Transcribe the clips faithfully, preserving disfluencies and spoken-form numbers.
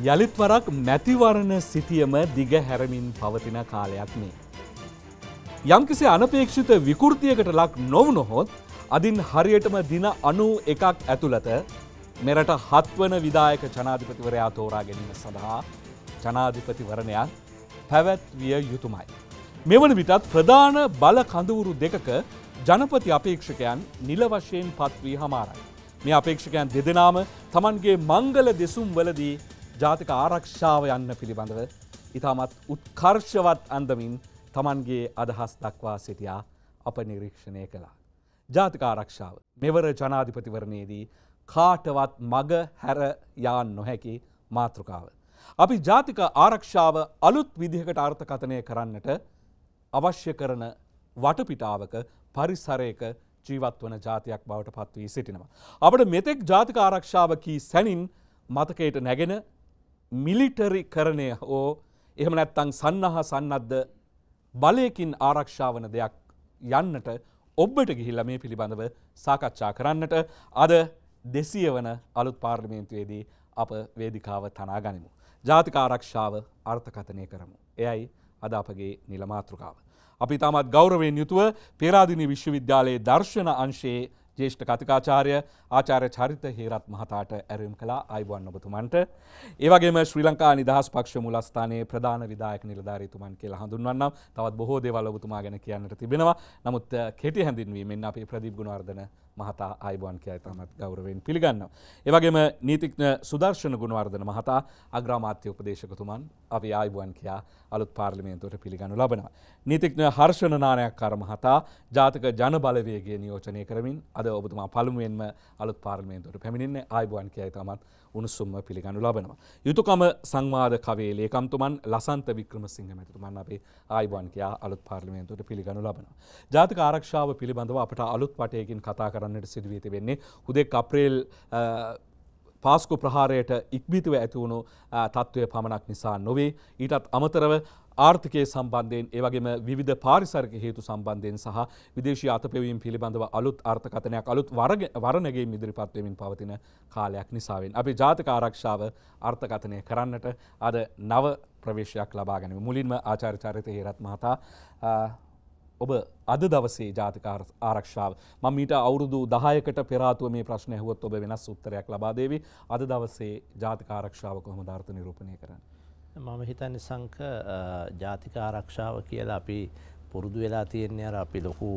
යලිත් වරක් මැතිවරණ සිටියම දිග හැරමින් පවතින කාලයක් මේ. යම්කිසි අනපේක්ෂිත විකෘතියකට ලක් නොවුනොත් අදින් හරියටම දින අනූ එකක් ඇතුළත මෙරට හත්වන විධායක ජනාධිපතිවරයා තෝරා ගැනීම සඳහා ජනාධිපතිවරණයක් පැවැත්විය යුතුමයි. මෙවන විටත් ප්‍රධාන බල කඳවුරු දෙකක ජනපති අපේක්ෂකයන් නිල වශයෙන් පත් වී හමාරයි. මේ අපේක්ෂකයන් දෙදෙනාම තමන්ගේ මංගල දෙසුම් වලදී ජාතික ආරක්ෂාව යන්න පිළිබඳව ඉතාමත් උත්කර්ෂවත් අන්දමින් තමන්ගේ අදහස් දක්වා සිටියා අප නිරීක්ෂණය කළා. ජාතික ආරක්ෂාව මෙවර ජනාධිපතිවරණයේදී කාටවත් මග හැර යා නොහැකි මාතෘකාව. අපි ජාතික ආරක්ෂාව අලුත් විදිහකට අර්ථකථනය කරන්නට අවශ්‍ය කරන වටපිටාවක පරිසරයක ජීවත් වන ජාතියක් බවට පත් වී සිටිනවා. අපට මෙතෙක් ජාතික ආරක්ෂාව කී සැනින් මතකයට නැගෙන මිලිටරි කරණය හෝ එහෙම නැත්නම් සන්නහ සන්නද්ධ බලයකින් ආරක්ෂා වන දෙයක් යන්නට ඔබට ගිහිල්ලා මේ පිළිබඳව සාකච්ඡා කරන්නට අද දෙසිය වන අලුත් පාර්ලිමේන්තුවේදී අප වේදිකාව තනා ගනිමු. ජාතික ආරක්ෂාව අර්ථකථනය කරමු. එයයි අද අපගේ නිල මාතෘකාව. අපි තාමත් ගෞරවයෙන් යුතුව පේරාදෙණිය විශ්වවිද්‍යාලයේ දර්ශන අංශයේ ජ්‍යෙෂ්ඨ කතිකාචාර්ය ආචාර්ය චරිත හේරත් මහතාට ඇරයුම් කළා. ආයුබෝවන් ඔබතුමන්ට. ඒ වගේම ශ්‍රී ලංකා නිදහස් පක්ෂ මූලස්ථානයේ ප්‍රධාන විධායක නිලධාරීතුමන් කියලා හඳුන්වන්නම්. තවත් බොහෝ දේවල් ඔබතුමා ගැන කියන්නට තිබෙනවා. නමුත් කෙටි හැඳින්වීමෙන් අපි ප්‍රදීප් ගුණවර්ධන මහතා ආයුබෝවන් කියයි තාමත් ගෞරවයෙන් පිළිගන්නවා. ඒ වගේම නීතිඥ සුදර්ශන ගුණවර්ධන මහතා අග්‍රාමාත්‍ය උපදේශකතුමන් අපි ආයුබෝවන් කියා අලුත් පාර්ලිමේන්තුවට පිළිගනු ලබනවා. නීතිඥ හර්ෂණ නානායක්කාර මහතා ජාතික ජන බලවේගය නියෝජනය කරමින් අද ඔබතුමා පළමුවෙන්ම අලුත් පාර්ලිමේන්තුවට පැමිණෙන්නේ. ආයුබෝවන් කියයි තාමත් උණුසුම්ව පිළිගනු ලබනවා. යුතුයකම සංවාද කවේ ලේකම්තුමන් ලසන්ත වික්‍රමසිංහ මැතිතුමන් අපි ආයුබෝවන් කියා අලුත් පාර්ලිමේන්තුවට පිළිගනු ලබනවා. ජාතික ආරක්ෂාව පිළිබඳව අපට අලුත් වටයකින් කතා කරන්නට සිදු වී තිබෙන්නේ හුදෙක් අප්‍රේල් පාස්කු ප්‍රහාරයට ඉක්බිතිව ඇති වුණු තත්ත්වය පමණක් නිසා නොවේ. ඊටත් අමතරව ආර්ථිකය සම්බන්ධයෙන් ඒ වගේම විවිධ පාරිසරික හේතු සම්බන්ධයෙන් සහ විදේශීය අතපෙවීම් පිළිබඳව අලුත් අර්ථකථනයක් අලුත් වරණගෙන් ඉදිරිපත් වෙමින් පවතින කාලයක් නිසාවෙන් අපි ජාතික ආරක්ෂාව අර්ථකථනය කරන්නට අද නව ප්‍රවේශයක් ලබා ගැනීම. මුලින්ම ආචාර්ය චරිත හේරත් මහතා ඔබ අද දවසේ ජාතික ආරක්ෂාව මම මීට අවුරුදු දහයකට පෙර ආතුව මේ ප්‍රශ්න ඇහුවොත් ඔබ වෙනස් උත්තරයක් ලබා දෙවි. අද දවසේ ජාතික ආරක්ෂාව කොහොමද අර්ථ නිරූපණය කරන්නේ? මම හිතන්නේ සංක ජාතික ආරක්ෂාව කියලා අපි පුරුදු වෙලා තියෙන්නේ අර අපි ලොකු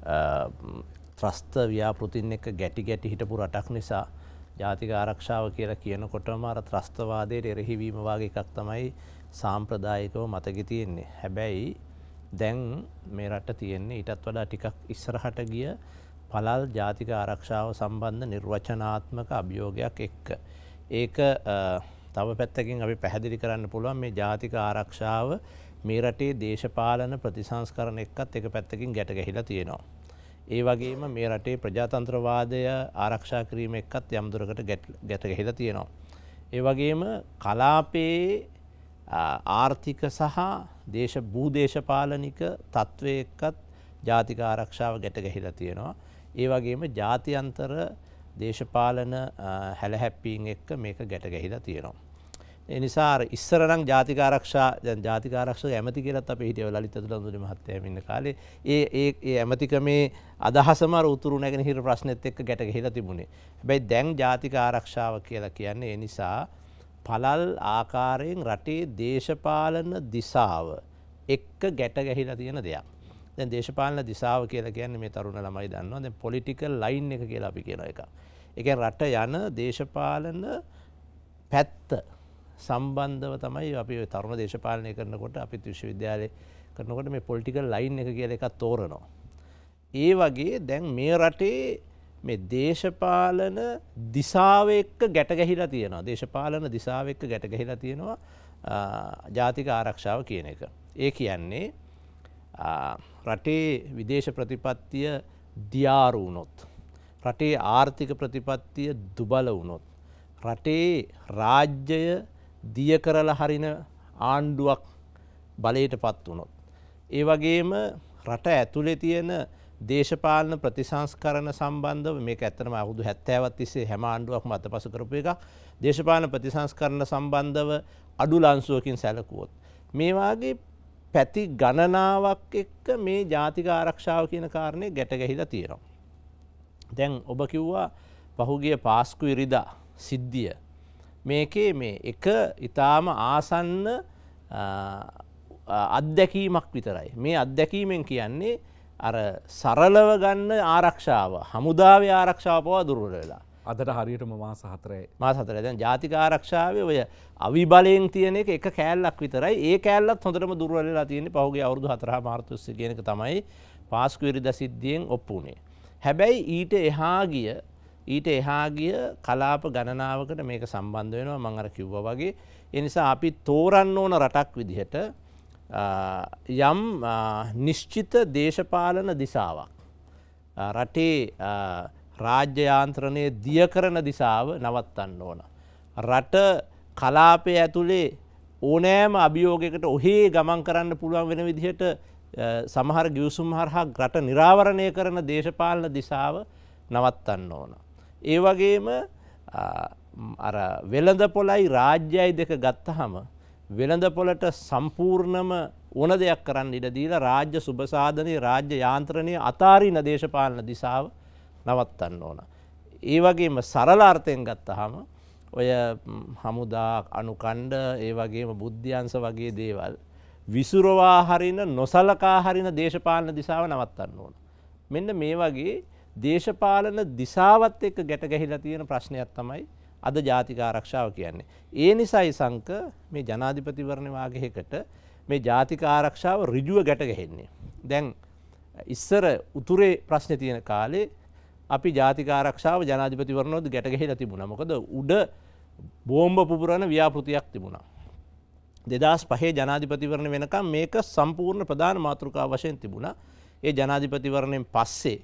ත්‍රස්ත ව්‍යාපෘතින් එක්ක ගැටි ගැටි හිටපු රටක් නිසා ජාතික ආරක්ෂාව කියලා කියනකොටම අර ත්‍රස්තවාදයට එරෙහි වීම වගේ එකක් තමයි සාම්ප්‍රදායිකව මතකෙ තියෙන්නේ. හැබැයි දැන් මේ රට තියෙන්නේ ඊටත් වඩා ටිකක් ඉස්සරහට ගිය පළල් ජාතික ආරක්ෂාව සම්බන්ධ නිර්වචනාත්මක අභියෝගයක් එක්ක. ඒක තව පැත්තකින් අපි පැහැදිලි කරන්න පුළුවන් මේ ජාතික ආරක්ෂාව මේ රටේ දේශපාලන ප්‍රතිසංස්කරණ එක්කත් එක පැත්තකින් ගැට ගැහිලා තියෙනවා. ඒ වගේම මේ රටේ ප්‍රජාතන්ත්‍රවාදය ආරක්ෂා කිරීම එක්කත් යම් දුරකට ගැට ගැහිලා තියෙනවා. ඒ වගේම කලාපයේ ආර්ථික සහ දේශ භූදේශපාලනික තත්ත්වය එක්කත් ජාතික ආරක්ෂාව ගැට ගැහිලා තියෙනවා. ඒ වගේම ජාත්‍යන්තර දේශපාලන හැලහැප්පීම් එක්ක මේක ගැට ගැහිලා තියෙනවා. ඒ නිසා ඉස්සර නම් ජාතික ආරක්ෂා දැන් ජාතික ආරක්ෂක ඇමති කියලාත් අපි හිටිය ලලිත දුලන්දුලි මහත්තයා ඉන්න කාලේ ඒ ඒ ඒ ඇමතිකමේ අදහසම අර උතුරු නැගෙනහිර ප්‍රශ්නෙත් එක්ක ගැට ගැහිලා තිබුණේ. හැබැයි දැන් ජාතික ආරක්ෂාව කියලා කියන්නේ ඒ නිසා පළල් ආකාරයෙන් රටේ දේශපාලන දිශාව එක්ක ගැට ගැහිලා තියෙන දෙයක්. දැන් දේශපාලන දිශාව කියලා කියන්නේ මේ තරුණ ළමයි දන්නවා. දැන් පොලිටිකල් ලයින් එක කියලා අපි කියන එක. ඒ කියන්නේ රට යන දේශපාලන පැත්ත සම්බන්ධව තමයි අපි ඔය තරුණ දේශපාලනය කරනකොට අපිත් විශ්වවිද්‍යාලේ කරනකොට මේ පොලිටිකල් ලයින් එක කියලා එකක් තෝරනවා. ඒ වගේ දැන් මේ රටේ මේ දේශපාලන දිශාව එක්ක ගැට ගැහිලා තියෙනවා. දේශපාලන දිශාව එක්ක ගැට ගැහිලා තියෙනවා ජාතික ආරක්ෂාව කියන එක. ඒ කියන්නේ රටේ විදේශ ප්‍රතිපත්තිය දියාරු වුණොත්, රටේ ආර්ථික ප්‍රතිපත්තිය දුබල වුණොත්, රටේ රාජ්‍යය දිය කරලා හරින ආණ්ඩුවක් බලයට පත් වුණොත්, ඒ වගේම රට ඇතුලේ තියෙන දේශපාලන ප්‍රතිසංස්කරණ සම්බන්ධව මේක ඇත්තටම අවුරුදු හැත්තෑවක් තිස්සේ හැම ආණ්ඩුවක්ම අතපසු කරපු එකක්. දේශපාලන ප්‍රතිසංස්කරණ සම්බන්ධව අඩු ලන්සුවකින් සැලකුවොත් මේ වාගේ පැති ගණනාවක් එක්ක මේ ජාතික ආරක්ෂාව කියන කාරණේ ගැට ගැහිලා තියෙනවා. දැන් ඔබ කිව්වා පහුගිය පාස්කු ඉරිදා සිද්ධිය. මේකේ මේ එක ඊටාම ආසන්න අත්දැකීමක් විතරයි. මේ අත්දැකීමෙන් කියන්නේ අර සරලව ගන්න ආරක්ෂාව හමුදාවේ ආරක්ෂාව පවා දුර්වල වෙලා. අදට හරියටම මාස හතරයි. මාස හතරයි. දැන් ජාතික ආරක්ෂාවේ ඔය අවිබලයෙන් තියෙන එක එක කෑල්ලක් විතරයි. ඒ කෑල්ලත් හොඳටම දුර්වල වෙලා තියෙන්නේ පහුගිය අවුරුදු හතරහ මාර්තු තිස්සේ කියන එක තමයි පාස්කු ඉරිදා සිද්ධියෙන් ඔප්පු වුණේ. හැබැයි ඊට එහා ගිය ඊට එහා ගිය කලාප ගණනාවකට මේක සම්බන්ධ වෙනවා මම අර කිව්වා වගේ. ඒ නිසා අපි තෝරන්න ඕන රටක් විදිහට යම් නිශ්චිත දේශපාලන දිසාවක් රටේ රාජ්‍ය යාන්ත්‍රණය දිය කරන දිසාව නවත්තන්න ඕන. රට කලාපය ඇතුලේ ඕනෑම අභියෝගයකට ඔහේ ගමන් කරන්න පුළුවන් වෙන විදිහට සමහර ගිවිසුම් හරහා රට නිරාවරණය කරන දේශපාලන දිසාව නවත්තන්න ඕන. ඒ වගේම අර වෙළඳ පොළයි රාජ්‍යයි දෙක ගත්තහම වෙළඳ පොළට සම්පූර්ණම ඕන දෙයක් කරන්න ඉඩ දීලා රාජ්‍ය සුබසාධනයේ රාජ්‍ය යාන්ත්‍රණය අතාරින දේශපාලන දිසාව නවත්තන්න ඕන. ඒ වගේම සරල අර්ථයෙන් ගත්තහම ඔය හමුදා අනුකණ්ඩ ඒ වගේම බුද්ධ්‍යංශ වගේ දේවල් විසුරවා හරින නොසලකා හරින දේශපාලන දිසාව නවත්තන්න ඕන. මෙන්න මේ වගේ දේශපාලන දිසාවත් එක්ක ගැට ගැහිලා තියෙන ප්‍රශ්නයක් තමයි අද ජාතික ආරක්ෂාව කියන්නේ. ඒ නිසායි සංක මේ ජනාධිපතිවරණ වාගයකට මේ ජාතික ආරක්ෂාව ඍජුව ගැට ගැහෙන්නේ. දැන් ඉස්සර උතුරේ ප්‍රශ්නේ තියෙන කාලේ අපි ජාතික ආරක්ෂාව ජනාධිපතිවරණවලද ගැට ගැහිලා තිබුණා. මොකද උඩ බෝම්බ පුපුරන ව්‍යාපෘතියක් තිබුණා. දෙදහස් පහේ ජනාධිපතිවරණ වෙනකම් මේක සම්පූර්ණ ප්‍රධාන මාතෘකාව වශයෙන් තිබුණා. ඒ ජනාධිපතිවරණයෙන් පස්සේ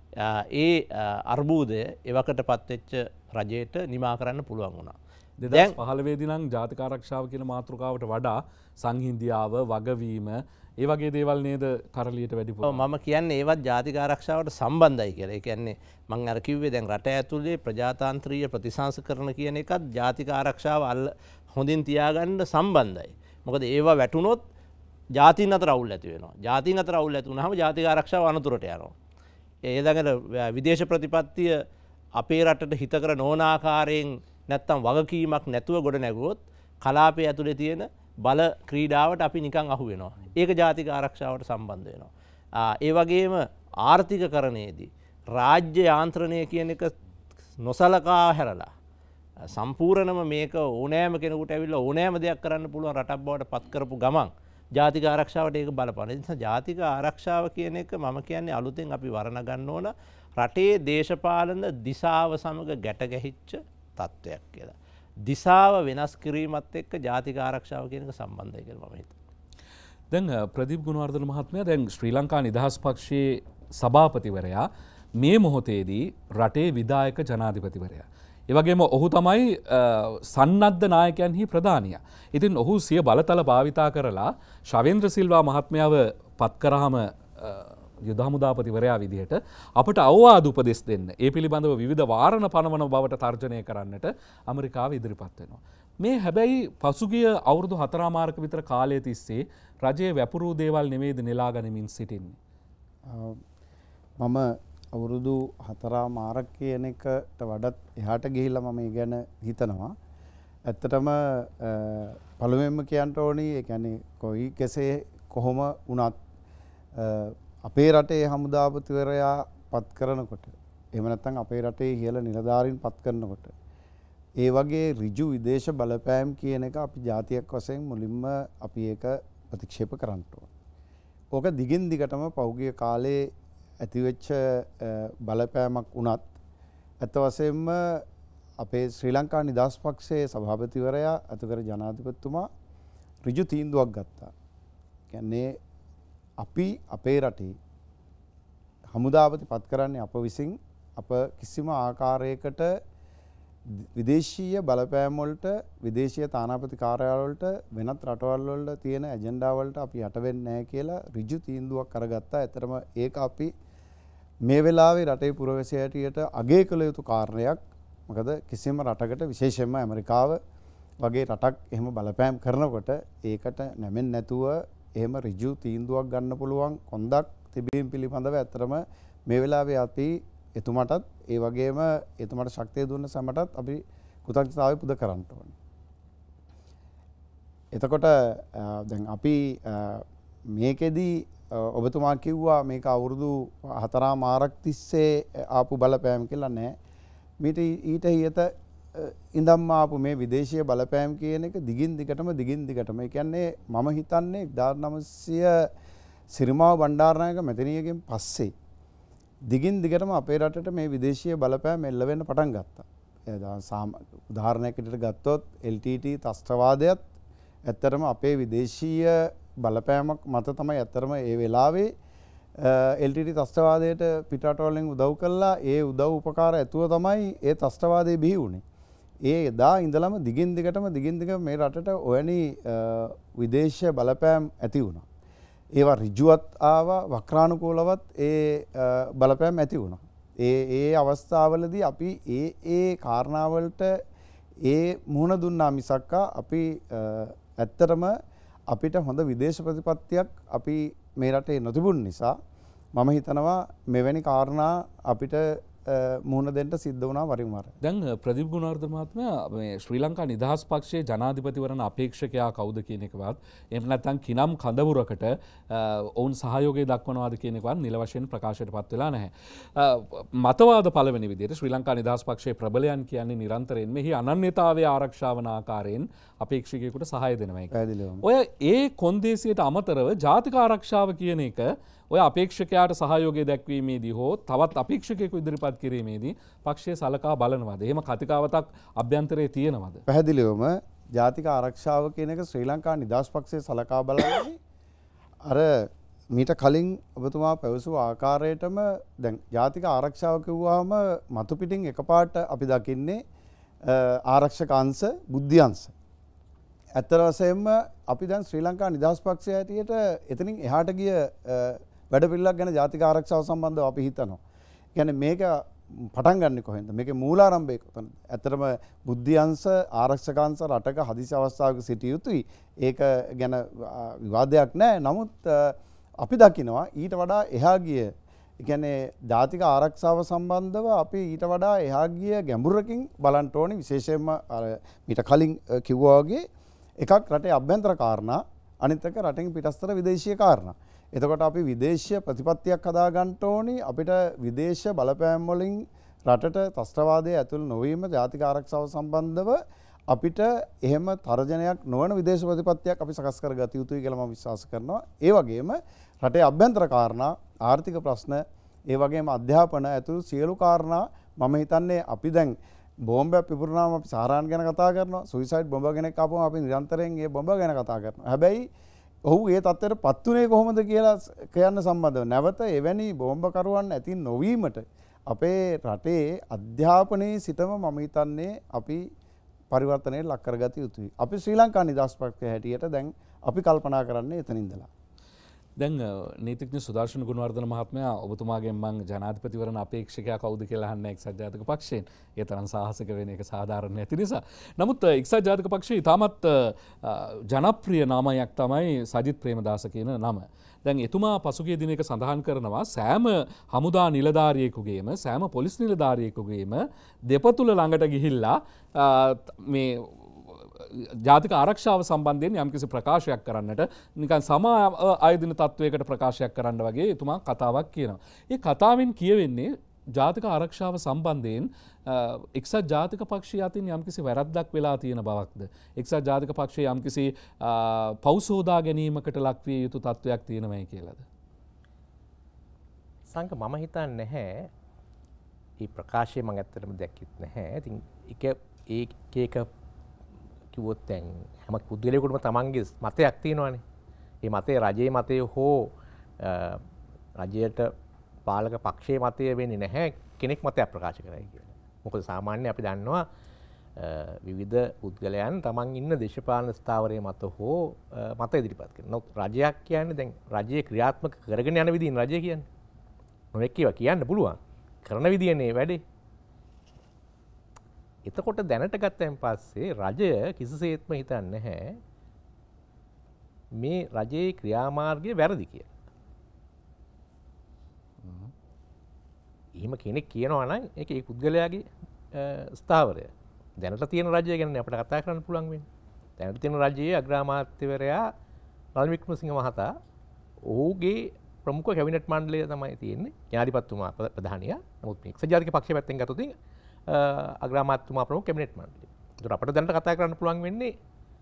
ඒ අර්බුදය එවකට පත්වෙච්ච රජයට නිමා කරන්න පුළුවන් වුණා. දෙදහස් පහළොවේදී නම් ජාතික ආරක්ෂාව කියන මාතෘකාවට වඩා සංහිඳියාව වගවීම ඒ වගේ දේවල් නේද කරලියට වැඩිපුර. මම කියන්නේ ඒවත් ජාතික ආරක්ෂාවට සම්බන්ධයි කියලා. ඒ කියන්නේ මම අර කිව්වේ දැන් රට ඇතුලේ ප්‍රජාතාන්ත්‍රීය ප්‍රතිසංස්කරණ කියන එකත් ජාතික ආරක්ෂාව අල්ල හොඳින් තියාගන්න සම්බන්ධයි. මොකද ඒවා වැටුනොත් ජාතීන් අතර අවුල් ඇති වෙනවා. ජාතීන් අතර අවුල් ඇති වුනහම ජාතික ආරක්ෂාව අනතුරට යනවා. ඒ ළඟට විදේශ ප්‍රතිපත්තිය අපේ රටට හිතකර නොවන ආකාරයෙන් නැත්තම් වගකීමක් නැතුව ගොඩ නැගුවොත් කලාපය ඇතුලේ තියෙන බල ක්‍රීඩාවට අපි නිකන් අහු වෙනවා. ඒක ජාතික ආරක්ෂාවට සම්බන්ධ වෙනවා. ඒ වගේම ආර්ථිකකරණයේදී රාජ්‍ය යාන්ත්‍රණය කියන එක නොසලකා හැරලා සම්පූර්ණම මේක ඕනෑම කෙනෙකුට ඇවිල්ලා ඕනෑම දෙයක් කරන්න පුළුවන් රටක් බවට පත් කරපු ගමන් ජාතික ආරක්ෂාවට ඒක බලපාන. ඒ නිසා ජාතික ආරක්ෂාව කියන එක මම කියන්නේ අලුතෙන් අපි වර්ණ ගන්න ඕන රටේ දේශපාලන දිශාව සමග ගැට ගැහිච්ච තත්ත්වයක් කියලා. දිශාව වෙනස් කිරීමත් එක්ක ජාතික ආරක්ෂාව කියන එක සම්බන්ධයි කියලා මම හිතනවා. දැන් ප්‍රදීප් ගුණවර්ධන මහත්මයා දැන් ශ්‍රී ලංකා නිදහස් පක්ෂයේ සභාපතිවරයා මේ මොහොතේදී රටේ විධායක ජනාධිපතිවරයා. ඒ වගේම ඔහු තමයි සන්නද්ධ නායකයන්හි ප්‍රධානියා. ඉතින් ඔහු සිය බලතල භාවිතා කරලා ශවේන්ද්‍ර සිල්වා මහත්මයාව පත් කරාම යුද හමුදාපතිවරයා විදිහට අපට අවවාද උපදෙස් දෙන්න ඒ පිළිබඳව විවිධ වාරණ පනවන බවට තර්ජනය කරන්නට ඇමරිකාව ඉදිරිපත් වෙනවා. මේ හැබැයි පසුගිය අවුරුදු හතරමාරක විතර කාලය තිස්සේ රජයේ වැපුරු දේවල් නෙමෙයිද නෙලා ගනිමින් සිටින්නේ. මම අවුරුදු හතරමාරක කියන එකට වඩාත් එහාට ගිහිල්ලා මම ඒ ගැන හිතනවා. ඇත්තටම පළමුවෙන්ම කියන්න ඕනි ඒ කියන්නේ කොයි කෙසේ කොහොම වුණත් අපේ රටේ හමුදාපතිවරයා පත් කරනකොට එහෙම නැත්නම් අපේ රටේ ඉහළ නිලධාරීන් පත් කරනකොට ඒ වගේ ඍජු විදේශ බලපෑම් කියන එක අපි ජාතියක් වශයෙන් මුලින්ම අපි ඒක ප්‍රතික්ෂේප කරන්න ඕන. ඕක දිගින් දිගටම පෞද්ගලික කාලේ ඇතිවෙච්ච බලපෑමක් වුණත් අත වශයෙන්ම අපේ ශ්‍රී ලංකා නිදහස් පක්ෂයේ සභාපතිවරයා අතුකර ජනාධිපතිතුමා ඍජු තීන්දුවක් ගත්තා. කියන්නේ අපි අපේ රටේ හමුදාපති පත් කරන්නේ අප විසින් අප කිසිම ආකාරයකට විදේශීය බලපෑම් වලට විදේශීය තානාපති කාර්යාල වලට වෙනත් රටවල් වල තියෙන ඇජෙන්ඩා වලට අපි යට වෙන්නේ නැහැ කියලා ඍජු තීන්දුවක් අරගත්තා. ඇත්තටම ඒක අපි මේ වෙලාවේ රටේ පුරවැසියාටියට අගය කළ යුතු කාරණයක්. මොකද කිසිම රටකට විශේෂයෙන්ම ඇමරිකාව වගේ රටක් එහෙම බලපෑම් කරනකොට ඒකට නැමෙන්නේ නැතුව එහෙම ඍජු තීන්දුවක් ගන්න පුළුවන් කොන්දක් තිබීම පිළිබඳව ඇත්තටම මේ වෙලාවේ අපි එතුමාටත් ඒ වගේම එතුමාට ශක්තිය දුන්න සමටත් අපි කෘතඥතාවය පුද කරන්න ඕනේ. එතකොට දැන් අපි මේකෙදි ඔබතුමා කිව්වා මේක අවුරුදු හතරාම ආරක් තිස්සේ ආපු බලපෑම් කියලා නෑ. මීට ඊට ඊට ඉඳන්ම ආපු මේ විදේශීය බලපෑම් කියන එක දිගින් දිගටම දිගින් දිගටම. ඒ කියන්නේ මම හිතන්නේ එක්දාස් නවසිය සිරිමාව බණ්ඩාරනායක මැතිනියගෙන් පස්සේ දිගින් දිගටම අපේ රටට මේ විදේශීය බලපෑම් එල්ල වෙන්න පටන් ගත්තා. උදාහරණයක් විදිහට ගත්තොත් එල් ටී ටී ත්‍රස්තවාදයත් ඇත්තටම අපේ විදේශීය බලපෑමක් මත තමයි ඇත්තටම ඒ වෙලාවේ එල් ටී ටී ත්‍රස්තවාදයට පිටරටවලින් උදව් කළා. ඒ උදව් උපකාර ඇතුව තමයි ඒ ත්‍රස්තවාදය බිහි වුණේ. ඒ එදා ඉඳලම දිගින් දිගටම දිගින් දිගට මේ රටට ඔයනි විදේශීය බලපෑම් ඇති වුණා. ඒවා ඍජුවත් ආවා වක්‍රානුකූලවත් ඒ බලපෑම් ඇති වුණා. ඒ ඒ අවස්ථාවලදී අපි ඒ ඒ කාරණාවලට ඒ මුහුණ දුන්නා මිසක් අපි ඇත්තටම අපිට හොඳ විදේශ ප්‍රතිපත්තියක් අපි මේ රටේ නොතිබුණ නිසා මම හිතනවා මෙවැනි කාරණා අපිට මුහුණ දෙන්න සිද්ධ වුණා වරින් වර. දැන් ප්‍රදීප් ගුණවර්ධන මහත්මයා මේ ශ්‍රී ලංකා නිදහස් පක්ෂයේ ජනාධිපතිවරණ අපේක්ෂකයා කවුද කියන එකවත් එහෙම නැත්නම් කිනම් කඳවුරකට ඔවුන් සහයෝගය දක්වනවාද කියන එකවත් නිල වශයෙන් ප්‍රකාශයටපත් වෙලා නැහැ. මතවාද පළවෙනි විදිහට ශ්‍රී ලංකා නිදහස් පක්ෂයේ ප්‍රබලයන් කියන්නේ නිරන්තරයෙන් මෙහි අනන්‍යතාවය ආරක්ෂා වන ආකාරයෙන් අපේක්ෂකයෙකුට සහාය දෙනවා එක. ඔය ඒ කොන්දේසියට අමතරව ජාතික ආරක්ෂාව කියන එක ඔය අපේක්ෂකයාට සහයෝගය දැක්වීමේදී හෝ තවත් අපේක්ෂකයෙකු ඉදිරිපත් කිරීමේදී පක්ෂය සලකා බලනවාද? එහෙම කතිකාවතක් අභ්‍යන්තරයේ තියෙනවද? පැහැදිලිවම ජාතික ආරක්ෂාව කියන එක ශ්‍රී ලංකා නිදහස් පක්ෂයේ සලකා බලන්නේ අර මීට කලින් ඔබතුමා පැවසූ ආකාරයටම දැන් ජාතික ආරක්ෂාව කිව්වහම මතු පිටින් එකපාරට අපි දකින්නේ ආරක්ෂක අංශ බුද්ධි අංශ. ඇත්ත වශයෙන්ම අපි දැන් ශ්‍රී ලංකා නිදහස් පක්ෂය හැටියට එතනින් එහාට ගිය වැඩ පිළිලක් ගැන ජාතික ආරක්ෂාව සම්බන්ධව අපි හිතනවා. කියන්නේ මේක පටන් ගන්න කොහෙන්ද? මේකේ මූලාරම්භය කොතනද? ඇත්තටම බුද්ධි අංශ ආරක්ෂක අංශ රටක හදිසි අවස්ථාවක සිටිය යුතුයි. ඒක ගැන විවාදයක් නැහැ. නමුත් අපි දකිනවා ඊට වඩා එහා ගිය කියන්නේ ජාතික ආරක්ෂාව සම්බන්ධව අපි ඊට වඩා එහා ගිය ගැඹුරකින් බලන්න ඕනේ. විශේෂයෙන්ම අර මීට කලින් කිව්වා වගේ එකක් රටේ අභ්‍යන්තර කාරණා අනිත් එක රටෙන් පිටස්තර විදේශීය කාරණා. එතකොට අපි විදේශීය ප්‍රතිපත්තියක් හදා ගන්න ඕනි. අපිට විදේශ බලපෑම් වලින් රටට ත්‍රස්තවාදයේ ඇතුළු නොවීම ජාතික ආරක්ෂාව සම්බන්ධව අපිට එහෙම තරජනයක් නොවන විදේශ ප්‍රතිපත්තියක් අපි සකස් කරගත යුතුයි කියලා මම විශ්වාස කරනවා. ඒ වගේම රටේ අභ්‍යන්තර කාරණා, ආර්ථික ප්‍රශ්න, ඒ වගේම අධ්‍යාපන ඇතුළු සියලු කාරණා මම හිතන්නේ අපි දැන් බෝම්බයක් පිපුරුනාම අපි සාරාන් ගැන කතා කරනවා. සුයිසයිඩ් බෝම්බ කෙනෙක් ආපුවම අපි නිරන්තරයෙන් ඒ බෝම්බ ගැන කතා කරනවා. හැබැයි ඔහු ඒ තත්ත්වයට පත් වුණේ කොහොමද කියලා කියන්න සම්බන්ධව නැවත එවැනි බෝම්බකරුවන් ඇති නොවීමට අපේ රටේ අධ්‍යාපනයේ සිටම මම හිතන්නේ අපි පරිවර්තනයට ලක් කරගත යුතුයි. අපි ශ්‍රී ලංකා නිදහස් පක්ෂය හැටියට දැන් අපි කල්පනා කරන්නේ එතන ඉඳලා. දැන් නීතිඥ සුදර්ශන ගුණවර්ධන මහත්මයා ඔබතුමාගෙන් මම ජනාධිපතිවරණ අපේක්ෂකයා කවුද කියලා අහන්න එක්සත් ජාතික පක්ෂයෙන්. ඒ තරම් සාහසික වෙන එක සාධාරණ නැති නිසා. නමුත් එක්සත් ජාතික පක්ෂයේ ඉතාමත් ජනප්‍රිය නාමයක් තමයි සජිත් ප්‍රේමදාස කියන නම. දැන් එතුමා පසුගිය දිනයක සඳහන් කරනවා සෑම හමුදා නිලධාරියෙකුගේම සෑම පොලිස් නිලධාරියෙකුගේම දෙපතුල ළඟට ගිහිල්ලා මේ ජාතික ආරක්ෂාව සම්බන්ධයෙන් යම්කිසි ප්‍රකාශයක් කරන්නට නිකන් සමා ආයතන තත්වයකට ප්‍රකාශයක් කරන්න වගේ එතුමා කතාවක් කියනවා. ඒ කතාවෙන් කියවෙන්නේ ජාතික ආරක්ෂාව සම්බන්ධයෙන් එක්සත් ජාතික පක්ෂය අතින් යම්කිසි වැරද්දක් වෙලා තියෙන බවක්ද? එක්සත් ජාතික පක්ෂය යම්කිසි පෞසෝදා ගැනීමකට ලක්විය යුතු තත්වයක් තියෙනවයි කියලාද? සංක මම හිතන්නේ නැහැ. මේ ප්‍රකාශය මම ඇත්තටම දැක්කෙත් නැහැ. ඉතින් එක ඒක කිව්වොත් දැන් හැම පුද්ගලයෙකුටම තමන්ගේ මතයක් තියෙනවානේ. මේ මතය රජයේ මතය හෝ රජයට පාලක පක්ෂයේ මතය වෙන්නේ නැහැ කෙනෙක් මතයක් ප්‍රකාශ කරයි කියලා. මොකද සාමාන්‍යයෙන් අපි දන්නවා විවිධ පුද්ගලයන් තමන් ඉන්න දේශපාලන ස්ථාවරයේ මත හෝ මත ඉදිරිපත් කරනවා. රජයක් කියන්නේ දැන් රජයේ ක්‍රියාත්මක කරගෙන යන විදිහින් රජය කියන්නේ. නොඑක් ඒවා කියන්න පුළුවන්. කරන විදියනේ වැඩේ. එතකොට දැනට ගත්තයින් පස්සේ රජය කිසිසේත්ම හිතන්නේ නැහැ මේ රජයේ ක්‍රියාමාර්ගය වැරදි කියලා. එහෙම කෙනෙක් කියනවා නම් ඒක ඒ පුද්ගලයාගේ ස්ථාවරය. දැනට තියෙන රජය ගැන අපිට කතා කරන්න පුළුවන් වෙන්නේ. දැනට තියෙන රජයේ අග්‍රාමාත්‍යවරයා රනිල් වික්‍රමසිංහ මහතා ඔහුගේ ප්‍රමුඛ කැබිනට් මණ්ඩලය තමයි තියෙන්නේ. ජනාධිපතිතුමා ප්‍රධානියා. නමුත් මේ එක්සත් ජාතික පක්ෂය පැත්තෙන් ගත්තොත් අග්‍රාමාත්‍යතුමා ප්‍රමුඛ කැබිනට් මණ්ඩලය. ඒතර අපිට දැනට කතා කරන්න පුළුවන් වෙන්නේ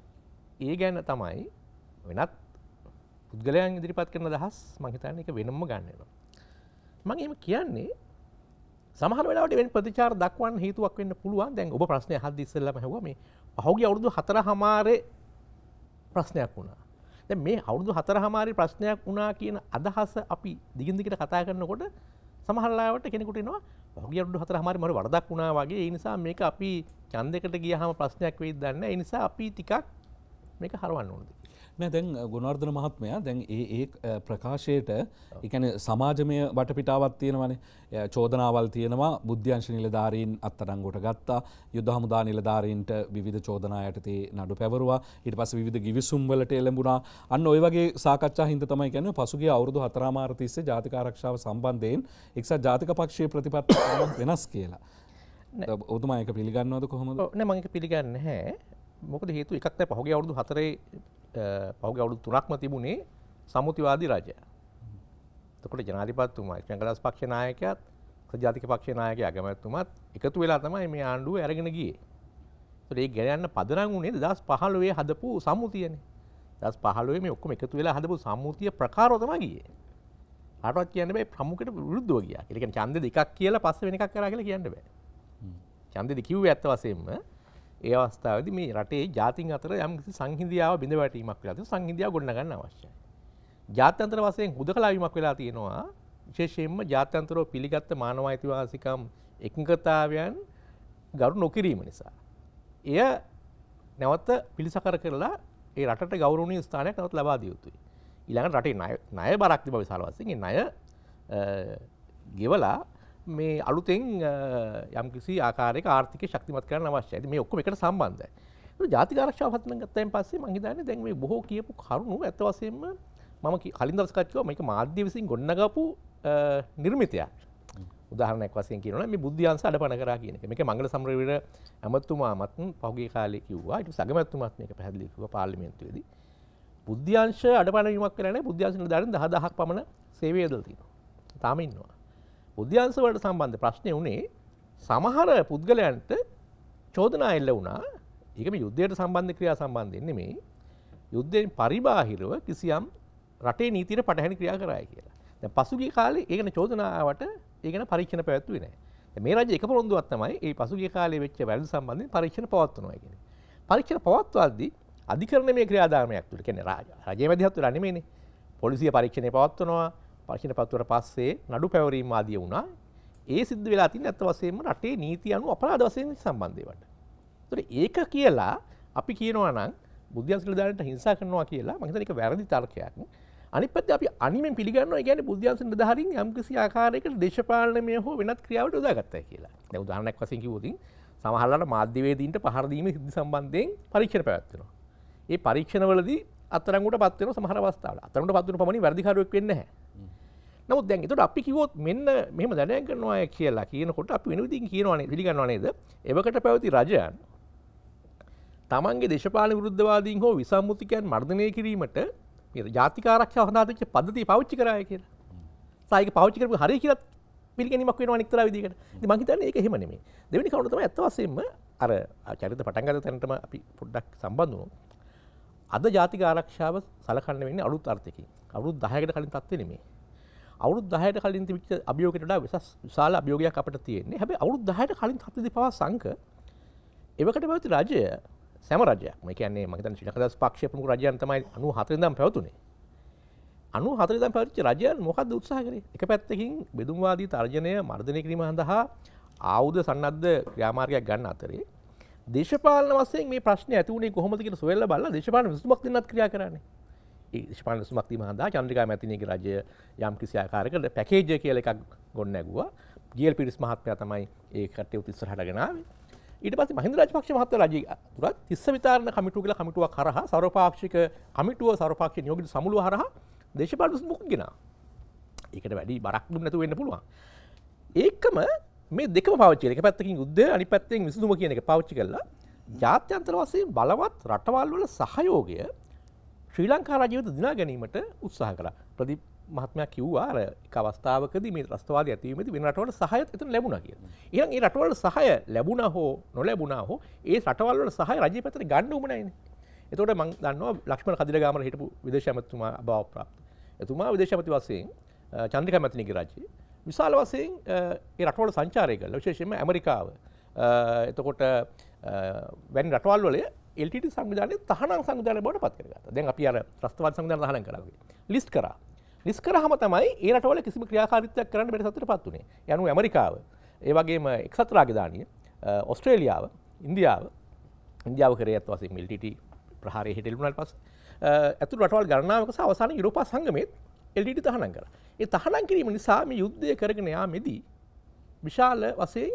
ඒ ගැන තමයි. වෙනත් පුද්ගලයන් ඉදිරිපත් කරන අදහස් මම හිතන්නේ ඒක වෙනම ගන්න වෙනවා. මම එහෙම කියන්නේ සමහර වෙලාවට වෙන ප්‍රතිචාර දක්වන්න හේතුවක් වෙන්න පුළුවන්. දැන් ඔබ ප්‍රශ්නය අහද්දි ඉස්සෙල්ලාම ඇහුවා මේ පහුගිය අවුරුදු හතරමාරේ ප්‍රශ්නයක් වුණා. දැන් මේ අවුරුදු හතරමාරේ ප්‍රශ්නයක් වුණා කියන අදහස අපි දිගින් දිගට කතා කරනකොට සමහර වෙලාවට කෙනෙකුට එනවා පහුගිය අවුරුදු හතරමාරේ මර වරදක් වුණා වගේ. ඒ නිසා මේක අපි ඡන්දයකට ගියාම ප්‍රශ්නයක් වෙයිද දන්නේ නැහැ. ඒ නිසා අපි ටිකක් මේක හරවන්න ඕනද නෑ දැන් ගුණවර්ධන මහත්මයා දැන් ඒ ඒ ප්‍රකාශයට ඒ කියන්නේ සමාජමය වටපිටාවක් තියෙනවානේ. චෝදනාවල් තියෙනවා බුද්ධ්‍යංශ නිලධාරීන් අත්අඩංගුවට ගත්තා. යුද හමුදා නිලධාරීන්ට විවිධ චෝදනා යටතේ නඩු පැවරුවා. ඊට පස්සේ විවිධ ගිවිසුම් වලට එළඹුණා. අන්න ওই වගේ සාකච්ඡා හින්දා තමයි කියන්නේ පසුගිය අවුරුදු හතරමාර තිස්සේ ජාතික ආරක්ෂාව සම්බන්ධයෙන් එක්සත් ජාතික පක්ෂයේ ප්‍රතිපත්ති වෙනස් කියලා. ඔබතුමා ඒක පිළිගන්නවද කොහොමද? නෑ මම ඒක පිළිගන්නේ නැහැ. මොකද හේතුව එකක් තමයි පහුගිය අවුරුදු හතරේ පහුගිය අවුරුදු තුනක්ම තිබුණේ සම්මුතිවාදී රජය. එතකොට ජනාධිපතිතුමා එක්සත් පක්ෂ නායකයාත් ජාතික පක්ෂ නායකයා අගමැතිතුමාත් එකතු වෙලා තමයි මේ ආණ්ඩුව අරගෙන ගියේ. ඒතකොට ඒ ගෙන යන්න පදනම් උනේ දෙදහස් පහළොව හදපු සම්මුතියනේ. දෙදහස් පහළොව මේ ඔක්කොම එකතු වෙලා හදපු සම්මුතිය ප්‍රකාරව තමයි ගියේ. කාටවත් කියන්න බෑ ප්‍රමුඛයට විරුද්ධව ගියා. ඒ කියන්නේ ඡන්දෙ දෙකක් කියලා පස්සේ වෙන එකක් කරා කියලා කියන්න බෑ. ඡන්දෙදි කිව්වේ ඇත්ත වශයෙන්ම ඒ අවස්ථාවේදී මේ රටේ ජාතීන් අතර යම් කිසි සංහිඳියාව බිඳ වැටීමක් වෙලා තියෙනවා. සංහිඳියාව ගොඩනගන්න අවශ්‍යයි. ජාත්‍යන්තර වශයෙන් හුදකලා වීමක් වෙලා තියෙනවා. විශේෂයෙන්ම ජාත්‍යන්තරව පිළිගත් මානව අයිතිවාසිකම් එකඟතාවයන් ගරු නොකිරීම නිසා. එය නැවත පිළිසකර කරලා ඒ රටට ගෞරවනීය ස්ථානයක් නැවත ලබා දිය යුතුයි. ඊළඟට රටේ ණය ණය බරක් තිබව විශාල වශයෙන් ඒ ණය ගෙවලා මේ අලුතෙන් යම් කිසි ආකාරයක ආර්ථිකය ශක්තිමත් කරන්න අවශ්‍යයි. ඉතින් මේ ඔක්කොම එකට සම්බන්ධයි. ඒක ජාතික ආරක්ෂාව හත්නම් ගත්තයින් පස්සේ මම හිතන්නේ දැන් මේ බොහෝ කියපු කරුණු ඇත්ත වශයෙන්ම මම කලින් දවසක කිව්වා මේක මාධ්‍ය විසින් ගොඩනගාපු නිර්මිතයක්. උදාහරණයක් වශයෙන් කියනවා නම් මේ බුද්ධ්‍යංශ අඩපණ කරා කියන එක. මේක මංගල සමරවීර ඇමතුමාමත් පහුගිය කාලේ කිව්වා. ඊට පස්සේ අගමැතිතුමාත් මේක පැහැදිලි කිව්වා පාර්ලිමේන්තුවේදී. බුද්ධ්‍යංශ අඩපණ වීමක් කරලා නැහැ. බුද්ධ්‍යංශ නිලධාරීන් දහදහක් පමණ සේවය යොදලා තියෙනවා. තාම ඉන්නවා. බුද්ධ්‍යංශ වලට සම්බන්ධ ප්‍රශ්නේ උනේ සමහර පුද්ගලයන්ට චෝදනා එල්ල වුණා. ඒක මේ යුද්ධයට සම්බන්ධ ක්‍රියා සම්බන්ධයෙන් නෙමෙයි. යුද්ධයෙන් පරිබාහිරව කිසියම් රටේ නීතියට පටහැනි ක්‍රියා කරායි කියලා. දැන් පසුගිය කාලේ ඒ ගැන චෝදනා ආවට ඒ ගැන පරීක්ෂණ පැවැත්වුවේ නැහැ. දැන් මේ රජය එක පොරොන්දුවක් තමයි මේ පසුගිය කාලේ වෙච්ච වැරදි සම්බන්ධයෙන් පරීක්ෂණ පවත්වනවා කියන්නේ. පරීක්ෂණ පවත්වද්දී අධිකරණමය ක්‍රියාදාමයක් තුල කියන්නේ රජයේ මැදිහත් වෙලා නෙමෙයිනේ. පොලිසිය පරීක්ෂණය පවත්වනවා. පරීක්ෂණ පත්වයට පස්සේ නඩු පැවරීම ආදිය වුණා. ඒ සිද්ධ වෙලා තියෙන ඇත්ත වශයෙන්ම රටේ නීති අනුව අපරාධ වශයෙන් සම්බන්ධ ඒවට. ඒතර ඒක කියලා අපි කියනවා නම් බුද්ධ්‍යංශ නිලධාරීන්ට හිංසා කරනවා කියලා මම හිතන්නේ ඒක වැරදි තර්කයක්. අනිත් පැත්තේ අපි අනිමෙන් පිළිගන්නවා ඒ කියන්නේ බුද්ධ්‍යංශ නිලධාරීන් යම් කිසි ආකාරයකට දේශපාලනමය හෝ වෙනත් ක්‍රියාවකට යොදාගත්තා කියලා. දැන් උදාහරණයක් වශයෙන් කිව්වොත් සමහරවල්ලාට මාධ්‍යවේදීන්ට පහර දීමේ සිද්ධි සම්බන්ධයෙන් පරීක්ෂණ පැවැත්වෙනවා. ඒ පරීක්ෂණවලදී අත්අඩංගුවට පත් වෙන සමහර අවස්ථාවල අත්අඩංගුවට පත් වෙන පමණින් වැඩිකාරුවෙක් වෙන්නේ නැහැ. නමුත් දැන් ඒතකොට අපි කිව්වොත් මෙන්න මෙහෙම දැනගන්න කරනවා කියලා කියනකොට අපි වෙන විදිහකින් කියනවා නේද පිළිගන්නවා නේද? එවකට පැවති රජයන් තමන්ගේ දේශපාලන විරුද්ධවාදීන් හෝ විසම්මුතිකයන් මර්ධනය කිරීමට මේ ජාතික ආරක්ෂාව සඳහා තිබෙච්ච පද්ධතිය පාවිච්චි කරාය කියලා. සායික පාවිච්චි කරපු හරිය කියලා පිළිගැනීමක් වෙනවා එක්තරා විදිහකට. ඉතින් මම හිතන්නේ ඒක එහෙම නෙමෙයි. දෙවෙනි කරුණ තමයි ඇත්ත වශයෙන්ම අර චරිත පටන් ගන්න තැනටම අපි පොඩ්ඩක් සම්බන්ධ වුණොත් අද ජාතික ආරක්ෂාව සලකන්න වෙන්නේ අලුත් අර්ථයකින්. අවුරුදු දහයකට කලින් තත්ත්වෙ නෙමෙයි. අවුරුදු දහයට කලින් තිබිච්ච අභියෝගයට වඩා වෙනස් විශාල අභියෝගයක් අපිට තියෙන්නේ. හැබැයි අවුරුදු දහයට කලින් තත්ත්වෙදී පවා සංක එවකට පැවති රජය සෑම රජයක්. මේ කියන්නේ මම හිතන්නේ ශ්‍රී ලංකාවේ පක්ෂ ප්‍රමුඛ රජයන් තමයි අනූ හතර ඉඳන් පැවතුනේ. අනූ හතර ඉඳන් පැවතිච්ච රජයන් මොකද්ද උත්සාහ කරේ? එක පැත්තකින් බෙදුම්වාදී තර්ජනය මර්ධනය කිරීම සඳහා ආයුධ සන්නද්ධ ක්‍රියාමාර්ගයක් ගන්න අතරේ දේශපාලන වශයෙන් මේ ප්‍රශ්නේ ඇති වුණේ කොහොමද කියලා සොයලා බලලා දේශපාලන විසඳුමක් දෙන්නත් ක්‍රියා කරන්නේ. ඒ දේශපාලන විසඳුමක් දීම සඳහා චන්ද්‍රිකා මැතිණියගේ රජය යම් කිසි ආකාරයකට පැකේජ් එක කියලා එකක් ගොඩ නැගුවා. ජී.එල්. පිරිස් මහත්මයා තමයි ඒ කට්ටිය උත් ඉස්සරහට ගෙන ආවේ. ඊට පස්සේ මහින්ද රාජපක්ෂ මහත්තයා රජය තුරත් තිස්ස විතාරණ කමිටුව කියලා කමිටුවක් හරහා සර්වපාක්ෂික කමිටුව සර්වපාක්ෂික නියෝගිත සමුළුව හරහා දේශපාලන විසඳුමක් ගෙනා. ඒකට වැඩි බරක් දුන්න නැතුව වෙන්න පුළුවන්. ඒකම මේ දෙකම පාවිච්චි කරලා එක පැත්තකින් යුද්ධය අනිත් පැත්තෙන් විසඳුම කියන එක පාවිච්චි කළා. ජාත්‍යන්තර වශයෙන් බලවත් රටවල් වල සහයෝගය ශ්‍රී ලංකා රජයට දිනා ගැනීමට උත්සාහ කළා. ප්‍රදීප් මහත්මයා කිව්වා අර එක අවස්ථාවකදී මේ ත්‍රස්තවාදී ඇතිවීමේදී වෙන රටවල සහාය එතන ලැබුණා කියලා. එහෙනම් ඒ රටවල සහාය ලැබුණා හෝ නොලැබුණා හෝ ඒ රටවල් වල සහාය රජයේ පැත්තට ගන්න උම නැයිනේ. එතකොට මම දන්නවා ලක්ෂ්මණ කදිරගාමර හිටපු විදේශ ඇමතිතුමා අභාවප්‍රාප්ත. එතුමා විදේශ ඇමති වශයෙන් චන්ද්‍රිකා මැතිණියගේ රජයේ විශාල වශයෙන් ඒ රටවල සංචාරය කළා. විශේෂයෙන්ම ඇමරිකාව. එතකොට වැනි රටවල් වල එල් ටී ටී සංවිධානයේ තහනම් සංවිධානය බවට පත් කරගත්තා. දැන් අපි අර ත්‍රස්තවාද සංවිධානය තහනම් කරා වගේ. ලිස්ට් කරා. ලිස්ට් කරාම තමයි ඒ රටවල කිසිම ක්‍රියාකාරීත්වයක් කරන්න බැරි සතුටටපත් උනේ. යනු ඇමරිකාව, ඒ වගේම එක්සත් රාජධානිය, ඕස්ට්‍රේලියාව, ඉන්දියාව, ඉන්දියාව කරේ අත් වශයෙන් එල් ටී ටී ප්‍රහාරය හිටෙලුණාට පස්සේ අතුරු රටවල් ගණනාවක සහ අවසාන යුරෝපා සංගමයේත් එල් ටී ටී තහනම් කරා. ඒ තහනම් කිරීම නිසා මේ යුද්ධය කරගෙන යාමේදී විශාල වශයෙන්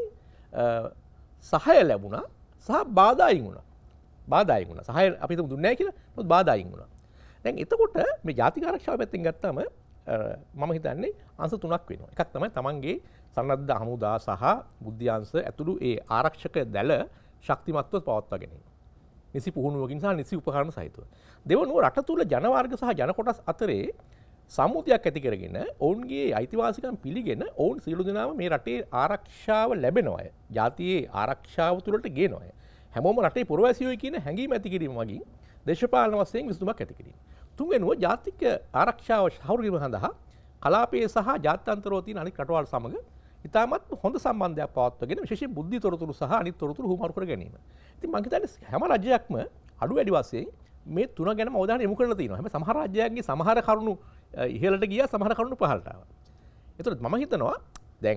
සහාය ලැබුණා සහ බාධායින් වුණා. බාධායින් වුණා. සහාය අපි හිතමු දුන්නේ නැහැ කියලා. නමුත් බාධායින් වුණා. දැන් එතකොට මේ ජාතික ආරක්ෂාව පැත්තෙන් ගත්තාම මම හිතන්නේ අංශ තුනක් වෙනවා. එකක් තමයි තමන්ගේ සන්නද්ධ හමුදා සහ බුද්ධ්‍යාංශ ඇතුළු ඒ ආරක්ෂක දැල ශක්තිමත්ව පවත්වා ගැනීම. නිසි පුහුණුවකින් සහ නිසි උපකරණ සහිතව. දෙවනුව රට තුල ජන වර්ග සහ ජන කොටස් අතරේ සම්මුතියක් ඇති කරගෙන ඔවුන්ගේ අයිතිවාසිකම් පිළිගෙන ඔවුන් සියලු දෙනාම මේ රටේ ආරක්ෂාව ලැබෙනවා. ජාතියේ ආරක්ෂාව තුළට ගේනවා. හැමෝම රටේ පුරවැසියෝ කියන හැඟීම ඇති කිරීම මගින් දේශපාලන වශයෙන් විසඳුමක් ඇති කිරීම. තුන්වෙනුව ජාතික ආරක්ෂාව සහවුරු කිරීම සඳහා කලාපයේ සහ ජාත්‍යන්තරව තියෙන අනිත් රටවල් සමග ඉතාමත් හොඳ සම්බන්ධයක් පවත්වාගෙන විශේෂයෙන් බුද්ධි තොරතුරු සහ අනිත් තොරතුරු හුවමාරු කර ගැනීම. ඉතින් මම හිතන්නේ හැම රජයක්ම අඩු වැඩි වශයෙන් මේ තුන ගැනම අවධානය යොමු කරලා තියෙනවා. හැබැයි සමහර රජයන්ගේ සමහර කරුණු ඉහළට ගියා, සමහර කරුණු පහළට ආවා. ඒතකොට මම හිතනවා දැන්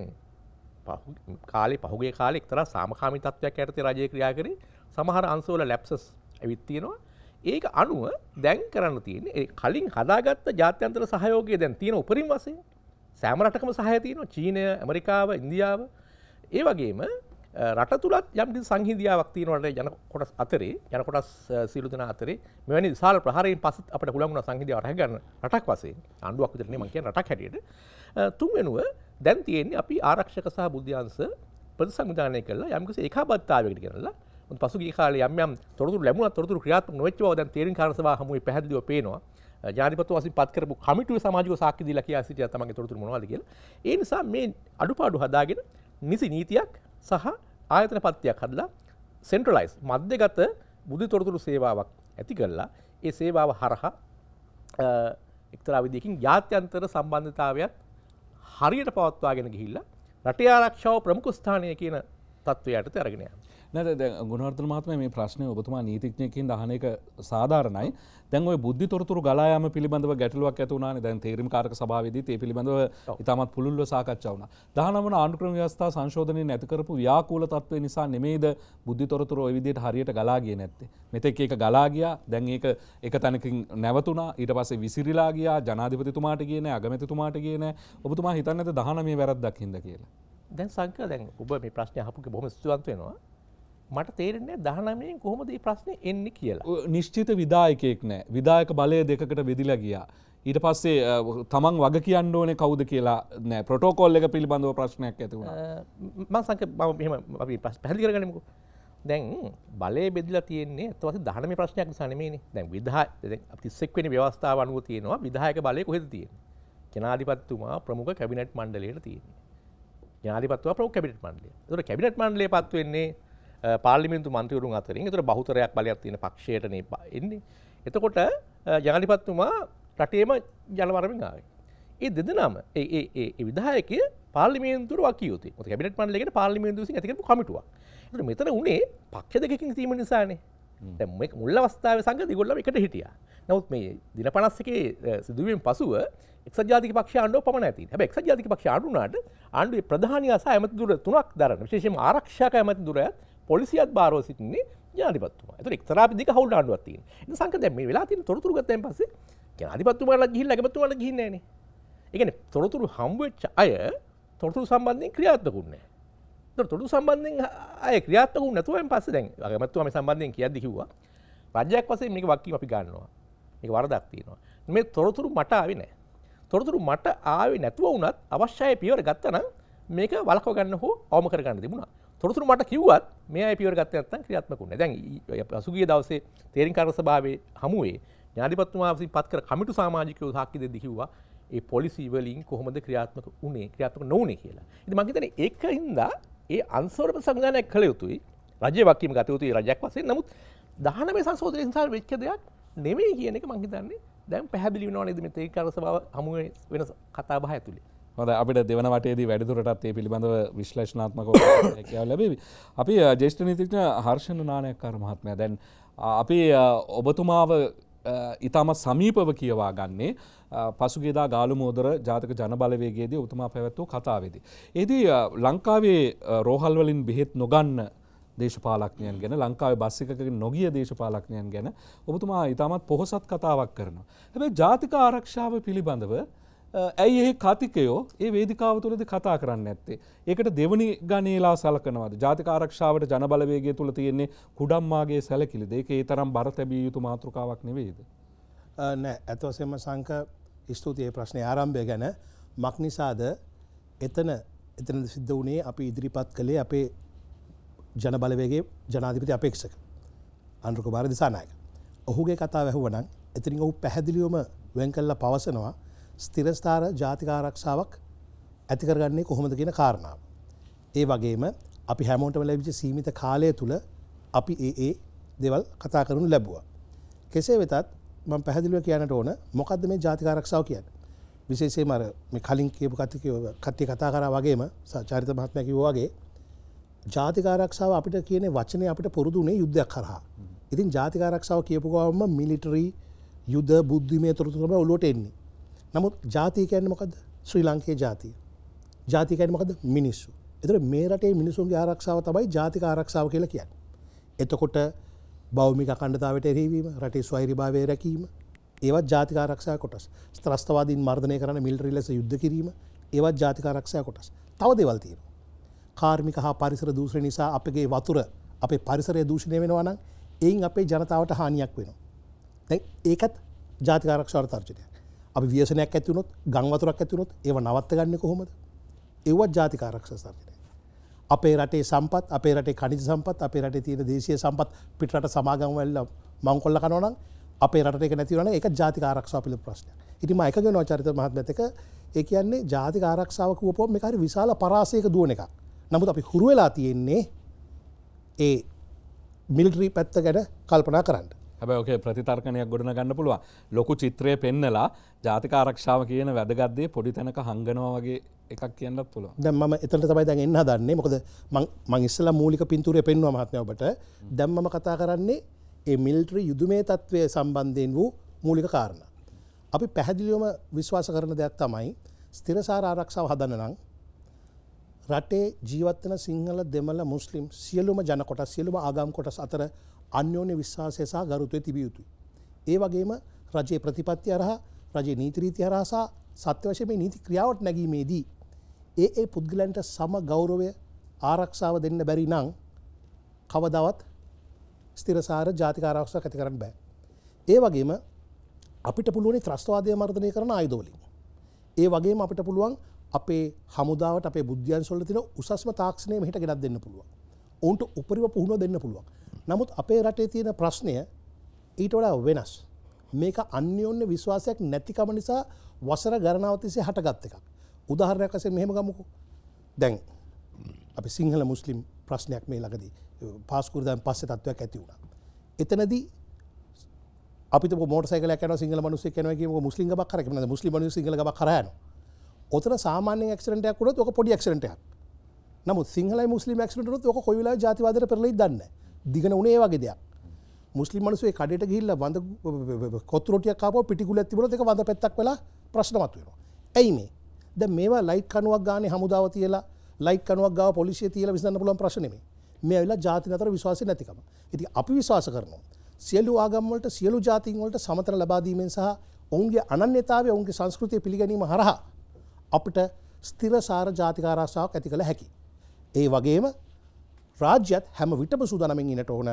කාලේ පහුගිය කාලේ එක්තරා සාමකාමී තත්ත්වයක් යටතේ රජය ක්‍රියා කරේ. සමහර අංශවල ලැප්සස් ඇවිත් තියෙනවා. ඒක අනුව දැන් කරන්න තියෙන්නේ ඒ කලින් හදාගත්ත ජාත්‍යන්තර සහයෝගය දැන් තියෙන උපරිම වශයෙන් සෑම රටකම සහාය තියෙනවා. චීනය, ඇමරිකාව, ඉන්දියාව. ඒ වගේම රට තුලත් යම් කිසි සංහිඳියාවක් තියෙනවා ජන කොටස් අතරේ, ජන කොටස් සියලු දෙනා අතරේ. මෙවැනි විශාල ප්‍රහාරයෙන් පස්සෙත් අපිට පුළුවන් වුණා සංහිඳියාව රැක ගන්න රටක් වශයෙන්. ආණ්ඩුවක් විතර නෙමෙයි මම කියන්නේ රටක් හැටියට. තුන්වෙනුව දැන් තියෙන්නේ අපි ආරක්ෂක සහ බුද්ධ්‍යාංශ ප්‍රතිසංවිධානය කළා යම් කිසි ඒකාබද්ධතාවයකට ගෙනල්ලා පසුගිය කාලේ යම් යම් තොරතුරු ලැබුණා තොරතුරු ක්‍රියාත්මක නොවෙච්ච බව දැන් තේරීම් කාර්ය සභාව හමුවේ පැහැදිලිව පේනවා. ජනාධිපතිතුමා වශයෙන් පත් කරපු කමිටුවේ සමාජික සාක්ෂි දීලා කියා සිටියා තමන්ගේ තොරතුරු මොනවද කියලා. ඒ නිසා මේ අඩුපාඩු හදාගෙන නිසි නීතියක් සහ ආයතන පත්තියක් හදලා සෙන්ට්‍රලයිස් මධ්‍යගත බුද්ධි තොරතුරු සේවාවක් ඇති කළා. ඒ සේවාව හරහා එක්තරා විදිහකින් ජාත්‍යන්තර සම්බන්ධතාවයත් හරියට පවත්වාගෙන ගිහිල්ලා රටේ ආරක්ෂාව ප්‍රමුඛ ස්ථානය කියන තත්ත්වයට අරගෙන යනවා. නැද දැන් ගුණවර්ධන මහත්මයා මේ ප්‍රශ්නේ ඔබතුමා නීතිඥයෙක්ගෙන් අහන එක සාධාරණයි. දැන් ওই බුද්ධි තොරතුරු ගලා යාම පිළිබඳව ගැටලුවක් ඇති වුණානේ. දැන් තේරීම් කාරක සභාවේදීත් ඒ පිළිබඳව ඉතාමත් පුළුල්ව සාකච්ඡා වුණා. දහනව වන ආණ්ඩුක්‍රම ව්‍යවස්ථා සංශෝධනයේ නැති කරපු ව්‍යාකූල තත්ත්වය නිසා නෙමෙයිද බුද්ධි තොරතුරු ওই විදිහට හරියට ගලා ගියේ නැත්තේ. මෙතෙක් ඒක ගලා ගියා. දැන් ඒක එක තැනකින් නැවතුණා. ඊට පස්සේ විසිරිලා ගියා. ජනාධිපතිතුමාට ගියේ නැහැ, අගමැතිතුමාට ගියේ නැහැ. ඔබතුමා හිතන්නේ නැද්ද දහනවයේ වැරද්දක් හින්දා කියලා? දැන් සංක දැන් ඔබ මේ ප්‍රශ්නේ අහපුක බොහොම ස්තුතිවන්ත වෙනවා. මට තේරෙන්නේ දහනවයෙන් කොහොමද මේ ප්‍රශ්නේ එන්නේ කියලා. නිශ්චිත විධායකයෙක් නැහැ. විධායක බලය දෙකකට බෙදිලා ගියා. ඊට පස්සේ තමන් වග කියන්න ඕනේ කවුද කියලා නැහැ. ප්‍රොටෝකෝල් එක පිළිබඳව ප්‍රශ්නයක් ඇති වුණා. මම සංක මම මෙහෙම අපි පැහැදිලි කරගනිමුකෝ. දැන් බලය බෙදලා තියෙන්නේ අත වශයෙන් දහනවයේ ප්‍රශ්නයක් නිසා නෙමෙයිනේ. දැන් විධායක දැන් තිස් එක් වෙනි ව්‍යවස්ථාව අනුව තියෙනවා විධායක බලය කොහෙද තියෙන්නේ? ජනාධිපතිතුමා ප්‍රමුඛ කැබිනට් මණ්ඩලයට තියෙන්නේ. ජනාධිපතිතුමා ප්‍රමුඛ කැබිනට් මණ්ඩලය. ඒතකොට කැබිනට් මණ්ඩලය පත් වෙන්නේ පාර්ලිමේන්තු මන්ත්‍රීවරුන් අතරින්. ඒතර බහුතරයක් බලයක් තියෙන පක්ෂයටනේ එන්නේ. එතකොට ජනාධිපතිතුමා රටේම ජනවරමින් ආවේ. ඒ දෙදෙනාම ඒ ඒ ඒ විධායකය පාර්ලිමේන්තුවට වකිය යුතුයි. මොකද කැබිනට් මණ්ඩලයකට පාර්ලිමේන්තුව විසින් ඇති කරපු කමිටුවක්. ඒතර මෙතන උනේ පක්ෂ දෙකකින් තීම නිසානේ. දැන් මේ මුල් අවස්ථාවේ සංගත ඒගොල්ලෝ එකට හිටියා. නමුත් මේ දින පනස් එකේ සිදුවීමෙන් පසුව එක්සත් ජාතික පක්ෂ ආණ්ඩුව පමණයි තියෙන්නේ. හැබැයි එක්සත් ජාතික පක්ෂ ආණ්ඩුනාට ආණ්ඩුවේ ප්‍රධානියා සහ ඇමති දුර තුනක් දරන විශේෂයෙන්ම ආරක්ෂක ඇමති දුරයත් පොලිසියත් බාරව සිටින්නේ ජනාධිපතිතුමා. ඒතර එක්තරා විදිහක හවුල් ආණ්ඩුවක් තියෙනවා. ඉතින් සංක දැන් මේ වෙලා තියෙන තොරතුරු ගත්තයින් පස්සේ ජනාධිපතිතුමාලා ගිහිල්ලා ඇගමැතිතුමාලා ගිහින්නේ නැහනේ. ඒ කියන්නේ තොරතුරු හම්බ වෙච්ච අය තොරතුරු සම්බන්ධයෙන් ක්‍රියාත්මක වුණේ නැහැ. ඒතර තොරතුරු සම්බන්ධයෙන් අය ක්‍රියාත්මක වුණ නැතුවෙන් පස්සේ දැන් ඇගමැතිතුමා මේ සම්බන්ධයෙන් කියද්දි කිව්වා රාජ්‍යයක් වශයෙන් මේක වක්කීම අපි ගන්නවා. මේක වරදක් තියෙනවා. මේ තොරතුරු මට ආවේ නැහැ. තොරතුරු මට ආවේ නැතුව වුණත් අවශ්‍යයි පියවර ගත්තා නම් මේක වළක්ව ගන්න හෝ අවම කර ගන්න තිබුණා. තොරතුරු මට කිව්වත් මේ අය පියවර ගත්තේ නැත්නම් ක්‍රියාත්මක වුණේ නැහැ. දැන් පසුගිය දවසේ තේරීම් සභාවේ හමුවේ ඥාධිපතිතුමා විසින් පත් කර කමිටු සමාජිකයෝ සාක්ෂි දෙද්දී කිව්වා ඒ පොලිසි වලින් කොහොමද ක්‍රියාත්මක වුණේ ක්‍රියාත්මක නොවුනේ කියලා. ඉතින් මම හිතන්නේ ඒකින්ද ඒ අන්සර්ව සංවිධානයක් කළ යුතුයි. රජ්‍ය වක්කීම ගත යුතුයි රජයක් වශයෙන්. නමුත් දහනවය සංශෝධනය නිසා වෙච්ච දෙයක් නෙමෙයි කියන එක මම හිතන්නේ දැන් පැහැදිලි වෙනවා නේද මේ තේරීම් සභාව හමුවේ වෙන කතා බහ ඇතුලේ. හොඳයි අපිට දෙවන වටේදී වැඩිදුරටත් මේ පිළිබඳව විශ්ලේෂණාත්මකව හැකියාව ලැබෙවි. අපි ජ්‍යෙෂ්ඨ නීතිඥ හර්ෂණ නානායක්කාර මහත්මයා දැන් අපි ඔබතුමාව ඉතාමත් සමීපව කියවා ගන්නේ පසුගියදා ගාලුමෝදර ජාතික ජනබලවේගයේදී ඔබතුමා පැවැත්වූ කතාවේදී. එහිදී ලංකාවේ රෝහල් වලින් බෙහෙත් නොගන්න දේශපාලඥයන් ගැන ලංකාවේ බස් එකකින් නොගිය දේශපාලඥයන් ගැන ඔබතුමා ඉතාමත් පොහොසත් කතාවක් කරනවා. හැබැයි ජාතික ආරක්ෂාව පිළිබඳව ඇයි ඒ කතිකයෝ ඒ වේදිකාව තුළදී කතා කරන්නේ නැත්තේ? ඒකට දෙවනි ගණේලා සලකනවාද? ජාතික ආරක්ෂාවට ජනබලවේගය තුළ තියෙන්නේ කුඩම්මාගේ සැලකිලිද? ඒක ඒ තරම් බර තැබිය යුතු මාතෘකාවක් නෙවෙයිද? නෑ අත වශයෙන්ම සංක ස්තුතියි ප්‍රශ්නේ ආරම්භය ගැන මක් නිසාද එතන එතන සිද්ධ වුණේ අපි ඉදිරිපත් කළේ අපේ ජනබලවේගයේ ජනාධිපති අපේක්ෂක අනුර කුමාර දිසානායක. ඔහුගේ කතාව ඇහුවනම් එතනින් ඔහු පැහැදිලිවම වෙන් කළා පවසනවා ස්ථිරස්ථාර ජාතික ආරක්ෂාවක් ඇති කරගන්නේ කොහොමද කියන කාරණාව. ඒ වගේම අපි හැමෝටම ලැබිච්ච සීමිත කාලය තුල අපි ඒ ඒ දේවල් කතා කරනු ලැබුවා. කෙසේ වෙතත් මම පැහැදිලිව කියන්නට ඕන මොකද්ද මේ ජාතික ආරක්ෂාව කියන්නේ. විශේෂයෙන්ම අර මේ කලින් කියපු කට්ටිය කතා කරා වගේම චාරිත මහත්මයා කිව්වා වගේ ජාතික ආරක්ෂාව අපිට කියන්නේ වචනේ අපිට පුරුදු උනේ යුද්ධයක් කරහා. ඉතින් ජාතික ආරක්ෂාව කියපු ගමන්ම මිලිටරි යුද බුද්ධිමය තොරතුරු තමයි ඔලුවට එන්නේ. නමුත් ජාතිය කියන්නේ මොකද්ද? ශ්‍රී ලංකේ ජාතිය. ජාතිය කියන්නේ මොකද්ද? මිනිස්සු. ඒතර මේ රටේ මිනිසුන්ගේ ආරක්ෂාව තමයි ජාතික ආරක්ෂාව කියලා කියන්නේ. එතකොට භෞමික අඛණ්ඩතාවයට එරෙහිවීම, රටේ ස්වෛරීභාවය රැකීම, ඒවත් ජාතික ආරක්ෂාවේ කොටස්. ත්‍රස්තවාදීන් මර්ධනය කරන මිලිටරි ලෙස යුද්ධ කිරීම, ඒවත් ජාතික ආරක්ෂාවේ කොටස්. තව දේවල් තියෙනවා. කාර්මික හා පරිසර දූෂණය නිසා අපගේ වතුර, අපේ පරිසරය දූෂණය වෙනවා නම් එයින් අපේ ජනතාවට හානියක් වෙනවා. දැන් ඒකත් ජාතික ආරක්ෂාවට තර්ජනයක්. අපි ව්‍යසනයක් ඇති වුණොත්, ගම් වතුරක් ඇති වුණොත් ඒව නවත්ත ගන්නේ කොහොමද? ඒවත් ජාතික ආරක්ෂා තර්ජනයක්. අපේ රටේ සම්පත්, අපේ රටේ khනිජ සම්පත්, අපේ රටේ තියෙන දේශීය සම්පත් පිටරට සමාගම් වල මංකොල්ල කරනවා නම් අපේ රටට ඒක නැති වෙනවා නම් ඒක ජාතික ආරක්ෂාව පිළිබඳ ප්‍රශ්නයක්. ඉතින් මම එක කියනවා චරිත මහත්මයාත් එක්ක ඒ කියන්නේ ජාතික ආරක්ෂාව කියවපුවම මේක හරි විශාල පරාසයක දුවන එකක්. නමුත් අපි හුරු වෙලා තියෙන්නේ ඒ මිලිටරි පැත්ත ගැන කල්පනා කරන්න. හැබැයි ඔකේ ප්‍රතිතර්කණයක් ගොඩනගන්න පුළුවන්. ලොකු චිත්‍රය පෙන්නලා ජාතික ආරක්ෂාව කියන වැදගත් දේ පොඩි තැනක හංගනවා වගේ එකක් කියන්නත් පුළුවන්. දැන් මම එතනට තමයි දැන් එන්න හදන්නේ. මොකද මම මම ඉස්සෙල්ලා මූලික පින්තූරය පෙන්නුවා මහත්මයා ඔබට. දැන් මම කතා කරන්නේ ඒ මිලිටරි යුදමේ තත්වය සම්බන්ධයෙන් වූ මූලික කාරණා. අපි පැහැදිලිවම විශ්වාස කරන දෙයක් තමයි ස්ථිරසාර ආරක්ෂාව හදන්න නම් රටේ ජීවත් වෙන සිංහල, දෙමළ, මුස්ලිම් සියලුම ජන කොටස්, සියලුම ආගම් කොටස් අතර අන්‍යෝන්‍ය විශ්වාසය සහ ගරුත්වය තිබිය යුතුයි. ඒ වගේම රජයේ ප්‍රතිපත්ති හරහා, රජයේ නීති රීති හරහා සහ සත්‍ය වශයෙන් මේ නීති ක්‍රියාවට නැගීමේදී ඒ ඒ පුද්ගලයන්ට සම ගෞරවය ආරක්ෂාව දෙන්න බැරි නම් කවදාවත් ස්ථිරසාර ජාතික ආරක්ෂාවක් ඇති කරන්න බෑ. ඒ වගේම අපිට පුළුවන් ත්‍රස්තවාදය මර්ධනය කරන ආයුධ වලින්. ඒ වගේම අපිට පුළුවන් අපේ හමුදාවට, අපේ බුද්ධ්‍යංශ වල තියෙන උසස්ම තාක්ෂණය මෙහෙට ගෙනත් දෙන්න පුළුවන්. ඔවුන්ට උපරිම පුහුණුව දෙන්න පුළුවන්. නමුත් අපේ රටේ තියෙන ප්‍රශ්නය ඊට වඩා වෙනස්. මේක අන්‍යෝන්‍ය විශ්වාසයක් නැතිකම නිසා වසර ගණනාවක් තිස්සේ හටගත් එකක්. උදාහරණයක් වශයෙන් මෙහෙම ගමුකෝ. දැන් අපි සිංහල මුස්ලිම් ප්‍රශ්නයක් මේ ළඟදී පාස්කුරුදාන් පස්සේ තත්ත්වයක් ඇති වුණා. එතනදී අපිට මෝටර් සයිකලයක් යනවා සිංහල මිනිස්සෙක් යනවා කියමුකෝ මුස්ලිම් ගමක් කරා කියනවා. මුස්ලිම් මිනිස්සු සිංහල ගමක් කරා යනවා. ඔතන සාමාන්‍යයෙන් ඇක්සිඩන්ට් එකක් වුණොත් ඔක පොඩි ඇක්සිඩන්ට් එකක්. නමුත් සිංහලයි මුස්ලිම් ඇක්සිඩන්ට් වුණොත් ඔක කොයි වෙලාවෙ ජාතිවාදයට පෙරලෙයිද දන්නේ නැහැ. දිගන උනේ ඒ වගේ දෙයක්. මුස්ලිම් මිනිස්සු ඒ කඩේට ගිහිල්ලා වඳ කොත්තු රොටියක් කාපුවා පිටිකුලක් තිබුණොත් ඒක වඳ පැත්තක් වෙලා ප්‍රශ්න මතුවෙනවා. ඇයි මේ? දැන් මේවා ලයිට් කණුවක් ගානේ හමුදාව තියලා ලයිට් කණුවක් ගාව පොලිසිය තියලා විසඳන්න පුළුවන් ප්‍රශ්න නෙමෙයි. මේ ඇවිල්ලා ජාති අතර විශ්වාසය නැතිකම. ඉතින් අපි විශ්වාස කරනවා සියලු ආගම් වලට සියලු ජාතීන් වලට සමතන ලබා දීමෙන් සහ ඔවුන්ගේ අනන්‍යතාවය ඔවුන්ගේ සංස්කෘතිය පිළිගැනීම හරහා අපිට ස්ථිරසාර ජාතික ආරක්ෂාවක් ඇති කළ හැකි. ඒ වගේම රාජ්‍යත් හැම විටම සූදානමින් ඉන්නට ඕන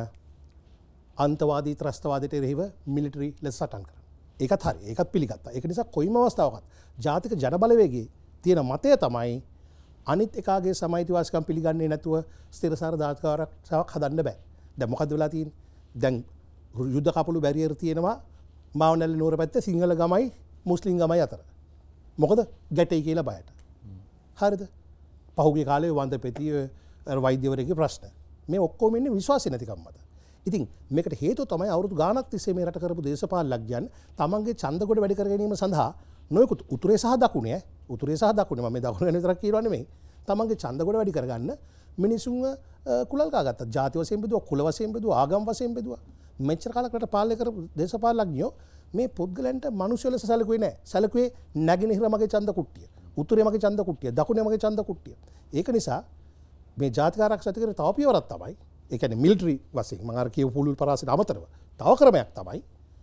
අන්තවාදී ත්‍රස්තවාදයට එරෙහිව මිලිටරි ලෙස සටන් කරන්න. ඒකත් හරි. ඒකත් පිළිගත්තා. ඒක නිසා කොයිම අවස්ථාවකත් ජාතික ජනබලවේගයේ තියෙන මතය තමයි අනිත් එකාගේ සමයිතිවාසිකම් පිළිගන්නේ නැතුව ස්ථිරසාර ජාතික ආරක්ෂාවක් හදන්න බෑ. දැන් මොකද වෙලා තියෙන්නේ? දැන් යුද්ධ කපළු බැරියර් තියෙනවා මාවනැල්ල නුවර පැත්තේ සිංහල ගමයි මුස්ලිම් ගමයි අතර. මොකද ගැටයි කියලා බයට. හරිද? පහුගිය කාලේ වන්ද පෙතිය වෛද්‍යවරයෙකුගේ ප්‍රශ්න. මේ ඔක්කොම ඉන්නේ විශ්වාසය නැතිකම මත. ඉතින් මේකට හේතුව තමයි අවුරුදු ගාණක් තිස්සේ මේ රට කරපු දේශපාලනඥයන් තමන්ගේ ඡන්ද ගොඩ වැඩි කර ගැනීම සඳහා නොයෙකුත් උතුරේ සහ දකුණේ උතුරේ සහ දකුණේ මම මේ දකුණ ගැන විතරක් කියනවා නෙමෙයි. තමන්ගේ ඡන්ද ගොඩ වැඩි කරගන්න මිනිසුන්ව කුලල් කාගත්තා. ජාති වශයෙන් බෙදුවා, කුල වශයෙන් බෙදුවා, ආගම් වශයෙන් බෙදුවා. මෙච්චර කාලයක් රට පාලනය කරපු දේශපාලනඥයෝ මේ පුද්ගලයන්ට මිනිස්සු ලෙස සැලකුවේ නැහැ. සැලකුවේ නැගෙනහිර මගේ ඡන්ද කුට්ටිය, උතුරේ මගේ ඡන්ද කුට්ටිය, දකුණේ මගේ ඡන්ද කුට්ටිය. ඒක නිසා මේ ජාතික ආරක්ෂා අධිකාරිය තව පියවරක් තමයි. ඒ කියන්නේ මිලිටරි වශයෙන් මම අර කියපු පුලුල් පරාසයට අමතරව තව ක්‍රමයක් තමයි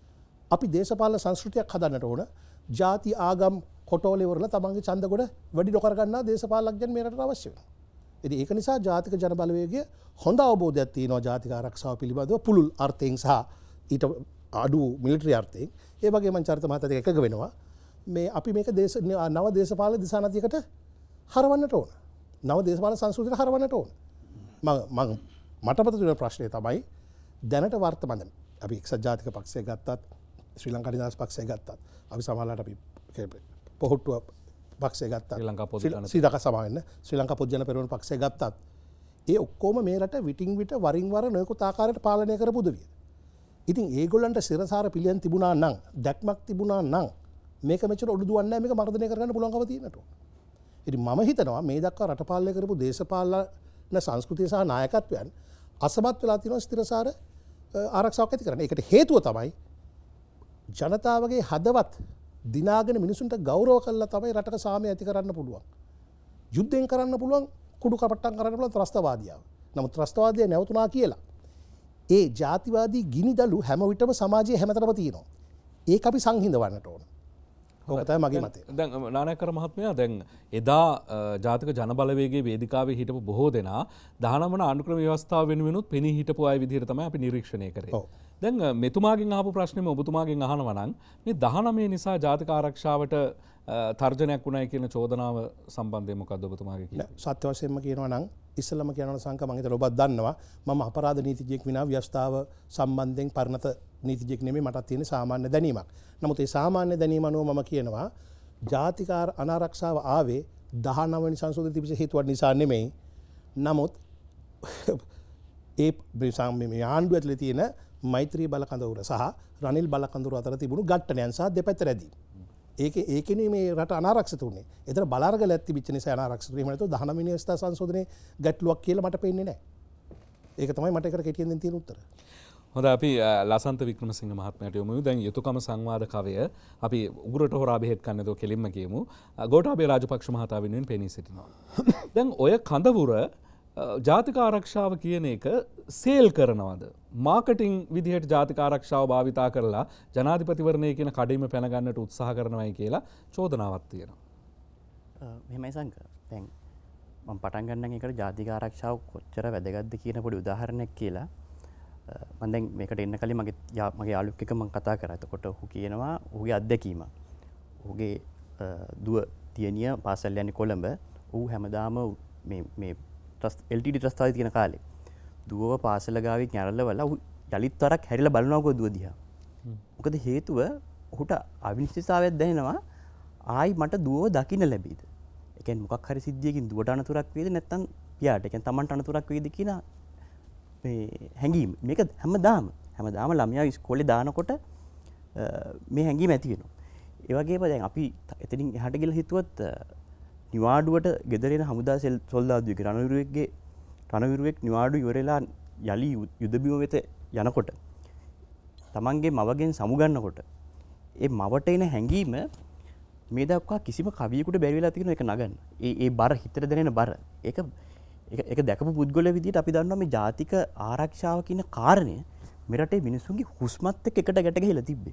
අපි දේශපාලන සංස්කෘතියක් හදන්නට ඕන. ජාති ආගම් කොටෝලේ වල තමන්ගේ ඡන්ද ගොඩ වැඩි නොකර ගන්නා දේශපාලනඥයන් මේ රටට අවශ්‍ය වෙනවා. ඉතින් ඒක නිසා ජාතික ජන බලවේගය හොඳ අවබෝධයක් තියෙනවා ජාතික ආරක්ෂාව පිළිබඳව පුළුල් අර්ථයෙන් සහ ඊට අඩු මිලිටරි අර්ථයෙන්. ඒ වගේම චරිත මහත්තයා එකග වෙනවා. මේ අපි මේක දේශ නව දේශපාලන දිශානතියකට හරවන්නට ඕන. නව දේශපාලන සංස්කෘතියට හරවන්නට ඕන. මම මම මට මතක වෙන ප්‍රශ්නය තමයි දැනට වර්තමාන අපි එක්සත් ජාතික පක්ෂය ගත්තත් ශ්‍රී ලංකා නිදහස් පක්ෂය ගත්තත් අපි සමහරවිට අපි පොහොට්ටුව පක්ෂය ගත්තත් ශ්‍රී ලංකා පොදු ජන සීදක සමාවෙන්න ශ්‍රී ලංකා පොදු ජන පෙරමුණ පක්ෂය ගත්තත් ඒ ඔක්කොම මේ රට විටින් විට වරින් වර නොයෙකුත් ආකාරයට පාලනය කරපු උදවිය. ඉතින් ඒගොල්ලන්ට සිරසාර පිළියම් තිබුණා නම් දැක්මක් තිබුණා නම් මේක මෙච්චර ඔඩු දුවන්නේ නැහැ මේක මර්ධනය කරගන්න පුළුවන්කම තියෙනට. ඉතින් මම හිතනවා මේ දක්වා රට පාලනය කරපු දේශපාලන සංස්කෘතිය සහ නායකත්වයන් අසමත් වෙලා තියෙනවා ස්ථිරසාර ආරක්ෂාවක් ඇති කරන්න. ඒකට හේතුව තමයි ජනතාවගේ හදවත් දිනාගෙන මිනිසුන්ට ගෞරව කළා තමයි රටක සාමය ඇති කරන්න පුළුවන්. යුද්ධයෙන් කරන්න පුළුවන්, කුඩු කපට්ටම් කරන්න පුළුවන් ත්‍රස්තවාදියාව. නමුත් ත්‍රස්තවාදය නැවතුණා කියලා ඒ ජාතිවාදී ගිනිදළු හැම විටම සමාජයේ හැමතැනම තියෙනවා. ඒක අපි සංහිඳවන්නට ඕන. ඕක තමයි මගේ මතය. දැන් නානායකර මහත්මයා දැන් එදා ජාතික ජනබලවේගයේ වේදිකාවේ හිටපු බොහෝ දෙනා දහනව වන ආණ්ඩුක්‍රම ව්‍යවස්ථාව වෙනුවෙනුත් පෙනී හිටපු අය විදිහට තමයි අපි නිරීක්ෂණය කරේ. දැන් මෙතුමාගෙන් අහපු ප්‍රශ්නේම ඔබතුමාගෙන් අහනවා නම් මේ දහනවය නිසා ජාතික ආරක්ෂාවට තර්ජනයක් වුණයි කියන චෝදනාව සම්බන්ධයෙන් මොකක්ද ඔබතුමාගේ කියන්නේ? සත්‍ය වශයෙන්ම කියනවා නම් ඉස්සෙල්ලම කියනවා සංක මම හිතලා ඔබත් දන්නවා මම අපරාධ නීතිඥයෙක් විනා ව්‍යවස්ථාව සම්බන්ධයෙන් පරිණත නීතිඥයෙක් නෙමෙයි මටත් තියෙන සාමාන්‍ය දැනීමක්. නමුත් ඒ සාමාන්‍ය දැනීම අනුව මම කියනවා ජාතික අනාරක්ෂාව ආවේ දහනව වෙනි සංශෝධන තිබිච්ච හේතුවක් නිසා නෙමෙයි. නමුත් ඒ මේ ආණ්ඩුව ඇතුලේ තියෙන මෛත්‍රී බලකඳවුර සහ රනිල් බලකඳවුර අතර තිබුණු ගැටණයන් සහ දෙපැත්ත රැඳීම්. ඒක ඒකනේ මේ රට අනාරක්ෂිත වුණේ. ඒතර බලාරගලයක් තිබිච්ච නිසා අනාරක්ෂිත වීම නැතුව දහනව වෙනි අවස්ථා සංශෝධනයේ ගැටලුවක් කියලා මට පේන්නේ නැහැ. ඒක තමයි මට ඒකට කෙටියෙන් දෙන්න තියෙන උත්තර. හොඳයි අපි ලසන්ත වික්‍රමසිංහ මහත්මයාට යමු. දැන් යුතුයකම සංවාද කවය අපි උගුරට හොරා බෙහෙත් කන්නේ දෝ කෙලින්ම කියමු. ගෝඨාභය රාජපක්ෂ මහතා වෙනුවෙන් පෙනී සිටිනවා. දැන් ඔය කඳවුර ජාතික ආරක්ෂාව කියන එක සේල් කරනවද? මාකටිං විදිහට ජාතික ආරක්ෂාව භාවිතා කරලා ජනාධිපතිවරණය කියන කඩේම පැන ගන්නට උත්සාහ කරනවායි කියලා චෝදනාවක් තියෙනවා. මෙහෙමයි සංක. දැන් මම පටන් ගන්නම් එකට ජාතික ආරක්ෂාව කොච්චර වැදගත්ද කියන පොඩි උදාහරණයක් කියලා. මම දැන් මේකට එන්න කලින් මගේ මගේ යාළුවෙක් එක්ක මම කතා කරා. එතකොට ඔහු කියනවා ඔහුගේ අත්දැකීම. ඔහුගේ දුව තියනිය පාසල් යන්නේ කොළඹ. ඔහු හැමදාම මේ මේ එල් ටී ඩී ත්‍රස්තවාදී තියෙන කාලේ දුවව පාසල ගාවින් යරලවලා ඔහු යලිත් වරක් හැරිලා බලනවාකෝ දුව දිහා. මොකද හේතුව ඔහුට අවිනිශ්චිතතාවයක් දැනෙනවා ආයි මට දුවව දකින්න ලැබෙයිද? ඒ කියන්නේ මොකක් හරි සිද්ධියකින් දුවට අනතුරක් වේද නැත්නම් පියාට ඒ කියන්නේ Tamanට අනතුරක් වේද කියන මේ හැඟීම. මේක හැමදාම හැමදාම ළමයා ඉස්කෝලේ දානකොට මේ හැඟීම ඇති වෙනවා. ඒ වගේම දැන් අපි එතනින් එහාට ගිහලා හිතුවත් නිවාඩුවට ගෙදර එන හමුදා සොල්දාදුවෙක් රණවිරුවෙක්ගේ රණවිරුවෙක් නිවාඩු ඉවරලා යලි යුද බිම වෙත යනකොට තමන්ගේ මවගෙන් සමුගන්නකොට ඒ මවට එන හැඟීම මේ දක්වා කිසිම කවියෙකුට බැරි වෙලා තියෙන එක නගන්න. ඒ ඒ බර හිතට දැනෙන බර. ඒක ඒක දැකපු පුද්ගලයා විදිහට අපි දන්නවා මේ ජාතික ආරක්ෂාව කියන කාරණය මේ රටේ මිනිස්සුන්ගේ හුස්මත් එක්ක එකට ගැට ගහලා තිබ්බේ.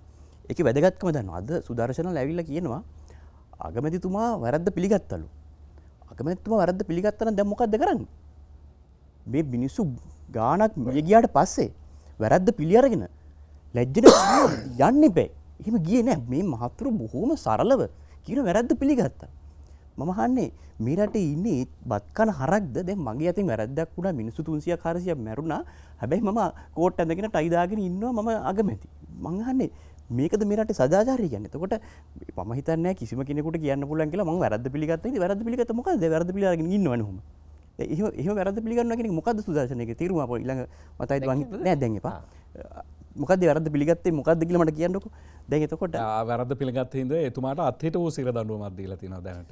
ඒකේ වැදගත්කම දන්නවා. අද සුදර්ශනලා ඇවිල්ලා කියනවා අගමැතිතුමා වැරද්ද පිළිගත්තලු. අගමැතිතුමා වැරද්ද පිළිගත්තා නම් දැන් මොකද්ද කරන්නේ? මේ මිනිස්සු ගානක් මිය ගියාට පස්සේ වැරද්ද පිළි අරගෙන ලැජ්ජට යන්න බෑ. එහෙම ගියේ නෑ. මේ මහතුරු බොහොම සරලව කියන වැරද්ද පිළිගත්තා. මම අහන්නේ මේ රටේ ඉන්නේ බත් කන හරක්ද? දැන් මගේ අතින් වැරද්දක් වුණා මිනිස්සු තුන්සියක් හාරසියක් මැරුණා. හැබැයි මම කෝට් ඇඳගෙන ටයි දාගෙන ඉන්නවා මම අගමැති. මං අහන්නේ මේකද මේ රටේ සදාචාරය කියන්නේ. එතකොට මම හිතන්නේ නැහැ කිසිම කෙනෙකුට කියන්න පුළුවන් කියලා මම වැරද්ද පිළිගත්තා. ඉතින් වැරද්ද පිළිගත්ත මොකද්ද? වැරද්ද පිළිගගෙන ඉන්නවනේ කොහොම. එහෙම එහෙම වැරද්ද පිළිගන්නවා කියන එක මොකද්ද සුදර්ශනයේ තීරුම අපෝ ඊළඟ මතයිද වං නෑ දැන් එපා. මොකද්ද වැරද්ද පිළිගත්තේ මොකද්ද කියලා මට කියන්නකෝ. දැන් එතකොට වැරද්ද පිළිගත්ත හින්දා එතුමාට අත්හිට වූ සිර දඬුවමක් දීලා තියෙනවා දැනට.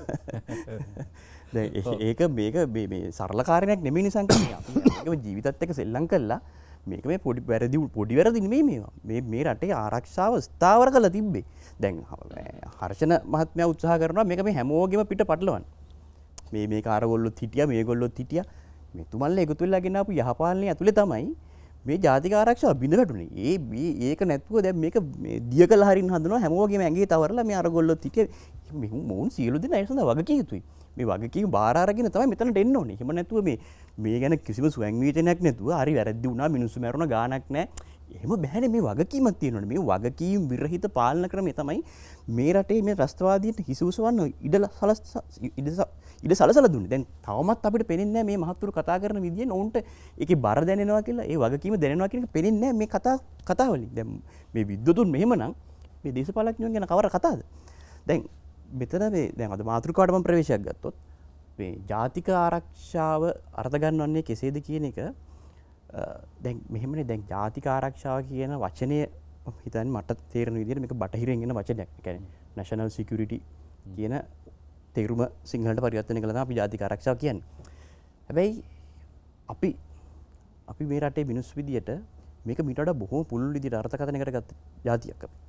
දැන් ඒක මේක මේ සරල කාරණයක් නෙමෙයි නිසංකල්පය. අපි මේකම ජීවිතත් එක්ක සෙල්ලම් කළා. මේක මේ පොඩි වැරදි පොඩි වැරදි නෙමෙයි මේවා. මේ මේ රටේ ආරක්ෂාව ස්ථාවර කරලා තිබ්බේ. දැන් හර්ෂණ මහත්මයා උත්සාහ කරනවා මේක මේ හැමෝගෙම පිට පටලවන්න. මේ මේ කාරගොල්ලොත් හිටියා මේගොල්ලොත් හිටියා. මේ තුමන්ලා එකතු වෙලා ගෙන ආපු යහපාලනයේ ඇතුලේ තමයි මේ ජාතික ආරක්ෂාව බිඳ වැටුනේ. ඒ මේ ඒක නැතුව දැන් මේක මේ දිය කළා හරින්න හදනවා හැමෝගෙම ඇඟේ තවරලා මේ අරගොල්ලොත් හිටියේ. මේ මොවුන් සියලු දෙනා ඒ සඳහා වගකිය යුතුයි. මේ වගකීම බාර අරගෙන තමයි මෙතනට එන්න ඕනේ. එහෙම නැතුව මේ මේ ගැන කිසිම ස්වයං විචනයක් නැතුව හරි වැරද්දි වුණා මිනිස්සු මැරුණා ගානක් නැහැ. එහෙම බෑනේ මේ වගකීමක් තියෙනවනේ. මේ වගකීම් විරහිත පාලන ක්‍රමය තමයි මේ රටේ මේ රාෂ්ට්‍රවාදීන්ට හිසුසවන්න ඉඩ සලස් ඉඩ ඉඩ සලසලා දුන්නේ. දැන් තවමත් අපිට පේන්නේ නැහැ මේ මහත්තුරු කතා කරන විදියෙන් ඔවුන්ට ඒකේ බර දැනෙනවා කියලා, ඒ වගකීම දැනෙනවා කියන එක පේන්නේ නැහැ මේ කතා කතා වලින්. දැන් මේ විද්වතුන් මෙහෙමනම් මේ දේශපාලඥයන් ගැන කවර කතාවද? දැන් මෙතන මේ දැන් අද මාතෘකාවට මම ප්‍රවේශයක් ගත්තොත් මේ ජාතික ආරක්ෂාව අර්ථ ගන්නවන්නේ කෙසේද කියන එක දැන් මෙහෙමනේ. දැන් ජාතික ආරක්ෂාව කියන වචනය හිතන්නේ මට තේරෙන විදිහට මේක බටහිරෙන් එන වචනයක්. ඒ කියන්නේ national security කියන තේරුම සිංහලට පරිවර්තනය කළා තමයි අපි ජාතික ආරක්ෂාව කියන්නේ. හැබැයි අපි අපි මේ රටේ මිනිස් විදියට මේක මීට වඩා බොහොම පුළුල් විදියට අර්ථකථනය කරගත්ත ජාතියක් අපි.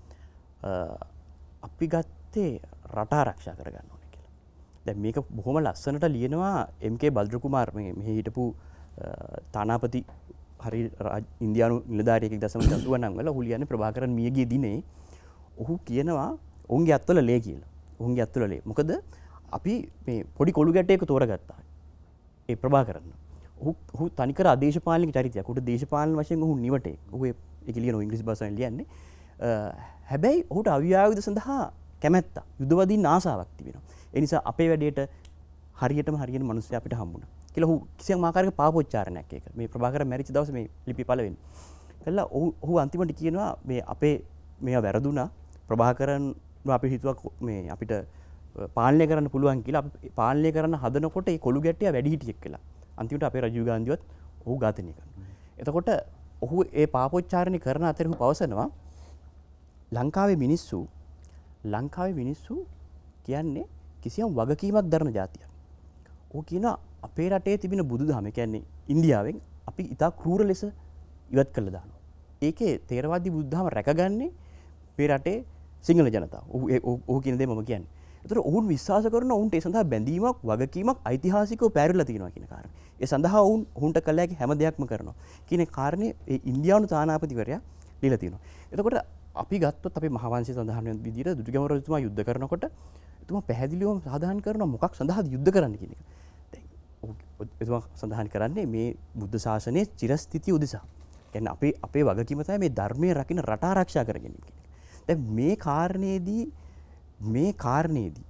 අපි ගත්තේ රට ආරක්ෂා කරගන්න ඕනේ කියලා. දැන් මේක බොහොම ලස්සනට ලියනවා එම්.කේ. බල්ද්‍ර කුමාර් මේ මෙහි හිටපු තානාපති හරි ඉන්දියානු නිලධාරියෙක් දශම දසුව නම් වල ඔහු ලියන්නේ ප්‍රභාකරන් මියගිය දිනේ ඔහු කියනවා ඔවුන්ගේ අත්වල ලේ කියලා. ඔවුන්ගේ අත්වල ලේ. මොකද අපි මේ පොඩි කොළු ගැටයක තෝරගත්තා. ඒ ප්‍රභාකරන්. ඔහු ඔහු තනිකර ආදේශපාලනික චරිතයක්. උට දේශපාලන වශයෙන් ඔහු නිවටේ. ඔහු ඒක ලියන ඉංග්‍රීසි භාෂාවෙන් ලියන්නේ. හැබැයි ඔහුට අවියායුධ සඳහා කැමැත්ත යුදවදින්න ආසාවක් තිබෙනවා. ඒ නිසා අපේ වැඩේට හරියටම හරියන මිනිස්සු අපිට හම්බුණා. කියලා ඔහු කිසියම් ආකාරයක පාපෝච්චාරණයක් ඒක. මේ ප්‍රභාකරන් මැරිච්ච දවසේ මේ ලිපි පළවෙනි. කළා ඔහු ඔහු අන්තිමට කියනවා මේ අපේ මේවා වැරදුනා. ප්‍රභාකරන් අපි හිතුවා මේ අපිට පාලනය කරන්න පුළුවන් කියලා. අපි පාලනය කරන්න හදනකොට ඒ කොළු ගැට්ටිය වැඩි හිටියෙක් කියලා. අන්තිමට අපේ රජීව් ගාන්ධිවත් ඔහු ඝාතනය කරනවා. එතකොට ඔහු ඒ පාපෝච්චාරණය කරන අතර ඔහු පවසනවා ලංකාවේ මිනිස්සු ලංකාවේ මිනිස්සු කියන්නේ කිසියම් වගකීමක් දරන ජාතියක්. ඔහු කියනවා අපේ රටේ තිබෙන බුදුදහම කියන්නේ ඉන්දියාවෙන් අපි ඉතා ක්‍රූර ලෙස ඉවත් කළා දානවා. ඒකේ තේරවාදී බුදුදහම රැකගන්නේ අපේ රටේ සිංහල ජනතාව. ඔහු ඔහු කියන දේ මම කියන්නේ. ඒතර ඔවුන් විශ්වාස කරන ඔවුන්ට ඒ සඳහා බැඳීමක් වගකීමක් ඓතිහාසිකව පැරිලා තියෙනවා කියන කාරණේ. ඒ සඳහා ඔවුන් ඔවුන්ට කළ හැකි හැම දෙයක්ම කරනවා. කියන කාරණේ ඒ ඉන්දියානු තානාපතිවරයා දීලා තියෙනවා. එතකොට අපි ගත්තොත් අපේ මහවංශය සඳහන් වෙන විදිහට දුටුගැමුණු රජතුමා යුද්ධ කරනකොට එතුමා පැහැදිලිවම සාධාරණ කරනවා මොකක් සඳහාද යුද්ධ කරන්න කියන එක. දැන් එතුමා සඳහන් කරන්නේ මේ බුද්ධ ශාසනයේ චිරස්ථිතිය උදෙසා. කියන්නේ අපේ අපේ වගකීම තමයි මේ ධර්මයේ රකින්න රට ආරක්ෂා කර ගැනීම කියන එක. දැන් මේ කාරණේදී මේ කාරණේදී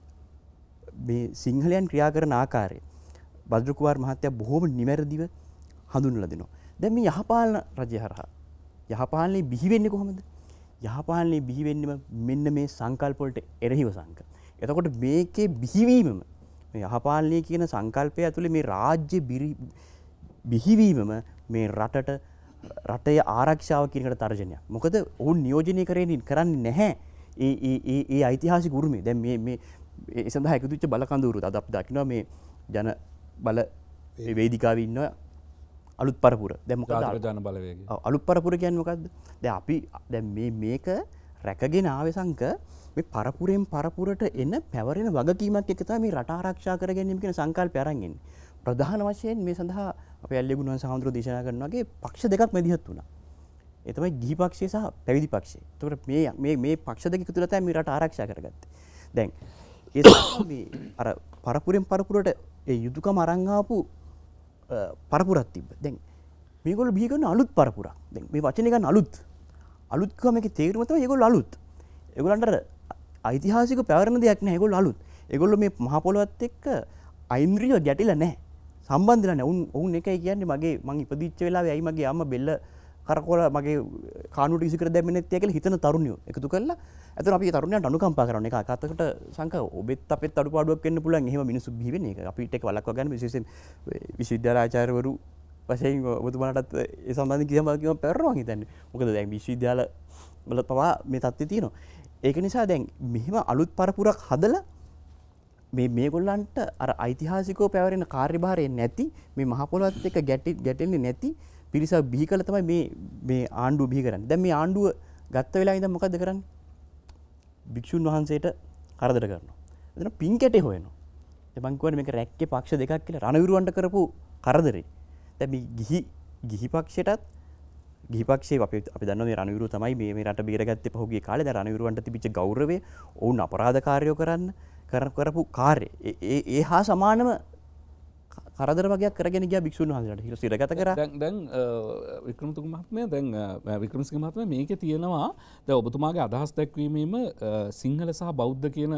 මේ සිංහලයන් ක්‍රියා කරන ආකාරය බල්ද්‍ර කුමාර් මහත්තයා බොහොම නිවැරදිව හඳුන්වලා දෙනවා. දැන් මේ යහපාලන රජය හරහා යහපාලනේ බිහි වෙන්නේ කොහොමද? යහපාලනේ බිහි වෙන්නේම මෙන්න මේ සංකල්ප වලට එරෙහිව සංක. එතකොට මේකේ බිහිවීමම මේ යහපාලනය කියන සංකල්පය ඇතුලේ මේ රාජ්‍ය බිහිවීමම මේ රටට රටේ ආරක්ෂාව කියන එකට තර්ජනයක්. මොකද ඔවුන් නියෝජනය කරන්නේ කරන්නේ නැහැ ඒ ඒ ඒ ඒ ඓතිහාසික උරුමය. දැන් මේ මේ ඒ සඳහා එකතු වෙච්ච බල කඳවුරු අද අපි දකිනවා මේ ජන බල වේදිකාවේ ඉන්න අලුත් පරපුර. දැන් මොකද ජන බලවේගය. ඔව් අලුත් පරපුර කියන්නේ මොකද්ද? දැන් අපි දැන් මේ මේක රැකගෙන ආවේ සංක මේ පරපුරෙන් පරපුරට එන පැවරෙන වගකීමක් එක්ක තමයි මේ රට ආරක්ෂා කර ගැනීම කියන සංකල්පය අරන් එන්නේ. ප්‍රධාන වශයෙන් මේ සඳහා අපේ ඇල්ලේගුණ වංශ සහෝදරයෝ දේශනා කරන වගේ පක්ෂ දෙකක් මැදිහත් වුණා. ඒ තමයි ගිහි පක්ෂය සහ පැවිදි පක්ෂය. එතකොට මේ මේ මේ පක්ෂ දෙක තුල තමයි මේ රට ආරක්ෂා කරගත්තේ. දැන් ඒ මේ අර පරපුරෙන් පරපුරට ඒ යුතුයකම අරන් ආපු පරපුරක් තිබ්බ. දැන් මේගොල්ලෝ බිහි කරන අලුත් පරපුරක්. දැන් මේ වචනේ ගන්න අලුත්. අලුත් කියව මේකේ තේරුම තමයි ඒගොල්ලෝ අලුත්. ඒගොල්ලන්ට ඓතිහාසික පැවරෙන දෙයක් නැහැ. ඒගොල්ලෝ අලුත්. ඒගොල්ලෝ මේ මහ පොළොවත් එක්ක අයින්ද්‍රිය ගැටිලා නැහැ. සම්බන්ධලා නැහැ. උන් උන් එකයි කියන්නේ මගේ මං ඉපදිච්ච වෙලාවේ ඇයි මගේ අම්මා බෙල්ල කරකවල මගේ කානුවට ඉසි කර දැම්මේ නැත්තේ කියලා හිතන තරුණියෝ එකතු කරලා එතන අපි තරුණයන්ට අනුකම්පා කරන එක අකත්තකට සංක ඔබෙත් අපෙත් අඩුපාඩුවක් වෙන්න පුළුවන්. එහෙම මිනිස්සු බිහි වෙන්නේ ඒක අපිට ඒක වළක්වා ගන්න විශේෂයෙන් විශ්වවිද්‍යාල ආචාර්යවරු වශයෙන් ඔබතුමාටත් ඒ සම්බන්ධයෙන් කිසිම කිසිම පැවරනවා හිතන්නේ. මොකද දැන් විශ්වවිද්‍යාල වල පවා මේ තත්ත්වය තියෙනවා. ඒක නිසා දැන් මෙහිම අලුත් පරපුරක් හදලා මේ මේගොල්ලන්ට අර ඓතිහාසිකව පැවරෙන කාර්යභාරය නැති මේ මහ පොළොවත් එක්ක ගැටි ගැටෙන්නේ නැති පිරිසක් බිහි කළ තමයි මේ මේ ආණ්ඩුව බිහි කරන්නේ. දැන් මේ ආණ්ඩුව ගත්ත වෙලාව ඉඳන් මොකද්ද කරන්නේ? භික්ෂුන් වහන්සේට කරදර කරනවා. එතන පින් කැටේ හොයනවා. දැන් මං කියන්නේ මේක රැක්කේ පක්ෂ දෙකක් කියලා රණවිරුවන්ට කරපු කරදරේ. දැන් මේ ගිහි ගිහි පක්ෂයටත් ගිහි පක්ෂයේ අපි අපි දන්නවා මේ රණවිරුව තමයි මේ මේ රට බේරගත්තේ පහුගිය කාලේ. දැන් රණවිරුවන්ට තිබිච්ච ගෞරවය ඔවුන් අපරාධකාරයෝ කරන්න කරපු කාර්යය ඒ ඒ හා සමානම කරදර වගේක් කරගෙන ගියා භික්ෂුන් වහන්සේලාට. හිල සිරගත කරා. දැන් දැන් වික්‍රමතුංග මහත්මයා දැන් වික්‍රමසිංහ මහත්මයා මේකේ තියෙනවා දැන් ඔබතුමාගේ අදහස් දැක්වීමේම සිංහල සහ බෞද්ධ කියන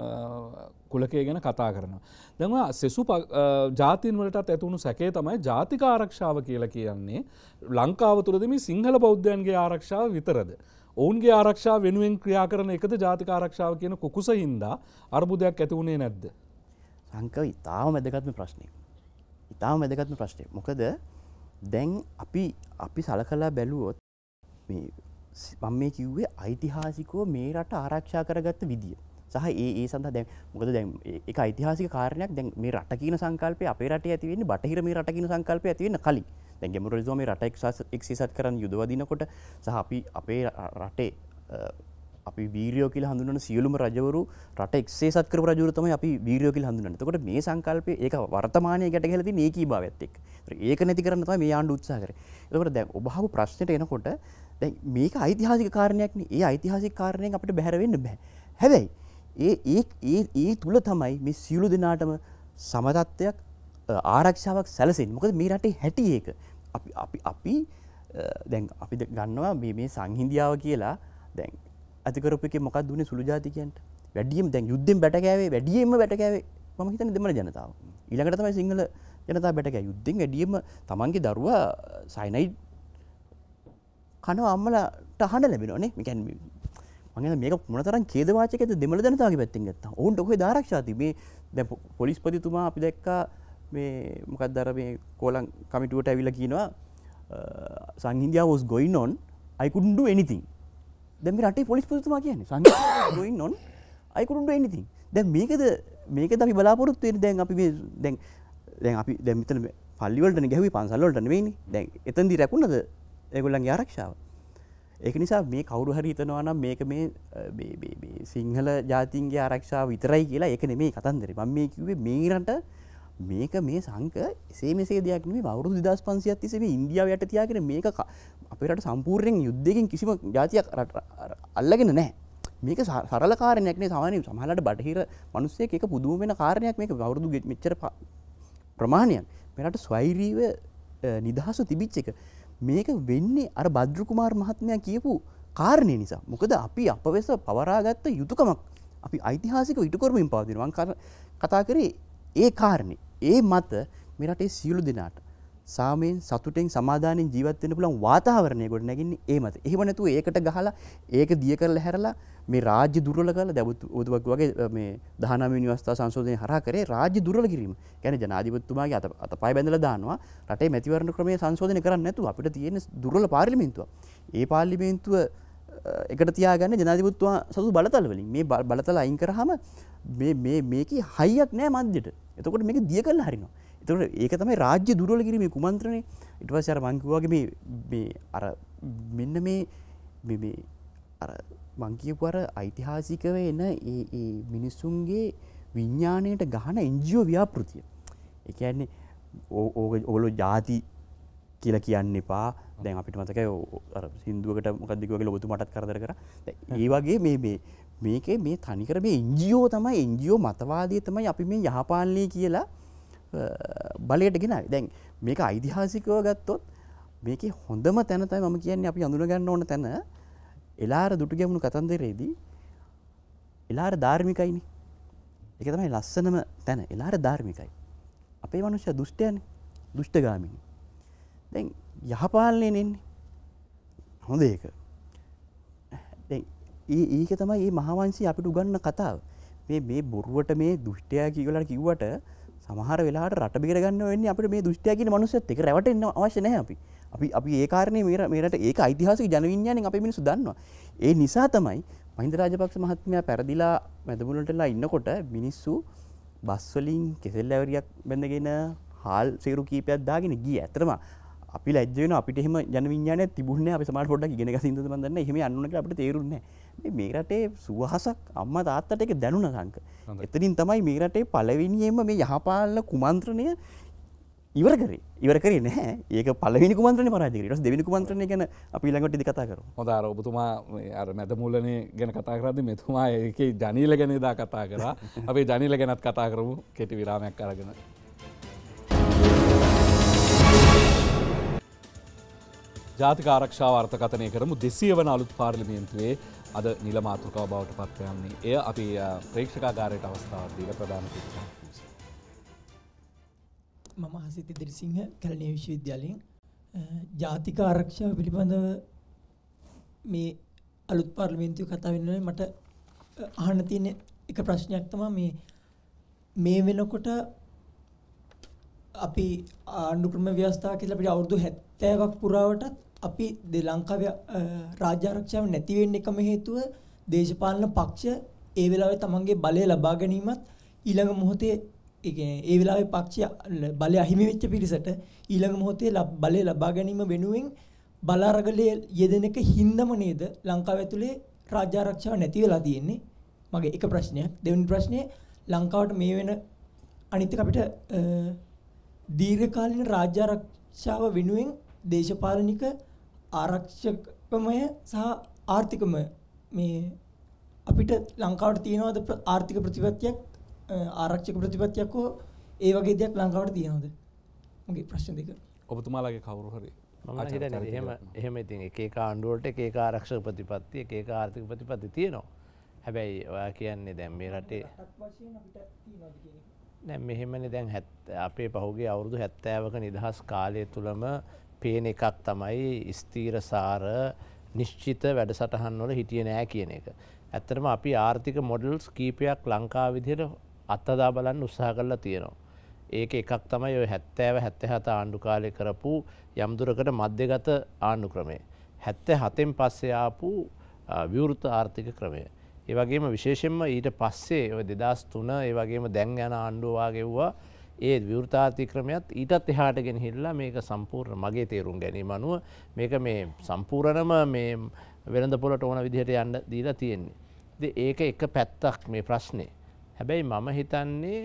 කුලකය ගැන කතා කරනවා. දැන් ඔය සෙසු ජාතීන් වලටත් ඇතුණු සැකේ තමයි ජාතික ආරක්ෂාව කියලා කියන්නේ ලංකාව තුළදී මේ සිංහල බෞද්ධයන්ගේ ආරක්ෂාව විතරද? ඔවුන්ගේ ආරක්ෂාව වෙනුවෙන් ක්‍රියා කරන එකද ජාතික ආරක්ෂාව කියන කුකුස හින්දා අර්බුදයක් ඇති වුණේ නැද්ද? සංකව ඉතාම වැදගත්ම ප්‍රශ්නයක්. ඉතාම වැදගත්ම ප්‍රශ්නයක්. මොකද දැන් අපි අපි සලකලා බැලුවොත් මේ මම මේ කිව්වේ ඓතිහාසිකව මේ රට ආරක්ෂා කරගත්ත විදිය. සහ ඒ ඒ සඳහා දැන් මොකද දැන් ඒක ඓතිහාසික කාරණයක්. දැන් මේ රට කියන සංකල්පය අපේ රටේ ඇති වෙන්නේ බටහිර මේ රට කියන සංකල්පය ඇති වෙන්න කලින්. දැන් ගැමුණු මේ රට එක්සීසත් කරන්න යුද වදිනකොට සහ අපි අපේ රටේ අපි වීරයෝ කියලා හඳුන්වන සියලුම රජවරු රට එක්සීසත් කරපු රජවරු තමයි අපි වීරයෝ කියලා හඳුන්වන්නේ. එතකොට මේ සංකල්පය ඒක වර්තමානයේ ගැට ගැහිලා තියෙන ඒකීභාවයත් එක්ක. ඒක නැති කරන්න තමයි මේ ආණ්ඩුව උත්සාහ කරේ. එතකොට දැන් ඔබ අහපු ප්‍රශ්නෙට එනකොට දැන් මේක ඓතිහාසික කාරණයක් නේ. ඒ ඓතිහාසික කාරණයෙන් අපිට බැහැර වෙන්න බෑ. හැබැයි ඒ ඒ ඒ ඒ තුල තමයි මේ සියලු දෙනාටම සමතත්වයක් ආරක්ෂාවක් සැලසෙන්නේ. මොකද මේ රටේ හැටි ඒක. අපි අපි අපි දැන් අපි ගන්නවා මේ මේ සංහිඳියාව කියලා දැන් අතිකරපු එකේ මොකක්ද දුන්නේ සුළු ජාතිකයන්ට? වැඩියෙන්ම දැන් යුද්ධෙන් බැට කෑවේ වැඩියෙන්ම බැට කෑවේ මම හිතන්නේ දෙමළ ජනතාව. ඊළඟට තමයි සිංහල ජනතාව බැට කෑවේ. යුද්ධෙන් වැඩියෙන්ම තමන්ගේ දරුවා සයිනයිඩ් කනවා අම්මලාට අහන්න ලැබෙනවනේ. මේ කියන්නේ මම හිතන්නේ මේක මොනතරම් ඛේදවාචකද දෙමළ ජනතාවගේ පැත්තෙන් ගත්තා. ඔවුන්ට කොහෙද ආරක්ෂා තිබේ? මේ දැන් පොලිස්පතිතුමා අපි දැක්කා මේ මොකක්ද අර මේ කෝලම් කමිටුවට ඇවිල්ලා කියනවා සංහිඳියා was going on I couldn't do anything. දැන් මේ රටේ පොලිස්පතිතුමා කියන්නේ සංහිඳියා was going on I couldn't do anything. දැන් මේකද මේකද අපි බලාපොරොත්තු වෙන්නේ. දැන් අපි මේ දැන් දැන් අපි දැන් මෙතන පල්ලි වලටනේ ගැහුවේ පන්සල් වලට නෙවෙයිනේ. දැන් එතනදී රැකුණද ඒගොල්ලන්ගේ ආරක්ෂාව? ඒක නිසා මේ කවුරු හරි හිතනවා නම් මේක මේ මේ මේ සිංහල ජාතීන්ගේ ආරක්ෂාව විතරයි කියලා ඒක නෙමෙයි කතන්දරේ. මම මේ කිව්වේ මේ රට මේක මේ සංක එසේ මෙසේ දෙයක් නෙමෙයි. අවුරුදු දෙදාස් පන්සියයක් තිස්සේ මේ ඉන්දියාව යට තියාගෙන මේක අපේ රට සම්පූර්ණයෙන් යුද්ධයකින් කිසිම ජාතියක් අල්ලගෙන නැහැ. මේක සරල කාරණයක් නේ. සාමාන්‍යයෙන් සමහරවිට බටහිර මිනිස්සෙක් ඒක පුදුම වෙන කාරණයක්. මේක අවුරුදු මෙච්චර ප්‍රමාණයක් මේ රට ස්වෛරීව නිදහස තිබිච්ච එක. මේක වෙන්නේ අර බද්රු කුමාර මහත්මයා කියපු කාරණේ නිසා. මොකද අපි අපවෙස පවරාගත්ත යුතුයකමක් අපි ඓතිහාසිකව ඉටු කරමින් පවතිනවා. මම කතා කරේ ඒ කාරණේ. ඒ මත මේ රටේ සියලු දෙනාට සාමයෙන් සතුටෙන් සමාදානෙන් ජීවත් වෙන්න පුළුවන් වාතාවරණය ගොඩ නැගින්නේ ඒ මත. එහෙම නැතුව ඒකට ගහලා ඒක දිය කරලා හැරලා මේ රාජ්‍ය දුර්වල කරලා දැවුතුවක් වගේ මේ දහනවය වෙනි අවස්ථාව සංශෝධනය හරහා කරේ රාජ්‍ය දුර්වල කිරීම. කියන්නේ ජනාධිපතිතුමාගේ අත අතපය බැඳලා දානවා රටේ මැතිවරණ ක්‍රමය සංශෝධනය කරන්නේ නැතුව අපිට තියෙන දුර්වල පාර්ලිමේන්තුවක්. ඒ පාර්ලිමේන්තුව එකට තියාගන්නේ ජනාධිපතිතුමා සතු බලතල වලින්. මේ බලතල අයින් කරාම මේ මේ මේකේ හයියක් නෑ මැද්දට. එතකොට මේක දිය කරලා හරිනවා. එතකොට ඒක තමයි රාජ්‍ය දුර්වල කිරීමේ කුමන්ත්‍රණය. ඊට පස්සේ අර මං කිව්වා වගේ මේ මේ අර මෙන්න මේ මේ මේ අර මං කියපු අර ඓතිහාසිකව එන ඒ ඒ මිනිසුන්ගේ විඥාණයට ගහන එන්ජියෝ ව්‍යාපෘතිය. ඒ කියන්නේ ඕගොල්ලෝ ಜಾති කියලා කියන්න එපා. දැන් අපිට මතකයි අර සින්දුවකට මොකක්ද කිව්වගේ ඔබතුමාටත් කරදර කරා. ඒ වගේ මේ මේ මේකේ මේ තනිකර මේ එන් ජී ඕ තමයි එන් ජී ඕ මතවාදී තමයි අපි මේ යහපාලනය කියලා බලයට ගෙනාවේ. දැන් මේක ඓතිහාසිකව ගත්තොත් මේකේ හොඳම තැන තමයි මම කියන්නේ අපි අඳුන ගන්න ඕන තැන එලාර දුටු ගැමුණු කතන්දරේදී එලාර ධාර්මිකයිනේ. ඒක තමයි ලස්සනම තැන. එලාර ධාර්මිකයි. අපේ මනුෂ්‍ය දුෂ්ටයනේ. දුෂ්ටගාමිනී. දැන් යහපාලනයෙන් එන්නේ. හොඳ ඒක. දැන් ඒ ඒක තමයි මේ මහාවංශي අපිට උගන්වන කතාව. මේ මේ බොරුවට මේ දුෂ්ටයා කියලා කිව්වට සමහර වෙලාවට රට බේර ගන්න වෙන්නේ අපිට මේ දුෂ්ටයා කියන මනුස්සයත් එක රැවටෙන්න අවශ්‍ය නැහැ අපි. අපි අපි ඒ කාරණේ මේ මේරට ඒක ඓතිහාසික ජන විඥාණයෙන් අපේ මිනිස්සු දන්නවා. ඒ නිසා තමයි මහින්ද රාජපක්ෂ මහත්මයා පැරදිලා මැදමුලටලා ඉන්නකොට මිනිස්සු බස් වලින් කෙසෙල් ඇවරියක් බැඳගෙන හාල් සීරු කීපයක් දාගෙන ගියේ. ඇත්තටම අපි ලැජ්ජ වෙනවා අපිට එහෙම ජන විඥානයක් තිබුණේ නැහැ. අපි සමහර පොඩ්ඩක් ඉගෙන ගන්න ඉඳන් මම දන්නේ එහෙම යන්න ඕන කියලා අපිට තේරුන්නේ නැහැ. මේ රටේ සුවහසක් අම්මා තාත්තට ඒක දැනුණා සංක. එතනින් තමයි මේ රටේ පළවෙනියෙන්ම මේ යහපාලන කුමන්ත්‍රණය ඉවර කරේ. ඉවර කරේ නැහැ. ඒක පළවෙනි කුමන්ත්‍රණේ පරාජය කරේ. ඊට පස්සේ දෙවෙනි කුමන්ත්‍රණය ගැන අපි ඊළඟට ඉදි කතා කරමු. හොඳයි අර ඔබතුමා අර මැදමූලනේ ගැන කතා කරද්දී මෙතුමා ඒකේ ජනීල ගැන ඉදා කතා කරා. අපි ජනීල ගැනත් කතා කරමු කෙටි විරාමයක් අරගෙන. ජාතික ආරක්ෂාව අර්ථකථනය කරමු දෙසිය වන අලුත් පාර්ලිමේන්තුවේ අද නිල මාතෘකාව බවට පත් වෙන්නේ. එය අපි ප්‍රේක්ෂකාගාරයට අවස්ථාවක් දීලා ප්‍රදාන කරනවා. මම හසිත දිරිසිංහ කැලණිය විශ්වවිද්‍යාලයෙන් ජාතික ආරක්ෂාව පිළිබඳව මේ අලුත් පාර්ලිමේන්තුව කතා වෙනකොට මට අහන්න තියෙන එක ප්‍රශ්නයක් තමයි මේ මේ වෙනකොට අපි ආණ්ඩු ක්‍රම ව්‍යවස්ථාව කියලා අපිට අවුරුදු හැත්තෑවක් පුරාවටත් අපි ද ලංකාවේ රාජ්‍ය ආරක්ෂාව නැති වෙන්න එකම හේතුව දේශපාලන පක්ෂ ඒ වෙලාවේ තමන්ගේ බලය ලබා ගැනීමත් ඊළඟ මොහොතේ ඒ කියන්නේ ඒ වෙලාවේ පක්ෂ බලය අහිමි වෙච්ච පිරිසට ඊළඟ මොහොතේ බලය ලබා ගැනීම වෙනුවෙන් බල අරගලයේ යෙදෙන එක හින්දම නේද ලංකාව ඇතුලේ රාජ්‍ය ආරක්ෂාව නැති වෙලා තියෙන්නේ. මගේ එක ප්‍රශ්නයක්. දෙවෙනි ප්‍රශ්නේ ලංකාවට මේ වෙන අනිත් එක අපිට දීර්ඝකාලීන රාජ්‍ය ආරක්ෂාව වෙනුවෙන් දේශපාලනික ආරක්ෂකමය සහ ආර්ථිකමය මේ අපිට ලංකාවට තියෙනවද ආර්ථික ප්‍රතිපත්තියක් ආරක්ෂක ප්‍රතිපත්තියක් හෝ ඒ වගේ දෙයක් ලංකාවට තියෙනවද? මගේ ප්‍රශ්න දෙක. ඔබතුමාලාගේ කවුරු හරි මම හිතන්නේ එහෙම එහෙම ඉතින් එක එක ආණ්ඩු වලට එක එක ආරක්ෂක ප්‍රතිපත්ති එක එක ආර්ථික ප්‍රතිපත්ති තියෙනවා. හැබැයි ඔයා කියන්නේ දැන් මේ රටේ දැන් මෙහෙමනේ දැන් අපේ පහුගිය අවුරුදු හැත්තෑවක නිදහස් කාලය තුලම පේන එකක් තමයි ස්ථීරසාර නිශ්චිත වැඩසටහන් වල හිටියේ නෑ කියන එක. ඇත්තටම අපි ආර්ථික මොඩල්ස් කීපයක් ලංකාව විදිහට අත්හදා බලන්න උත්සාහ කරලා තියෙනවා. ඒක එකක් තමයි ඔය හැත්තෑව හැත්තෑහත ආණ්ඩු කාලේ කරපු යම් දුරකට මධ්‍යගත ආණ්ඩු ක්‍රමය. හැත්තෑහතෙන් පස්සේ ආපු විවෘත ආර්ථික ක්‍රමය. ඒ වගේම විශේෂයෙන්ම ඊට පස්සේ ඔය දෙදාස් තුන ඒ වගේම දැන් යන ආණ්ඩුව වාගෙව්වා ඒ විවෘත ආර්ථික ක්‍රමයක් ඊටත් එහාට ගෙනහිල්ලා මේක සම්පූර්ණ මගේ තේරුම් ගැනීම අනුව මේක මේ සම්පූර්ණම මේ වෙළඳ පොළට ඕන විදිහට යන්න දීලා තියෙන්නේ. ඉතින් ඒක එක පැත්තක් මේ ප්‍රශ්නේ. හැබැයි මම හිතන්නේ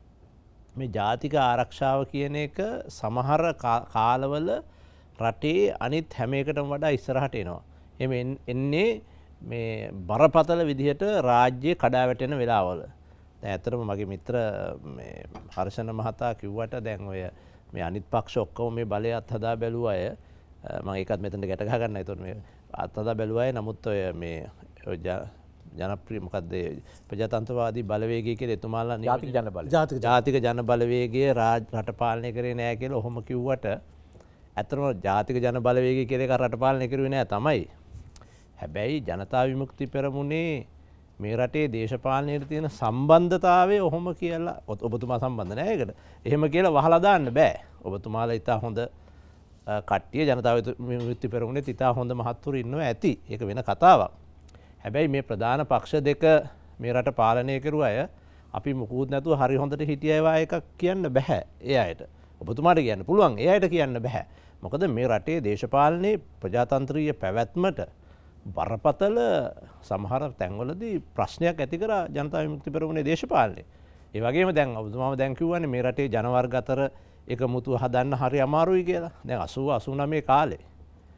මේ ජාතික ආරක්ෂාව කියන එක සමහර කාලවල රටේ අනිත් හැම එකටම වඩා ඉස්සරහට එනවා. එහෙම එන්නේ මේ බරපතල විදිහට රාජ්‍ය කඩා වැටෙන වෙලාවල. දැන් ඇත්තටම මගේ මිත්‍ර මේ හර්ෂණ මහතා කිව්වට දැන් ඔය මේ අනිත් පක්ෂ ඔක්කොම මේ බලය අත්හදා බැලුව අය මම ඒකත් මෙතනට ගැට ගහ ගන්න. ඒතකොට මේ අත්හදා බැලුව අය නමුත් ඔය මේ ජනප්‍රිය මොකද්ද ප්‍රජාතන්ත්‍රවාදී බලවේගය කියලා එතුමාලා ජාතික ජන බලය ජාතික ජන බලවේගය රට පාලනය කරේ නෑ කියලා ඔහොම කිව්වට ඇත්තටම ජාතික ජන බලවේගය කියලා එක රට පාලනය කරුවේ නෑ තමයි. හැබැයි ජනතා විමුක්ති පෙරමුණේ මේ රටේ දේශපාලනයට තියෙන සම්බන්ධතාවය ඔහොම කියලා ඔබතුමා සම්බන්ධ නෑ ඒකට. එහෙම කියලා වහලා දාන්න බෑ. ඔබතුමාලා ඉතා හොඳ කට්ටිය ජනතා විමුක්ති පෙරමුණේ ඉතා හොඳ මහත්තුරු ඉන්නවා ඇති. ඒක වෙන කතාවක්. හැබැයි මේ ප්‍රධාන පක්ෂ දෙක මේ රට පාලනය කරුව අය අපි මුකුත් නැතුව හරි හොඳට හිටිය ඒවා එකක් කියන්න බෑ ඒ අයට. ඔබතුමාට කියන්න පුළුවන් ඒ අයට කියන්න බෑ. මොකද මේ රටේ දේශපාලනයේ ප්‍රජාතන්ත්‍රීය පැවැත්මට බරපතල සමහර තැන්වලදී ප්‍රශ්නයක් ඇති කරා ජනතා විමුක්ති පෙරමුණේ දේශපාලනය. ඒ වගේම දැන් ඔබතුමාම දැන් කිව්වනේ මේ රටේ ජනවර්ග අතර එක මුතු හදන්න හරි අමාරුයි කියලා. දැන් අසූව අසූනවය කාලේ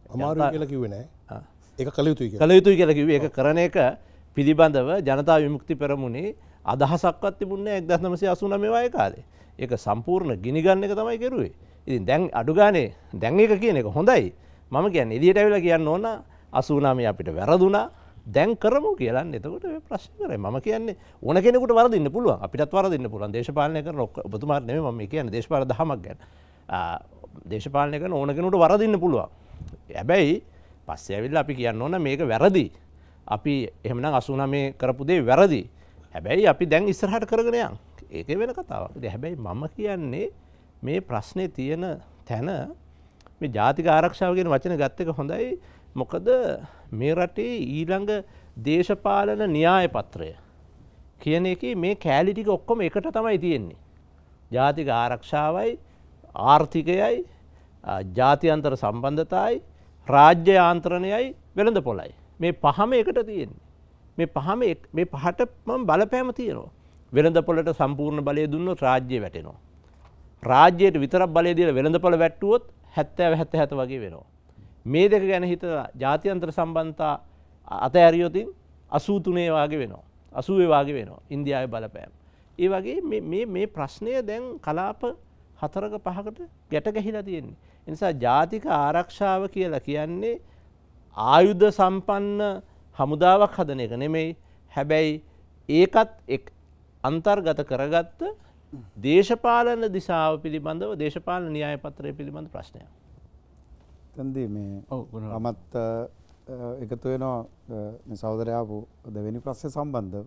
අමාරු කියලා කිව්වේ නෑ. ඒක කළ යුතුයි කියලා. කළ යුතුයි කියලා කිව්වේ. ඒක කරන එක පිළිබඳව ජනතා විමුක්ති පෙරමුණේ අදහසක්වත් තිබුණේ නැහැ එක්දහස් නවසිය අසූනවය වගේ කාලේ. ඒක සම්පූර්ණ ගිනි ගන්න එක තමයි කරුවේ. ඉතින් දැන් අඩු ගානේ දැන් ඒක කියන එක හොඳයි. මම කියන්නේ එළියට ඇවිල්ලා කියන්න ඕන අසූනවය අපිට වැරදුනා. දැන් කරමු කියලා. එතකොට මේ ප්‍රශ්න කරේ. මම කියන්නේ ඕන කෙනෙකුට වරදින්න පුළුවන්. අපිටත් වරදින්න පුළුවන්. දේශපාලනය කරන ඔබතුමාට නෙමෙයි මම කියන්නේ දේශපාලන දහමක් ගැන. දේශපාලනය කරන ඕන කෙනෙකුට වරදින්න පුළුවන්. හැබැයි පස්සේ ඇවිල්ලා අපි කියන්න ඕන මේක වැරදි. අපි එහෙමනම් අසූනවය කරපු දේ වැරදි. හැබැයි අපි දැන් ඉස්සරහට කරගෙන යන්. ඒකේ වෙන කතාවක්. ඉතින් හැබැයි මම කියන්නේ මේ ප්‍රශ්නේ තියෙන තැන මේ ජාතික ආරක්ෂාව කියන වචනේ ගත්ත එක හොඳයි. මොකද මේ රටේ ඊළඟ දේශපාලන න්‍යාය පත්‍රය කියන එකේ මේ කෑලි ටික ඔක්කොම එකට තමයි තියෙන්නේ. ජාතික ආරක්ෂාවයි ආර්ථිකයයි ජාත්‍යන්තර සම්බන්ධතාවයි රාජ්‍ය යාන්ත්‍රණයයි වෙළඳපොළයි. මේ පහම එකට තියෙන්නේ. මේ පහම මේ පහට මම බලපෑම තියෙනවා. වෙළඳපොළට සම්පූර්ණ බලය දුන්නොත් රාජ්‍යය වැටෙනවා. රාජ්‍යයට විතරක් බලය දීලා වෙළඳපොළ වැට්ටුවොත් හැත්තෑ හැත්තෑ හැත වගේ වෙනවා. මේ දෙක ගැන හිතලා ජාත්‍යන්තර සම්බන්ධතා අතහැරියොතින් අසූ තුනේ වාගේ වෙනවා. අසූවේ වාගේ වෙනවා. ඉන්දියාවේ බලපෑම. ඒ වගේ මේ මේ මේ ප්‍රශ්නය දැන් කලාප හතරක පහකට ගැට ගැහිලා තියෙන්නේ. ඒ නිසා ජාතික ආරක්ෂාව කියලා කියන්නේ ආයුධ සම්පන්න හමුදාවක් හදන එක නෙමෙයි. හැබැයි ඒකත් එක් අන්තර්ගත කරගත්ත දේශපාලන දිශාව පිළිබඳව දේශපාලන න්‍යාය පත්‍රය පිළිබඳ ප්‍රශ්නයක්. තන්දී මේ අමත් එකතු වෙනවා මේ සහෝදරයාපු දෙවෙනි ප්‍රශ්නේ සම්බන්ධව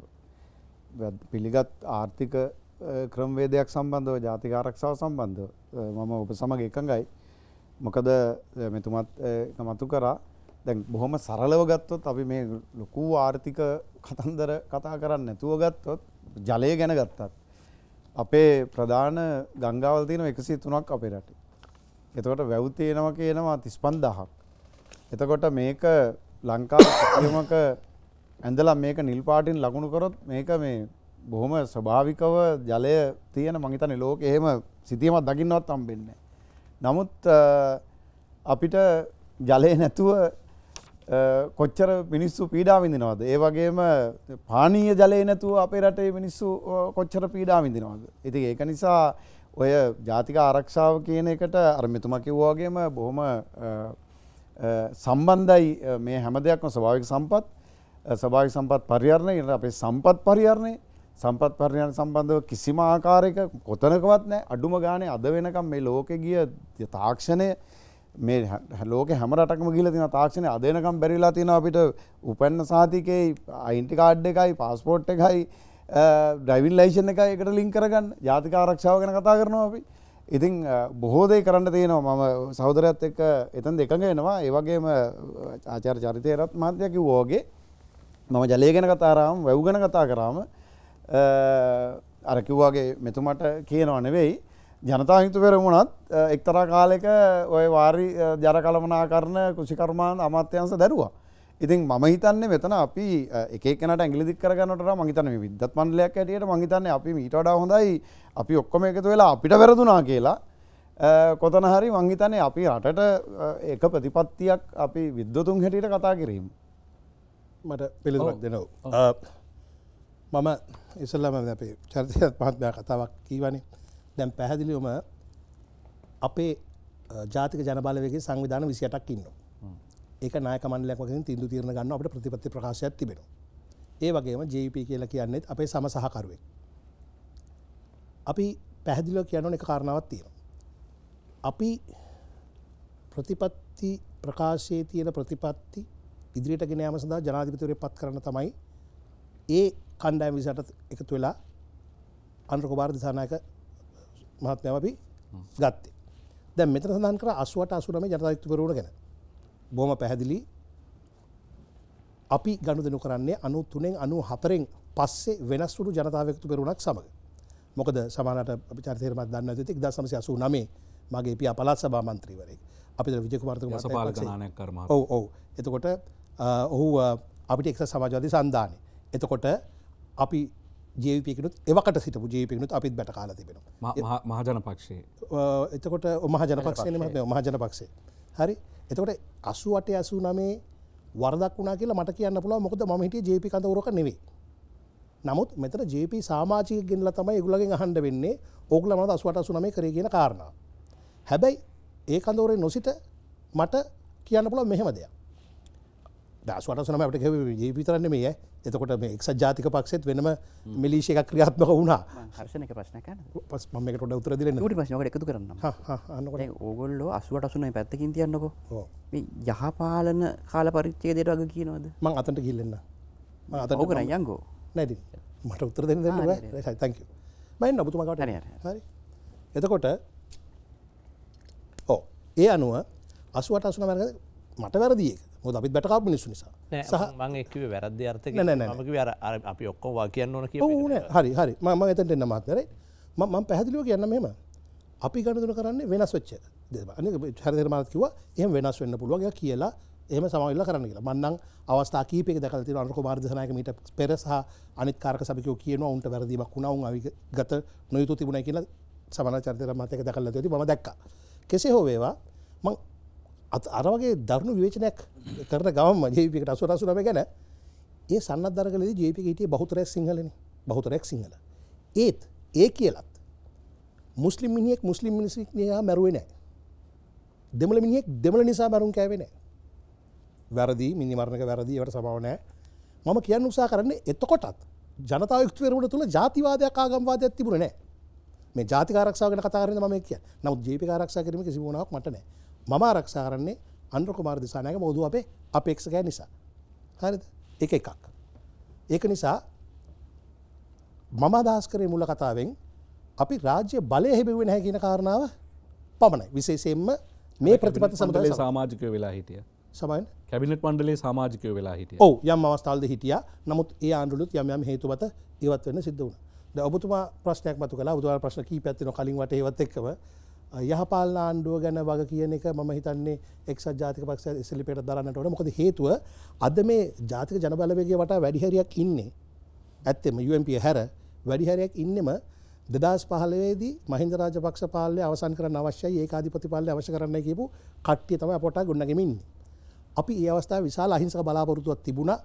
පිළිගත් ආර්ථික ක්‍රමවේදයක් සම්බන්ධව ජාතික ආරක්ෂාව සම්බන්ධව මම ඔබ සමග එකඟයි. මොකද මෙතුමත් මතු කරා දැන් බොහොම සරලව ගත්තොත් අපි මේ ලොකු ආර්ථික කතන්දර කතා කරන්නේ නැතුව ගත්තොත් ජලය ගැන ගත්තත් අපේ ප්‍රධාන ගංගාවල් තියෙනවා එකසිය තුනක් අපේ රටේ. එතකොට වැව් තියෙනවා කියනවා තිස් පන්දාහක්. එතකොට මේක ලංකාවේ සියුමක ඇඳලා මේක නිල් පාටින් ලකුණු කරොත් මේක මේ බොහොම ස්වභාවිකව ජලය තියෙන මං හිතන්නේ ලෝකේ එහෙම සිතියමක් දකින්නවත් හම්බෙන්නේ නැහැ. නමුත් අපිට ජලය නැතුව කොච්චර මිනිස්සු පීඩා විඳිනවද? ඒ වගේම පානීය ජලය නැතුව අපේ රටේ මිනිස්සු කොච්චර පීඩා විඳිනවද? ඉතින් ඒක නිසා ඔය ජාතික ආරක්ෂාව කියන එකට අර මෙතුමා කිව්වා වගේම බොහොම සම්බන්ධයි මේ හැම දෙයක්ම ස්වභාවික සම්පත් ස්වභාවික සම්පත් පරිහරණය ඊට අපේ සම්පත් පරිහරණය සම්පත් පරිහරණය සම්බන්ධව කිසිම ආකාරයක කොතනකවත් නැහැ. අඩුම ගානේ අද වෙනකම් මේ ලෝකේ ගිය තාක්ෂණය මේ ලෝකේ හැම රටකම ගිහිලා තියෙන තාක්ෂණය අද වෙනකම් බැරිලා තියෙනවා අපිට උපන්න සාතිකේ අයිඩෙන්ටි කාඩ් එකයි පාස්පෝර්ට් එකයි ඩ්‍රයිවිං ලයිසන් එකයි එකට ලින්ක් කරගන්න ජාතික ආරක්ෂාව ගැන කතා කරනවා අපි. ඉතින් බොහෝ දේ කරන්න තියෙනවා. මම සහෝදරයත් එක්ක එතෙන්ද එකඟ වෙනවා. ඒ වගේම ආචාර්ය චරිතේරත් මහත්තයා කිව්වා වගේ මම ජලය ගැන කතා කරාම වැව් ගැන කතා කරාම අර කිව්වාගේ මෙතුමට කියනවා නෙවෙයි ජනතා විමුක්ති පෙරමුණත් එක්තරා කාලයක ওই වාරි ජර කළමනාකරණ කෘෂිකර්මාන්ත අමාත්‍යාංශ දරුවා. ඉතින් මම හිතන්නේ මෙතන අපි එක එක්කෙනාට ඇඟිලි දික් කරගන්නට වඩා මම හිතන්නේ මේ විද්‍යුත් මණ්ඩලයක් ඇටියට මම හිතන්නේ අපි ඊට වඩා හොඳයි අපි ඔක්කොම එකතු වෙලා අපිට වැරදුනා කියලා කොතන හරි මම හිතන්නේ අපි රටට එක ප්‍රතිපත්තියක් අපි විද්වතුන් හැටියට කතා කිරීම. මට පිළිතුරක් දෙනවා. මම ඉස්සෙල්ලාම අපේ චරිතයත් මහත්මයා කතාවක් කීවනේ. දැන් පැහැදිලිවම අපේ ජාතික ජනබලවේගයේ සංවිධාන විසි අටක් ඉන්නවා. ඒක නායක මණ්ඩලයක් වශයෙන් තීන්දුව తీරන ගන්නවා අපිට ප්‍රතිපත්ති ප්‍රකාශයක් තිබෙනවා. ඒ වගේම ජේ වී පී කියලා කියන්නේ අපේ සම සහකරුවෙක්. අපි පැහැදිලිව කියන්න ඕන එක කාරණාවක් තියෙනවා. අපි ප්‍රතිපත්ති ප්‍රකාශයේ තියෙන ප්‍රතිපත්ති ඉදිරියට ගෙන යාම සඳහා ජනාධිපතිවරයෙක් පත් කරන්න තමයි ඒ කණ්ඩායම විසි අට එකතු වෙලා අනුර කුමාර දිසානායක මහත්මයාව අපි ගත්තේ. දැන් මෙතන සඳහන් කර අසූ අට අසූ නවය ජනතාධිපතිවරුන් ගැන. බොහොම පැහැදිලි අපි ගනුදෙනු කරන්නේ අනූ තුනෙන් අනූ හතරෙන් පස්සේ වෙනස් වුණු ජනතාධිපතිවරුණක් සමග. මොකද සමානට අපි චරිතේරමත් දන්න ඇති එක්දාස් නවසිය අසූ නවය මගේ පියා පළාත් සභා මන්ත්‍රීවරයෙක්. අපිට විජය කුමාරතුංග මහත්මයා ඔව් ඔව්. එතකොට ඔහු අපිට එක්සත් සමාජවාදී සන්ධානය. එතකොට අපි ජේ වී පී කෙනුත් එවකට සිටපු ජේ වී පී කෙනුත් අපිත් බැට කාලා තිබෙනවා. මහජන පක්ෂයේ. එතකොට මහජන පක්ෂයේ නෙමෙයි මහජන පක්ෂයේ. හරි එතකොට අසූ අට අසූ නවය වරදක් වුණා කියලා මට කියන්න පුළුවන් මොකද මම හිටියේ ජේ පී කඳවුරක නෙවෙයි. නමුත් මෙතන ජේ පී සමාජිකයෙක් ගෙනලා තමයි ඒගොල්ලෝගෙන් අහන්න වෙන්නේ ඕගොල්ලෝ මොනවද අසූ අට අසූ නවය කරේ කියන කාරණා. හැබැයි ඒ කඳවුරේ නොසිට මට කියන්න පුළුවන් මෙහෙම දෙයක්. දැන් අසූ අට අසූ නවය අපිට කිව්වේ ජේ පී විතරක් නෙමෙයි ඈ. එතකොට මේ එක්සත් ජාතික පක්ෂෙත් වෙනම මිලිෂිය එකක් ක්‍රියාත්මක වුණා. මම හර්ෂණක ප්‍රශ්නයක් අහන්න. පස් මම මේකට පොඩ්ඩක් උත්තර දෙන්න. ඌට ප්‍රශ්න ඔකට එකතු කරන්නම්. හා හා අහන්නකොට. දැන් ඕගොල්ලෝ අසූ අට අසූ නවය පැත්තකින් තියන්නකෝ. ඔව්. මේ යහපාලන කාල පරිච්ඡේදයට වගේ කියනවද? මම අතන්ට ගිහින් මම අතන්ට ඕක නෑ යංගෝ. නෑ ඉතින් මට උත්තර දෙන්න දෙන්න බෑ. right thank you. මම එන්න ඔබතුමා කාට. හරි හරි. හරි. එතකොට ඔව් ඒ අනුව අසූ අට අසූ නවය මට වැරදි ඒක. මොකද අපිත් බැට කාපු මිනිස්සු නිසා. නෑ මම ඒ කිව්වේ වැරද්ද අර්ථයකින් නෑ, නෑ, නෑ. මම කිව්වේ අර අර අපි ඔක්කොම වා කියන්න ඕන ඔව් කියපේ. නෑ හරි හරි මම මම එතනට එන්න මහත්මයා right. මම මම පැහැදිලිව කියන්න මෙහෙම. අපි ගණන් කරන්නේ වෙනස් වෙච්ච එක. අනික හරියට මාත් කිව්වා එහෙම වෙනස් වෙන්න පුළුවන් ඒක කියලා එහෙම සමාවෙලා කරන්න කියලා. මම නම් අවස්ථා කීපයක දැකලා තියෙනවා අනුර කුමාර දිසානායක මීට පෙර සහ අනිත් කාරක සභිකයෝ කියනවා උන්ට වැරදීමක් වුණා උන් අවිගත නොයුතු තිබුණා කියලා සමානාචාර්යතර මාත් එක දැකලා තියෙද්දි මම දැක්කා. කෙසේ හෝ වේවා මම අර වගේ දරුණු විවේචනයක් කරන ගමම ජේ පී එකට අසූ අට අසූ නවය ගැන ඒ සන්නද්ධ දරගලදී ජේ පී හිටියේ බහුතරයක් සිංහලනේ. බහුතරයක් සිංහල. ඒත් ඒ කියලත් මුස්ලිම් මිනිහෙක් මුස්ලිම් මිනිහෙක් නිසා මැරුවේ නැහැ. දෙමළ මිනිහෙක් දෙමළ නිසා මරුන් කෑවේ නැහැ. වැරදි මිනි මරණක වැරදි ඒවට සමාව නැහැ. මම කියන්න උත්සාහ කරන්නේ එතකොටත් ජනතාව යුක්ත වෙරුණ තුල ජාතිවාදයක් ආගම්වාදයක් තිබුණේ නැහැ. මේ ජාතික ආරක්ෂාව ගැන කතා කරන්නේ මම කියන්නේ. නමුත් ජේ පී ආරක්ෂා කිරීමේ කිසි වුණාවක් මට නැහැ. මම ආරක්ෂා කරන්නේ අනුර කුමාර දිසානායක මොහොදු අපේ අපේක්ෂකයා නිසා. හරිද? ඒක එකක්. ඒක නිසා මම අදහස් කරේ මුල කතාවෙන් අපි රාජ්‍ය බලය හැබෙන්නේ නැහැ කියන කාරණාව පමණයි. විශේෂයෙන්ම මේ ප්‍රතිපත්ති සමුදායේ සමාජිකයෝ වෙලා හිටියා. සමහන් කැබිනට් මණ්ඩලයේ සමාජිකයෝ වෙලා හිටියා. ඔව් යම් අවස්ථාවලදී හිටියා. නමුත් ඒ ආණ්ඩුවලුත් යම් යම් හේතු මත ඉවත් වෙන්න සිද්ධ වුණා. දැන් ඔබතුමා ප්‍රශ්නයක් මතු කළා. ඔබතුමා ප්‍රශ්න කීපයක් තියෙනවා කලින් වටේ ඒවත් එක්කම යහපාලන ආණ්ඩුව ගැන වග කියන එක මම හිතන්නේ එක්සත් ජාතික පක්ෂය ඉස්සෙල්ලිපේට දරන්නට ඕන. මොකද හේතුව අද මේ ජාතික ජනබලවේගය වටා වැඩි හරියක් ඉන්නේ ඇත්තෙම යූ එන් පී හැර වැඩි හරියක් ඉන්නෙම දෙදහස් පහළොව දී මහින්ද රාජපක්ෂ පාලනය අවසන් කරන්න අවශ්‍යයි ඒකාධිපති පාලනය අවශ්‍ය කරන්නයි කියපු කට්ටිය තමයි අපට ගොඩනගෙමින් ඉන්නේ. අපි ඒ අවස්ථාවේ විශාල අහිංසක බලාපොරොත්තුවක් තිබුණා.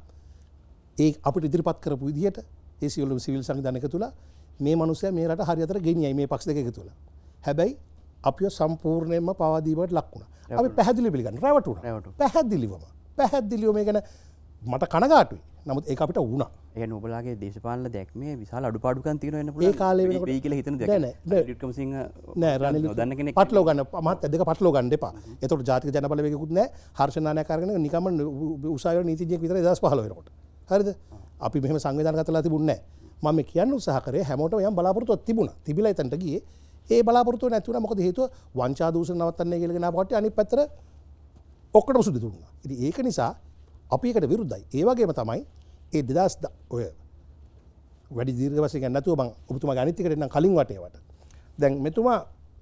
ඒ අපිට ඉදිරිපත් කරපු විදිහට ඒ සියලු සිවිල් සංවිධාන එක තුල මේ මිනිස්සයා මේ රට හරියටම ගෙනියයි මේ පක්ෂ දෙක එක තුල. හැබැයි අපිව සම්පූර්ණයෙන්ම පවා දීමකට ලක් වුණා. අපි පැහැදිලිව පිළිගන්න රැවටුණා. පැහැදිලිවම. පැහැදිලිව මේ ගැන මට කනගාටුයි. නමුත් ඒක අපිට වුණා. ඒ කියන්නේ ඔබලාගේ දේශපාලන දැක්මේ විශාල අඩුපාඩුකම් තියෙනවා වෙන පුළුවන්. ඒ කාලේ වෙනකොට වෙයි කියලා හිතන දෙයක්. නෑ නෑ රිට්කම්සිංහ නෑ රනිල් නොදන්න කෙනෙක් පටලව ගන්න මහත් දෙක පටලව ගන්න එපා. ඒතකොට ජාතික ජනබලවේගයකුත් නෑ. හර්ෂ නානායක අරගෙන නිකම්ම උසාවියේ නීතිඥයෙක් විතරයි දෙදහස් පහළොව වෙනකොට. හරිද? අපි මෙහෙම සංවිධානගතලා තිබුණේ නෑ. මම කියන්න උත්සාහ කරේ හැමෝටම යම් බලාපොරොත්තුවක් තිබුණා. තිබිලා එතනට ගියේ. ඒ බලාපොරොත්තුව නැති වුණා. මොකද හේතුව වංචා දූෂණ නවත්තන්නේ කියලා ගෙන ආපු කට්ටිය අනිත් පැත්තට ඔක්කොටම සුදු දුන්නා. ඉතින් ඒක නිසා අපි ඒකට විරුද්ධයි. ඒ වගේම තමයි ඒ දෙදහස් ඔය වැඩි දීර්ඝ වශයෙන් ගන්න නැතුව මම ඔබතුමාගේ අනිත් එකට එන්නම් කලින් වටේවට. දැන් මෙතුමා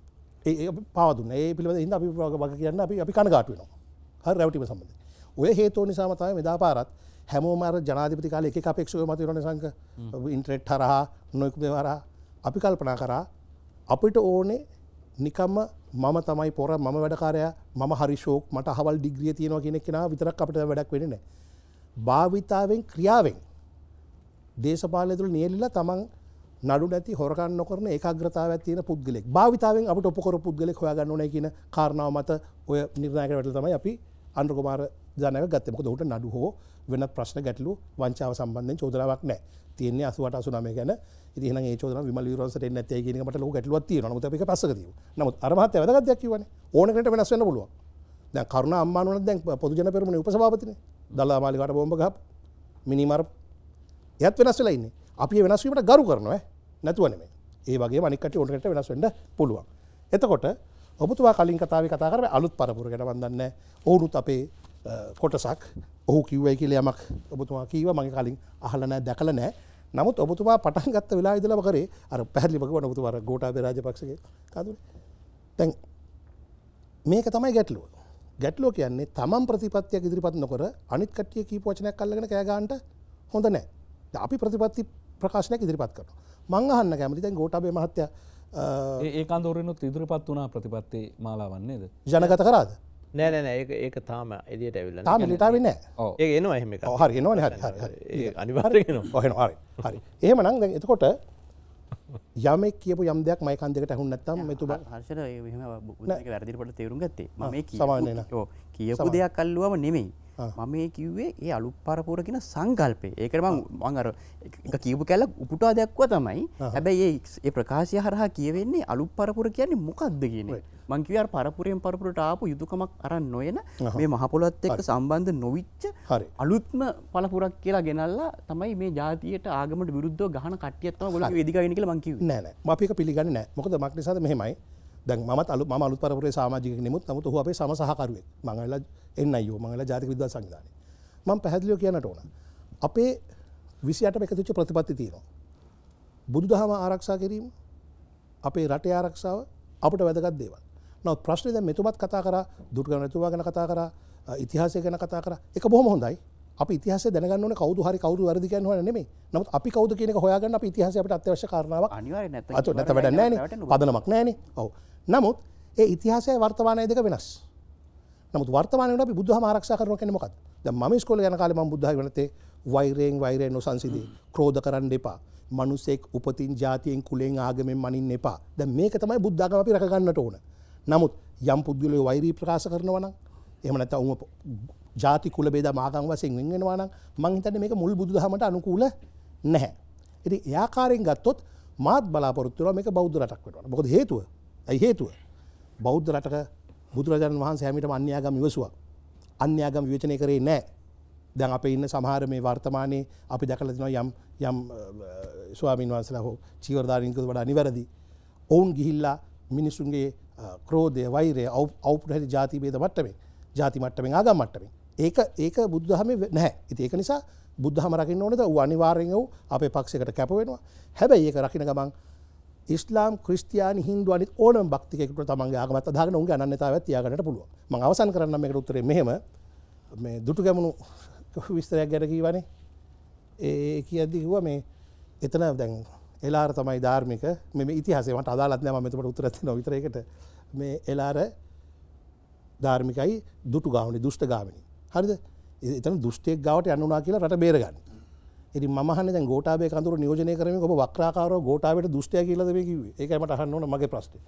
ඒ පාව දුන්නා. ඒ පිළිබඳව හින්දා අපි වග කියන්න අපි අපි කනගාටු වෙනවා. හරි රැවටීම සම්බන්ධයෙන්. ඔය හේතුව නිසාම තමයි මෙදා පාරත් හැමෝම අර ජනාධිපති කාලේ එක එක අපේක්ෂකව මත වෙනවනේ සංක ඉන්ටර්නෙට් හරහා නොයෙකුත් දේවල් අපි කල්පනා කරා අපිට ඕනේ නිකම්ම මම තමයි පොර මම වැඩකාරයා මම හරි ෂෝක් මට අහවල් ඩිග්‍රිය තියෙනවා කියන කෙනා විතරක් අපිට වැඩක් වෙන්නේ නැහැ. භාවිතාවෙන් ක්‍රියාවෙන් දේශපාලනය තුළ නියැලිලා තමන් නඩු නැති හොරකම් නොකරන ඒකාග්‍රතාවයක් තියෙන පුද්ගලෙක්. භාවිතාවෙන් අපිට ඔප්පු කරපු පුද්ගලෙක් හොයාගන්න ඕනේ කියන කාරණාව මත ඔය නිර්ණායකට වැටලා තමයි අපි අනුර කුමාර ජනක ගත්තේ. මොකද උන්ට නඩු හෝ වෙනත් ප්‍රශ්න ගැටලු වංචාව සම්බන්ධයෙන් චෝදනාවක් නැහැ. තියෙන්නේ අසූ අට අසූ නවය ගැන. ඉතින් එහෙනම් ඒ චෝදනාව විමල් වීරවංශට එන්නේ නැත්තේ කියන එක මට ලොකු ගැටලුවක් තියෙනවා. නමුත් අපි ඒක පස්සක තියමු. නමුත් අර මහත්තයා වැදගත් දෙයක් කිව්වනේ. ඕන කෙනෙක්ට වෙනස් වෙන්න පුළුවන්. දැන් කරුණා අම්මාන වුණත් දැන් පොදු ජන පෙරමුණේ උපසභාපතිනේ. දළදා මාලිගාවට බෝම්බ ගහපු මිනිමර එයත් වෙනස් වෙලා ඉන්නේ. අපි ඒ වෙනස් වීමට ගරු කරනවා ඈ. නැතුව නෙමෙයි. ඒ වගේම අනික් කට්ටිය ඕන කෙනෙක්ට වෙනස් වෙන්න පුළුවන්. එතකොට ඔබතුමා කලින් කතාවේ කතා කරේ අලුත් පරපුර ගැන මම දන්නේ නැහැ. ඔවුනුත් අපේ කොටසක් ඔහු කිව්වයි කියලා යමක් ඔබතුමා කීවා මම කලින් අහලා නැහැ දැකලා නැහැ. නමුත් ඔබතුමා පටන් ගත්ත වෙලාව ඉඳලම කරේ අර පැහැදිලිව කිව්වන ඔබතුමා අර ගෝඨාභය රාජපක්ෂගේ කතාවේ. දැන් මේක තමයි ගැටලුව. ගැටලුව කියන්නේ තමන් ප්‍රතිපත්තියක් ඉදිරිපත් නොකර අනිත් කට්ටිය කීප වචනයක් අල්ලගෙන කෑ ගන්නට හොඳ නැහැ. දැන් අපි ප්‍රතිපත්ති ප්‍රකාශනයක් ඉදිරිපත් කරනවා. මං අහන්න කැමති දැන් ගෝඨාභය මහත්තයා ඒ ඒ කන්දෝරෙනුත් ඉදිරිපත් වුණා ප්‍රතිපත්ති මාලාවක් නේද? ජනගත කරාද? නෑ නෑ නෑ ඒක ඒක තාම එළියට ඇවිල්ලා තාම එළියට ආවේ නෑ. ඔව්. ඒක එනවා එහෙම එකක්. ඔව් හරි එනවනේ හරි හරි හරි. ඒ අනිවාර්යෙන් එනවා. ඔව් එනවා හරි හරි. එහෙමනම් දැන් එතකොට යමෙක් කියපු යම් දෙයක් මයි කන් දෙකට ඇහුන් නැත්තම් මෙතුමා හර්ෂද එහෙම බුද්ධික වැරදිට පොඩ්ඩක් තේරුම් ගත්තේ. මම මේ සමාවෙන්න එන. කියපු ඔව් කියපු දෙයක් අල්ලුවම නෙමෙයි. මම මේ කිව්වේ ඒ අලුත් පරපුර කියන සංකල්පය. ඒකට මම මම අර එක කියපු කැලක් උපුටා දැක්කුවා තමයි. හැබැයි ඒ ඒ ප්‍රකාශය හරහා කියවෙන්නේ අලුත් පරපුර කියන්නේ මොකක්ද කියන එක. මං කිව්වේ අර පරපුරෙන් පරපුරට ආපු යුතුයකමක් අරන් නොයන මේ මහ පොළොවත් එක්ක සම්බන්ධ නොවිච්ච අලුත්ම පළපුරක් කියලා ගෙනල්ලා තමයි මේ ජාතියට ආගමට විරුද්ධව ගහන කට්ටියක් තමයි ඔයගොල්ලෝ වේදිකාවේ ඉන්නේ කියලා මං කිව්වේ. නෑ නෑ. මම අපි එක පිළිගන්නේ නෑ. මොකද මක් නිසාද මෙහෙමයි. දැන් මමත් අලුත් මම අලුත් පරපුරේ සමාජිකයෙක් නෙමුත් නමුත් ඔහු අපේ සම සහකරුවෙක්. මම ඇවිල්ලා එන් අයි ඕ මම ඇවිල්ලා ජාතික විද්‍යා සංවිධානයේ. මම පැහැදිලිව කියන්නට ඕන. අපේ විසි අටම එකතු වෙච්ච ප්‍රතිපත්ති තියෙනවා. බුදුදහම ආරක්ෂා කිරීම අපේ රටේ ආරක්ෂාව අපිට වැදගත් දේවල්. නමුත් ප්‍රශ්නේ දැන් මෙතුමත් කතා කරා දුර්ගම රතුවා ගැන කතා කරා ඉතිහාසය ගැන කතා කරා. ඒක බොහොම හොඳයි. අපි ඉතිහාසය දැනගන්න ඕනේ කවුරු හරි කවුරු වැරදි කියන්නේ හොයන්න නෙමෙයි. නමුත් අපි කවුද කියන එක හොයාගන්න අපි ඉතිහාසය අපිට අත්‍යවශ්‍ය කාරණාවක්. අනිවාර්යෙන් නැත්නම් අත නැත්නම් වැඩක් නැහැ නේ. පදනමක් නැහැ නේ. ඔව්. නමුත් ඒ ඉතිහාසයයි වර්තමානයයි දෙක වෙනස්. නමුත් වර්තමානයේ අපි බුදුදහම ආරක්ෂා කරනවා කියන්නේ මොකක්ද? දැන් මම ඉස්කෝලේ යන කාලේ මම බුද්ධාගම නැතේ වෛරයෙන් වෛරයෙන් නොසන්සිදී ක්‍රෝධ කරන්න එපා. මිනිසෙක් උපතින් ජාතියෙන් කුලෙන් ආගමෙන් මනින්න එපා. දැන් මේක තමයි බුද්ධාගම අපි රැක ගන්නට ඕන. නමුත් යම් පුද්ගලයෝ වෛරී ප්‍රකාශ කරනවා නම් එහෙම නැත්නම් උම ජාති කුල බේද මාගම් වශයෙන් වෙන් වෙනවා නම් මං හිතන්නේ මේක මුල් බුදුදහමට අනුකූල නැහැ. ඉතින් ඒ ආකාරයෙන් ගත්තොත් මාත් බලාපොරොත්තු වෙනවා මේක බෞද්ධ රටක් වෙනවා. මොකද හේතුව? ඇයි හේතුව? බෞද්ධ රටක බුදුරජාණන් වහන්සේ හැමිටම අන්‍යාගම් ඉවසුවා. අන්‍යාගම් විවේචනය කරේ නැහැ. දැන් අපේ ඉන්න සමහර මේ වර්තමානයේ අපි දැකලා තිනවා යම් යම් ස්වාමීන් වහන්සේලා හෝ චීවරධාරීන්කද වඩා නිවැරදි. ඔවුන් ගිහිල්ලා මිනිසුන්ගේ ක්‍රෝධය වෛරය අවුපුට හැටි ජාති භේද මට්ටමේ ජාති මට්ටමින් ආගම් මට්ටමින් ඒක ඒක බුදුදහමේ නැහැ. ඉතින් ඒක නිසා බුදුදහම රකින්න ඕනද? ඌ අනිවාර්යෙන් ඌ අපේ පක්ෂයකට කැප වෙනවා. හැබැයි ඒක රකින්න ගමන් ඉස්ලාම් ක්‍රිස්තියානි හින්දු අනිත් ඕනම භක්තිකයෙකුට තමන්ගේ ආගමත් අදාගෙන උන්ගේ අනන්‍යතාවයත් තියාගන්නට පුළුවන්. මම අවසන් කරන්නම් මේකට උත්තරේ මෙහෙම මේ දුටුගැමුණු විස්තරයක් ගැන කියවනේ. ඒ කියද්දි කිව්වා මේ එතන දැන් එලාර තමයි ධාර්මික මේ ඉතිහාසය මට අදාළත් නෑ මම මෙතනට උත්තර දෙනවා විතර ඒකට මේ එලාර ධාර්මිකයි දුටු ගාමිනී දුෂ්ට ගාමිනී හරිද එතන දුෂ්ටයෙක් ගාවට යන්න උනා කියලා රට බේරගන්න. ඉතින් මම අහන්නේ දැන් ගෝඨාභය කඳුරු නියෝජනය කරමින් ඔබ වක්‍රාකාරව ගෝඨාභයට දුෂ්ටයා කියලාද මේ කිව්වේ? ඒකයි මට අහන්න ඕන මගේ ප්‍රශ්නේ.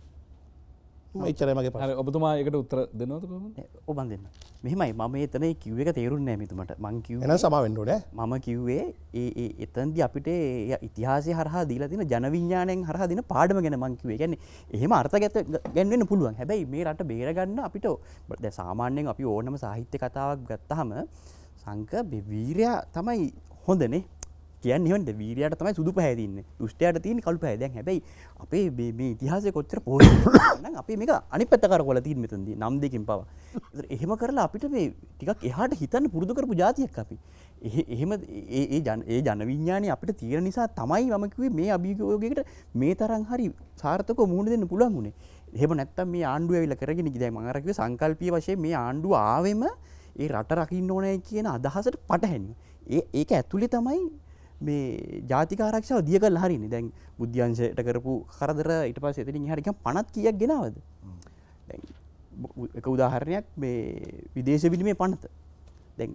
මම ඉච්චරයි මගේ ප්‍රශ්නේ. හරි ඔබතුමා ඒකට උත්තර දෙනවද කොහොමද? ඔව් මන් දෙන්න. මෙහෙමයි මම එතන කිව්ව එක තේරුන්නේ නැහැ මෙතුමට. මං කිව්වේ එහෙනම් සමා වෙන්න ඕනේ. මම කිව්වේ ඒ ඒ එතනදී අපිට ඉතිහාසය හරහා දීලා තියෙන ජන විඥාණයෙන් හරහා දෙන පාඩම ගැන මං කිව්වේ. ඒ කියන්නේ එහෙම අර්ථගත ගැන්වෙන්න පුළුවන්. හැබැයි මේ රට බේරගන්න අපිට දැන් සාමාන්‍යයෙන් අපි ඕනම සාහිත්‍ය කතාවක් ගත්තාම සංක වීරයා තමයි හොඳනේ. කියන්නේ හොඳ වීරයාට තමයි සුදු පැහැ තියෙන්නේ. දුෂ්ටයාට තියෙන්නේ කළු පැහැ. දැන් හැබැයි අපේ මේ මේ ඉතිහාසය කොච්චර පොහොසත් නම් අපි මේක අනිත් පැත්ත කරකවලා තියෙන මෙතනදී නම් දෙකකින් පවා. ඒතර එහෙම කරලා අපිට මේ ටිකක් එහාට හිතන්න පුරුදු කරපු જાතියක් අපි. එහෙම ඒ ඒ ජන ඒ ජන විඥානේ අපිට තියෙන නිසා තමයි මම කිව්වේ මේ අභියෝගයකට මේ තරම් හරි සාර්ථකව මුහුණ දෙන්න පුළුවන් උනේ. එහෙම නැත්තම් මේ ආණ්ඩුව ඇවිල්ලා කරගෙන ගියා. මම අර කිව්වේ සංකල්පීය වශයෙන් මේ ආණ්ඩුව ආවෙම ඒ රට රකින්න ඕනේ කියන අදහසට පටහැනිව. ඒ ඒක ඇතුලේ තමයි මේ ජාතික ආරක්ෂාව දිය කරලා හරිනේ. දැන් බුද්ධ්‍යංශයට කරපු කරදර ඊට පස්සේ එතනින් එහාට ගියාම පනත් කීයක් ගෙනවද? දැන් එක උදාහරණයක් මේ විදේශ විනිමය පනත. දැන්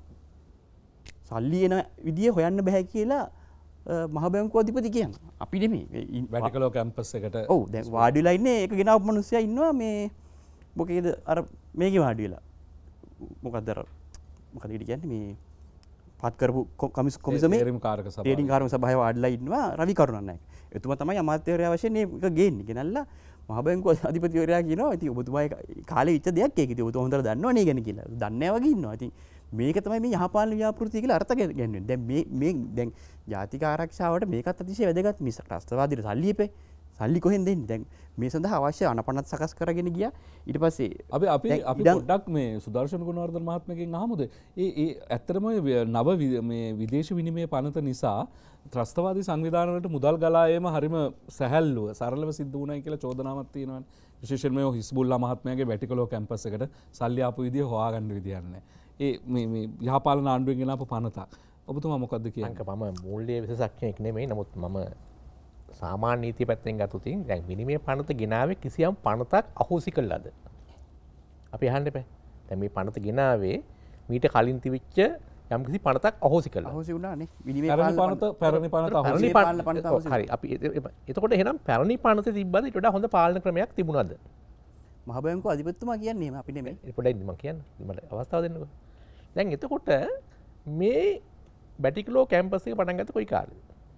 සල්ලි එන විදිය හොයන්න බෑ කියලා මහ බැංකුව අධිපති කියනවා. අපි නෙමෙයි. වැටිකලෝ කැම්පස් එකට. ඔව් දැන් වාඩි වෙලා ඉන්නේ ඒක ගෙනාවු මිනිස්සයා ඉන්නවා මේ මොකේද අර මේකේ වාඩි වෙලා. මොකක්ද අර මොකද ඊට කියන්නේ මේ පත් කරපු කොමිස් කොමිසමේ තේරීම් කාරක සභාව තේරීම් කාරක සභාවේ වාඩිලා ඉන්නවා රවි කරුණානායක. එතුමා තමයි අමාත්‍යවරයා වශයෙන් මේක ගේන්නේ. ගෙනල්ලා මහ බැංකුව අධිපතිවරයා කියනවා ඉතින් ඔබතුමා කාලේ විච්ච දෙයක් ඒක. ඉතින් ඔබතුමා හොඳට දන්නවනේ ගැන කියලා. දන්නේ නැහැ වගේ ඉන්නවා. ඉතින් මේක තමයි මේ යහපාලන ව්‍යාපෘතිය කියලා අර්ථ ගැන්වෙන්නේ. දැන් මේ මේ දැන් ජාතික ආරක්ෂාවට මේකත් අතිශය වැදගත් මිස රාෂ්ට්‍රවාදීට සල්ලි එපේ. සල්ලි කොහෙන් දෙන්නේ? දැන් මේ සඳහා අවශ්‍ය අනපනත් සකස් කරගෙන ගියා. ඊට පස්සේ අපි අපි අපි පොඩ්ඩක් මේ සුදර්ශන ගුණවර්ධන මහත්මයාගෙන් අහමුද? ඒ ඒ ඇත්තටම නව මේ විදේශ විනිමය පනත නිසා ත්‍රස්තවාදී සංවිධාන වලට මුදල් ගලා ඒම හරිම සැහැල්ලුව සරලව සිද්ධ වුණයි කියලා චෝදනාවක් තියෙනවානේ. විශේෂයෙන්ම හිස්බුල්ලා මහත්මයාගේ වැටිකලෝ කැම්පස් එකට සල්ලි ආපු විදිය හොයාගන්න විදියක් නැහැ. ඒ මේ මේ යහපාලන ආණ්ඩුවෙන් ගෙනාපු පනතක්. ඔබතුමා මොකද්ද කියන්නේ? මම මූල්‍ය විශේෂඥයෙක් නෙමෙයි. නමුත් මම සාමාන්‍ය නීති පැත්තෙන් ගත්තොතින් දැන් විනිමය පනත ගෙනාවේ කිසියම් පනතක් අහෝසි කළාද? අපි අහන්න එපා. දැන් මේ පනත ගෙනාවේ මීට කලින් තිබිච්ච යම්කිසි පනතක් අහෝසි කළා. අහෝසි වුණානේ. විනිමය පැරණි පනත පැරණි පනත අහෝසි පාලන පනත අහෝසි. හරි. අපි එතකොට එහෙනම් පැරණි පනතේ තිබ්බද ඊට වඩා හොඳ පාලන ක්‍රමයක් තිබුණාද? මහ බැංකුව අධිපතිතුමා කියන්නේ එහෙම අපි නෙමෙයි. ඒ පොඩ්ඩක් මම කියන්නේ මට අවස්ථාව දෙන්නකෝ. දැන් එතකොට මේ බැටිකලෝ කැම්පස් එක පටන් ගත්ත කොයි කාලෙද?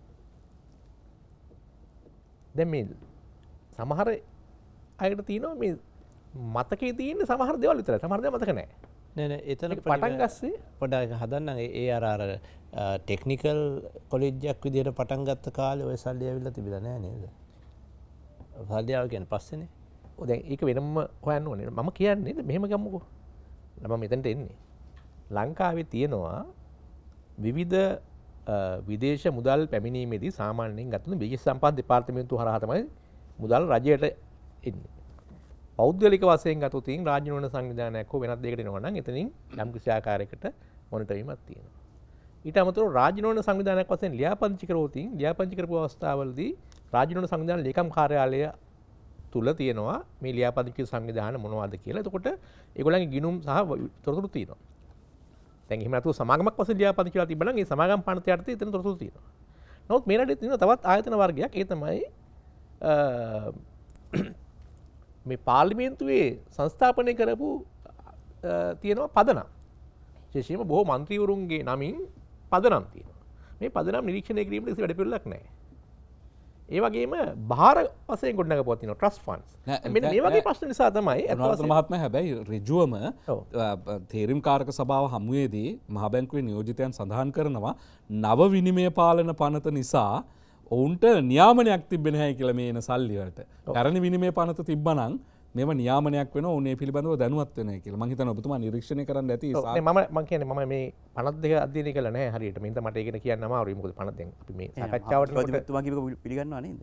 දැන් මේ සමහර අයට තියෙනවා මේ මතකේ තියෙන සමහර දේවල් විතරයි. සමහර දේවල් මතක නැහැ. නෑ නෑ එතන පටන් ගස්සේ පොඩ්ඩක් හදන්න ඒ අර අර ටෙක්නිකල් කොලෙජ්ජක් විදිහට පටන් ගත්ත කාලේ ඔය සල්ලි ඇවිල්ලා තිබිලා නෑ නේද? සල්ලි ආව කියන්නේ පස්සේනේ. ඔව් දැන් ඒක වෙනම හොයන්න ඕනේ. මම කියන්නේ මෙහෙම ගමුකෝ. මම මෙතනට එන්නේ. ලංකාවේ තියෙනවා විවිධ විදේශ මුදල් පැමිණීමේදී සාමාන්‍යයෙන් ගත්තොත් විදේශ සම්පත් දෙපාර්තමේන්තුව හරහා තමයි මුදල් රජයට එන්නේ. පෞද්ගලික වශයෙන් ගත්තොත් රාජ්‍ය නෝන සංවිධානයක් හෝ වෙනත් දෙයකට එනවා නම් එතනින් යම් කිසි ආකාරයකට මොනිටර් වීමක් තියෙනවා. ඊට අමතරව රාජ්‍ය නෝන සංවිධානයක් වශයෙන් ලියාපදිංචි කරවොත් ලියාපදිංචි කරපු අවස්ථාවලදී රාජ්‍ය නෝන සංවිධාන ලේකම් කාර්යාලය තුල තියෙනවා මේ ලියාපදිංචි සංවිධාන මොනවද කියලා. එතකොට ඒගොල්ලන්ගේ ගිණුම් සහ තොරතුරු තියෙනවා. දැන් එහෙම නැතුව සමාගමක් වශයෙන් ලියාපදිංචි කරලා තිබ්බනම් ඒ සමාගම් පනත යටතේ එතන තොරතුරු තියෙනවා. නමුත් මේ රටේ තියෙන තවත් ආයතන වර්ගයක් ඒ තමයි මේ පාර්ලිමේන්තුවේ සංස්ථාපනය කරපු තියෙනවා පදනම්. විශේෂයෙන්ම බොහෝ മന്ത്രിවරුන්ගේ නමින් පදනම් තියෙනවා. මේ පදනම් නිරීක්ෂණය කිරීමට කිසි වැඩපිළිවෙලක් නැහැ. ඒ වගේම භාර වශයෙන් ගොඩනගපුවා තියෙනවා ට්‍රස්ට් ෆන්ඩ්ස්. මෙන්න මේ වගේ ප්‍රශ්න නිසා තමයි අත්වාසී මහත්මයා හැබැයි ඍජුවම තේරීම් කාරක සභාව හමුවේදී මහ බැංකුවේ නියෝජිතයන් සඳහන් කරනවා නව විනිමය පාලන පනත නිසා ඔවුන්ට නියාමනයක් තිබෙන හැයි කියලා මේ එන සල්ලි වලට. පැරණි විනිමය පනත තිබ්බනම් මේව නියාමනයක් වෙනවා ඕනේ පිළිබඳව දැනුවත් වෙනවා කියලා. මම හිතනවා ඔබතුමා නිරීක්ෂණය කරන්න ඇති. මම මම කියන්නේ මම මේ පනත් දෙක අධ්‍යයනය කළා නැහැ හරියට. මම මට ඒක කියන්න අමාරුයි. මොකද පනත් දැන් අපි මේ සාකච්ඡාවට අධිපතිතුමා කියපු පිළිගන්නවා නේද?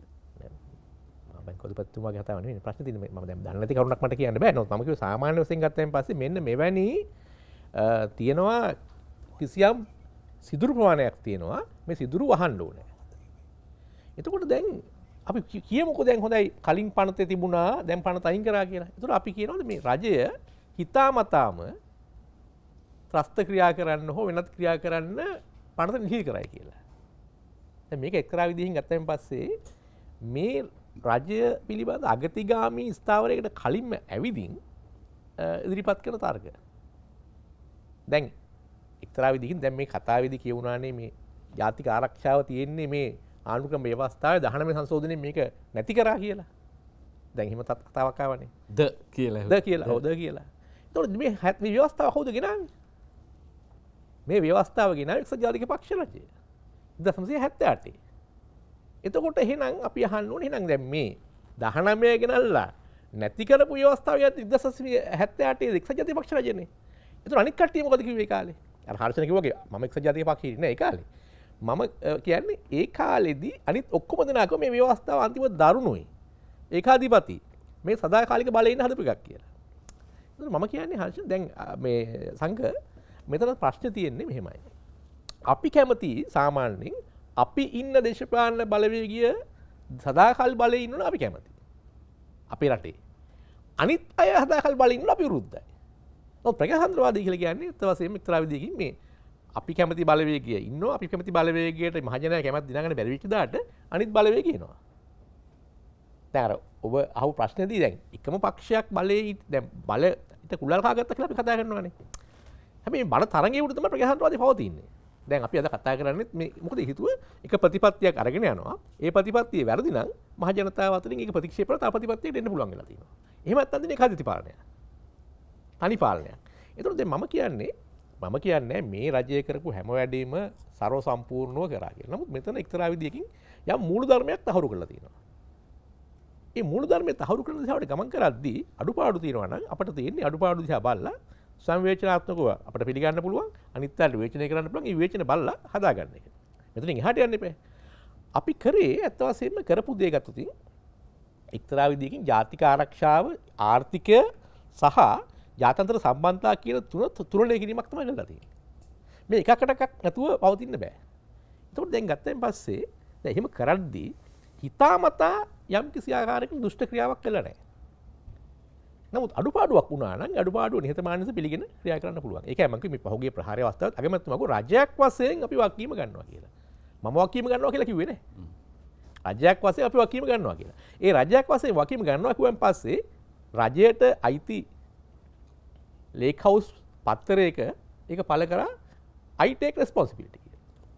මම බැංකුව අධිපතිතුමාගේ කතාව නෙවෙයි ප්‍රශ්නේ තියෙන්නේ. මම දැන් දන්නේ නැති කරුණක් මට කියන්න බෑ. නමුත් මම කිව්ව සාමාන්‍ය වශයෙන් ගත්තයින් පස්සේ මෙන්න මෙවැනි තියෙනවා කිසියම් සිදුරු ප්‍රමාණයක් තියෙනවා. මේ සිදුරු වහන්න ඕනේ. එතකොට දැන් අපි කියමුකෝ දැන් හොඳයි කලින් පනතේ තිබුණා දැන් පනත අයින් කරා කියලා. එතකොට අපි කියනවාද මේ රජය හිතාමතාම ත්‍රස්ත ක්‍රියා කරන්න හෝ වෙනත් ක්‍රියා කරන්න පනත නිහිල් කරයි කියලා. දැන් මේක එක්තරා විදිහකින් ගත්තයින් පස්සේ මේ රජය පිළිබඳ අගතිගාමී ස්ථාවරයකට කලින්ම ඇවිදින් ඉදිරිපත් කරන තර්ක. දැන් එක්තරා විදිහකින් දැන් මේ කතාවේදී කියවුණානේ මේ ජාතික ආරක්ෂාව තියෙන්නේ මේ ආණ්ඩුක්‍රම ව්‍යවස්ථාවේ දහනවය සංශෝධනයේ මේක නැති කරා කියලා. දැන් එහෙම කතාවක් ආවනේ. ද කියලා. ද කියලා. ඔව් ද කියලා. ඒතකොට මේ මේ ව්‍යවස්ථාව කවුද ගෙනාවේ? මේ ව්‍යවස්ථාව ගෙනාවේ එක්සත් ජාතික පක්ෂ රජය. එක්දහස් නවසිය හැත්තෑ අටේ. එතකොට එහෙනම් අපි අහන්න ඕනේ එහෙනම් දැන් මේ දහනවය ගෙනල්ලා නැති කරපු ව්‍යවස්ථාව යද්දි එක්දහස් නවසිය හැත්තෑ අටේ එක්සත් ජාතික පක්ෂ රජනේ. ඒතකොට අනිත් කට්ටිය මොකද කිව්වේ ඒ කාලේ? අර හර්ෂණ කිව්වාගේ මම එක්සත් ජාතික පක්ෂයේ නෑ ඒ කාලේ. මම කියන්නේ ඒ කාලෙදී අනිත් ඔක්කොම දෙනාකම මේ ව්‍යවස්ථාව අන්තිම දරුණුයි. ඒකාධිපති මේ සදාකාලික බලය ඉන්න හදපු එකක් කියලා. ඒතර මම කියන්නේ හර්ෂ දැන් මේ සංඝ මෙතන ප්‍රශ්නේ තියෙන්නේ මෙහෙමයි. අපි කැමති සාමාන්‍යයෙන් අපි ඉන්න දේශපාලන බලවේගය සදාකාල බලයේ ඉන්නවනේ අපි කැමති. අපේ රටේ. අනිත් අය සදාකාල බලයේ ඉන්නව අපි විරුද්ධයි. ඔව් ප්‍රජාතන්ත්‍රවාදී කියලා කියන්නේ ඒත් වශයෙන් එක්තරා විදිහකින් මේ අපි කැමති බලවේගය ඉන්නවා අපි කැමති බලවේගයට මහජනයා කැමති දිනගන්න බැරි වෙච්ච දාට අනිත් බලවේගය එනවා. දැන් අර ඔබ අහපු ප්‍රශ්නේදී දැන් එකම පක්ෂයක් බලයේ දැන් බල ඊට කුලල් කාගත්තා කියලා අපි කතා කරනවානේ. හැබැයි බල තරංගයේ උඩ තමයි ප්‍රජාතන්ත්‍රවාදී පවතින්නේ. දැන් අපි අද කතා කරන්නේ මේ මොකද හේතුව එක ප්‍රතිපත්තියක් අරගෙන යනවා. ඒ ප්‍රතිපත්තිය වැරදි නම් මහජනතාව අතරින් ඒක ප්‍රතික්ෂේප කරලා තව ප්‍රතිපත්තියකට එන්න පුළුවන් වෙලා තියෙනවා. එහෙම නැත්නම් දිනේ කාදිති පාලනයක්. තනි පාලනයක්. ඒතකොට දැන් මම කියන්නේ මම කියන්නේ මේ රජය කරපු හැම වැඩේම ਸਰව සම්පූර්ණව කරා කියලා. නමුත් මෙතන එක්තරා විදියකින් යම් මූල ධර්මයක් තහවුරු කරලා තියෙනවා. ඒ මූල ධර්මයේ තහවුරු කරන දිහාවට ගමන් කරද්දී අඩුපාඩු තියෙනවා නම් අපිට තියෙන්නේ අඩුපාඩු දිහා බලලා සංවේචනාත්මකව අපිට පිළිගන්න පුළුවන් අනිත් පැත්තට විවේචනය කරන්න පුළුවන්. ඒ විවේචන බලලා හදාගන්න එක. මෙතනින් එහාට යන්න එපා. අපි කරේ ඇත්ත වශයෙන්ම කරපු දේ ගත්තොත් එක්තරා විදියකින් ජාතික ආරක්ෂාව ආර්ථිකය සහ ජාත්‍යන්තර සම්බන්ධතා කියන තුන තුරණය කිරීමක් තමයි කරලා තියෙන්නේ. මේ එකකට එකක් නැතුව පවතින්න බෑ. ඒකෝට දැන් ගත්තෙන් පස්සේ දැන් එහෙම කරද්දී හිතාමතා යම් කිසි ආකාරයකින් දුෂ්ට ක්‍රියාවක් කළා නැහැ. නමුත් අඩුපාඩුවක් වුණා නම් අඩුපාඩුව නිහතමානීව පිළිගෙන ක්‍රියා කරන්න පුළුවන්. ඒකයි මම කිව්වේ මේ පහුගිය ප්‍රහාරය අවස්ථාවත් අගමැතිතුමාගේ රජයක් වශයෙන් අපි වගකීම ගන්නවා කියලා. මම වගකීම ගන්නවා කියලා කිව්වේ නෑ. රජයක් වශයෙන් අපි වගකීම ගන්නවා කියලා. ඒ රජයක් වශයෙන් වගකීම ගන්නවා කිව්වන් පස්සේ රජයට අයිති ලේක් හවුස් පත්තරයක ඒක පළ කරා I take responsibility කියලා.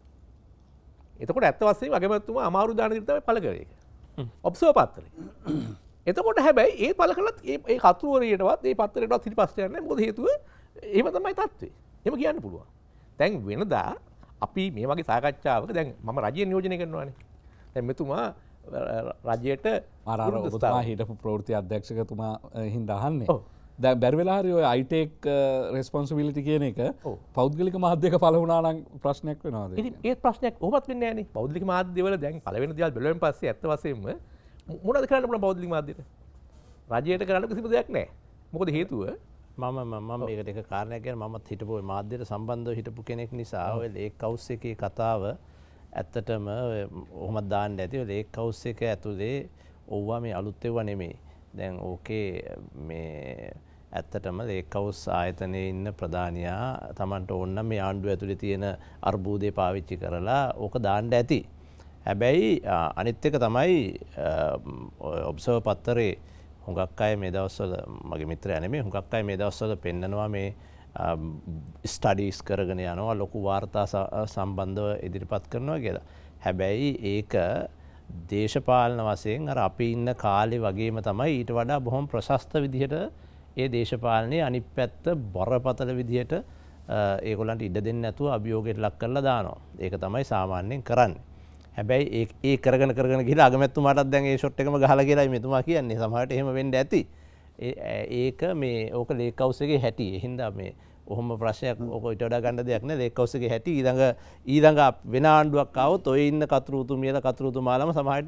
එතකොට ඇත්ත වශයෙන්ම අගමැතිතුමා අමාරු දාන විදිහට තමයි පළ කරේ ඒක. ඔබ්සර්වර් පත්තරේ. එතකොට හැබැයි ඒ පළ කළත් ඒ ඒ කතුවරියටවත් ඒ පත්තරයටවත් පිටිපස්සට යන්නේ නැහැ. මොකද හේතුව එහෙම තමයි තත්ත්වය. එහෙම කියන්න පුළුවන්. දැන් වෙනදා අපි මේ වගේ සාකච්ඡාවක දැන් මම රජය නියෝජනය කරනවානේ. දැන් මෙතුමා රජයට අර අර ඔබතුමා හිටපු ප්‍රවෘත්ති අධ්‍යක්ෂකතුමා හින්දා අහන්නේ. දැන් බැරි වෙලා හරි ඔය I take responsibility කියන එක පෞද්ගලික මාධ්‍යයක පළ වුණා නම් ප්‍රශ්නයක් වෙනවද? ඉතින් ඒ ප්‍රශ්නයක් කොහොමත් වෙන්නේ නැහනේ. පෞද්ගලික මාධ්‍යවල දැන් පළවෙනි දේවල් බැලුවෙන් පස්සේ ඇත්ත වශයෙන්ම මොනවද කරන්න පුළුවන් පෞද්ගලික මාධ්‍යට? රජයට කරන්න කිසිම දෙයක් නැහැ. මොකද හේතුව මම මම මේකට එක කාරණයක් ගැන මමත් හිටපු ඔය මාධ්‍යයට සම්බන්ධව හිටපු කෙනෙක් නිසා ඔය ලේක් හවුස් එකේ කතාව ඇත්තටම ඔහොමත් දාන්න ඇති. ඔය ලේක් හවුස් එක ඇතුලේ ඕවා මේ අලුත් ඒවා නෙමෙයි. දැන් ඕකේ මේ ඇත්තටම ලේක් හවුස් ආයතනයේ ඉන්න ප්‍රධානියා Tamanට ඕන නම් මේ ආණ්ඩුව ඇතුලේ තියෙන අර්බුදේ පාවිච්චි කරලා ඕක දාන්න ඇති. හැබැයි අනිත් එක තමයි ඔබ්සර්වර් පත්තරේ හුඟක් අය මේ දවස්වල මගේ මිත්‍රයා නෙමෙයි හුඟක් අය මේ දවස්වල පෙන්නනවා මේ ස්ටඩීස් කරගෙන යනවා ලොකු වාර්තා සම්බන්ධව ඉදිරිපත් කරනවා කියලා. හැබැයි ඒක දේශපාලන වශයෙන් අර අපි ඉන්න කාලේ වගේම තමයි ඊට වඩා බොහොම ප්‍රශස්ත විදිහට ඒ දේශපාලනයේ අනිත් පැත්ත බරපතල විදිහට ඒගොල්ලන්ට ඉඩ දෙන්නේ නැතුව අභියෝගයට ලක් කරලා දානවා. ඒක තමයි සාමාන්‍යයෙන් කරන්නේ. හැබැයි ඒ ඒ කරගෙන කරගෙන ගිහලා අගමැතිතුමාටත් දැන් ඒ ෂොට් එකම ගහලා කියලා මෙතුමා කියන්නේ සමහරට එහෙම වෙන්න ඇති. ඒක මේ ඕක ලේක් හවුස් එකේ හැටි. ඒ හින්දා මේ ඔහොම ප්‍රශ්නයක් ඕක ඊට වඩා ගන්න දෙයක් නෑ. ලේක් හවුස් එකේ හැටි ඊළඟ ඊළඟ වෙන ආණ්ඩුවක් ආවොත් ඔය ඉන්න කතුරු උතුමියලා කතුරු උතුමාලම සමහරට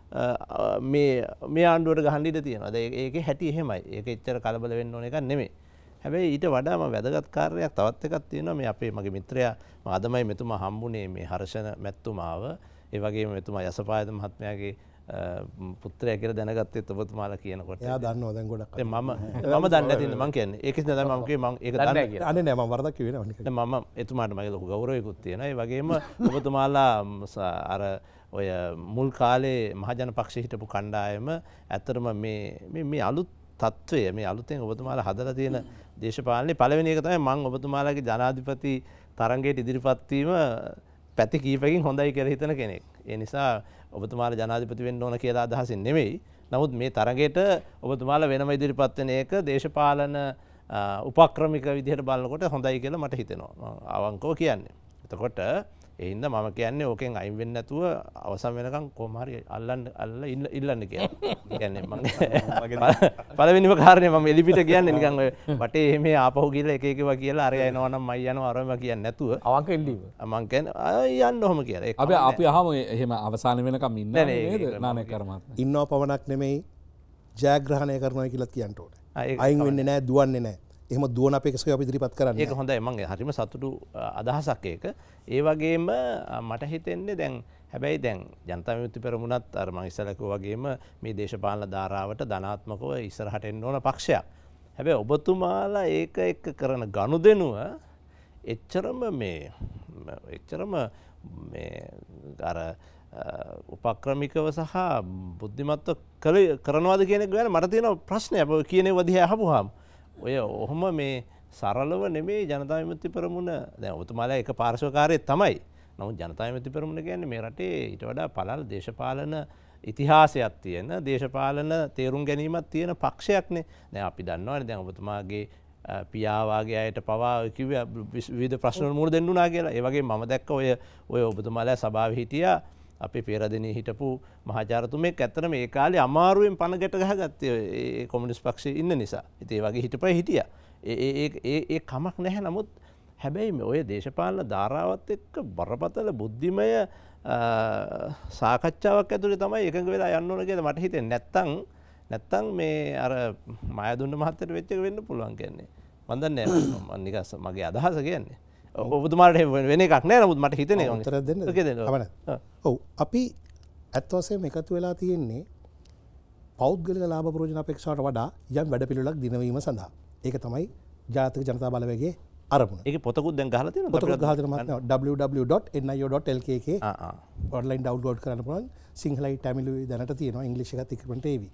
මේ මේ ආණ්ඩුවට ගහන්න ඉඩ තියෙනවා. ඒකේ හැටි එහෙමයි. ඒක එච්චර කලබල වෙන්න ඕන එකක් නෙමෙයි. හැබැයි ඊට වඩාම වැදගත් කාර්යයක් තවත් එකක් තියෙනවා. මේ අපේ මගේ මිත්‍රයා අදමයි මෙතුමා හම්බුනේ මේ හර්ෂණ මැතිතුමාව. ඒ වගේම මෙතුමා යසපායද මහත්මයාගේ පුත්‍රයා කියලා දැනගත්තෙත් ඔබතුමාලා කියනකොට. එයා දන්නවා දැන් ගොඩක්. දැන් මම මම දන්නේ නැතිනම් මම කියන්නේ. ඒකෙන් තමයි මම කිව්වේ මම ඒක දන්නේ නැහැ කියලා. අනේ නෑ මම වරදක් කිව්වේ නෑ. දැන් මම එතුමාට මගේ ලොකු ගෞරවයකුත් තියෙනවා. ඒ වගේම ඔබතුමාලා අර ඔය මුල් කාලේ මහජන පක්ෂයේ හිටපු කණ්ඩායම ඇත්තටම මේ මේ මේ අලුත් තත්ත්වය මේ අලුතෙන් ඔබතුමාලා හදලා තියෙන දේශපාලනේ පළවෙනි එක තමයි මම ඔබතුමාලාගේ ජනාධිපති තරංගයට ඉදිරිපත් වීම පැති කීපකින් හොඳයි කියලා හිතන කෙනෙක්. ඒ නිසා ඔබතුමාලා ජනාධිපති වෙන්න ඕන කියලා අදහසින් නෙමෙයි. නමුත් මේ තරගයට ඔබතුමාලා වෙනම ඉදිරිපත් වෙන එක දේශපාලන උපක්‍රමික විදිහට බලනකොට හොඳයි කියලා මට හිතෙනවා. මම අවංකව කියන්නේ. එතකොට ඒ හින්දා මම කියන්නේ ඕකෙන් අයින් වෙන්නේ නැතුව අවසන් වෙනකන් කොහොම හරි අල්ලන්න අල්ලලා ඉල්ලන්න කියලා. කියන්නේ මම පළවෙනිම කාරණේ මම එලිපිට කියන්නේ නිකන් ඔය වටේ එහෙම ආපහු ගිහලා එක එකව කියලා අර යනවා නම් මයි යනවා අරම කියන්නේ නැතුව අවංක ඉල්ලීම. මම කියන්නේ යන්න ඔහම කියලා. අපි අපි අහම එහෙම අවසාන වෙනකම් ඉන්න නේද නානක කරමත්. ඉන්නව පවණක් නෙමෙයි ජයග්‍රහණය කරනවා කියලා කියන්න ඕනේ. අයින් වෙන්නේ නැහැ දුවන්නේ නැහැ. එහෙම දුවන අපේක්ෂක අපි ඉදිරිපත් කරන්නේ. ඒක හොඳයි. මම හරිම සතුටු අදහසක් ඒක. ඒ වගේම මට හිතෙන්නේ දැන් හැබැයි දැන් ජනතා විමුක්ති පෙරමුණත් අර මම ඉස්සෙල්ලා කිව්වා වගේම මේ දේශපාලන ධාරාවට ධනාත්මකව ඉස්සරහට එන්න ඕන පක්ෂයක්. හැබැයි ඔබතුමාලා ඒක එක්ක කරන ගනුදෙනුව එච්චරම මේ එච්චරම මේ අර උපක්‍රමිකව සහ බුද්ධිමත්ව කරනවාද කියන එක ගැන මට තියෙන ප්‍රශ්නයක්. ඔය කියන ඒවා දිහා අහපුවාම ඔය ඔහොම මේ සරලව නෙමේ ජනතා විමුක්ති පෙරමුණ දැන් ඔබතුමාලා එක පාර්ශවකාරයෙක් තමයි. නමුත් ජනතා විමුක්ති පෙරමුණ කියන්නේ මේ රටේ ඊට වඩා පළල් දේශපාලන ඉතිහාසයක් තියෙන දේශපාලන තේරුම් ගැනීමක් තියෙන පක්ෂයක්නේ. දැන් අපි දන්නවනේ දැන් ඔබතුමාගේ පියාවාගේ අයට පවා කිව්වේ විවිධ ප්‍රශ්න වල මුහුණ දෙන්න උනා කියලා. ඒ වගේම මම දැක්ක ඔය ඔය ඔබතුමාලා සභාවේ හිටියා අපේ පෙරදිනේ හිටපු මහාචාර්යතුමෙක් ඇත්තටම මේ කාලේ අමාරුවෙන් පණ ගැට ගහගත්තේ ඒ කොමියුනිස්ට් පක්ෂයේ ඉන්න නිසා. ඉතින් ඒ වගේ හිටපයි හිටියා. ඒ ඒ ඒ ඒ කමක් නැහැ. නමුත් හැබැයි මේ ඔය දේශපාලන ධාරාවත් එක්ක බරපතල බුද්ධිමය සාකච්ඡාවක් ඇතුලේ තමයි එකඟ වෙලා යන්න ඕන කියලා මට හිතෙන්නේ. නැත්තම් නැත්තම් මේ අර මායදුන්න මහත්තයට වෙච්ච එක වෙන්න පුළුවන් කියන්නේ. මම දන්නේ නැහැ. මම නිකන් මගේ අදහස කියන්නේ. ඔබතුමාට වෙන එකක් නෑ. නමුත් මට හිතෙනවා උත්තර දෙන්න. ඔව් අපි ඇත්ත වශයෙන්ම එකතු වෙලා තියෙන්නේ පෞද්ගලික ලාභ ප්‍රයෝජන අපේක්ෂාවට වඩා යම් වැඩපිළිවෙලක් දිනවීම සඳහා. ඒක තමයි ජාතික ජනතා බලවේගයේ අරමුණ. ඒක පොතකුත් දැන් ගහලා තියෙනවා. පොතකුත් ගහලා තියෙනවා w w w dot n i o dot l k k online download කරන්න පුළුවන්. සිංහලයි තමිලුයි දැනට තියෙනවා. ඉංග්‍රීසි එකත් ඉක්මනට ඒවි.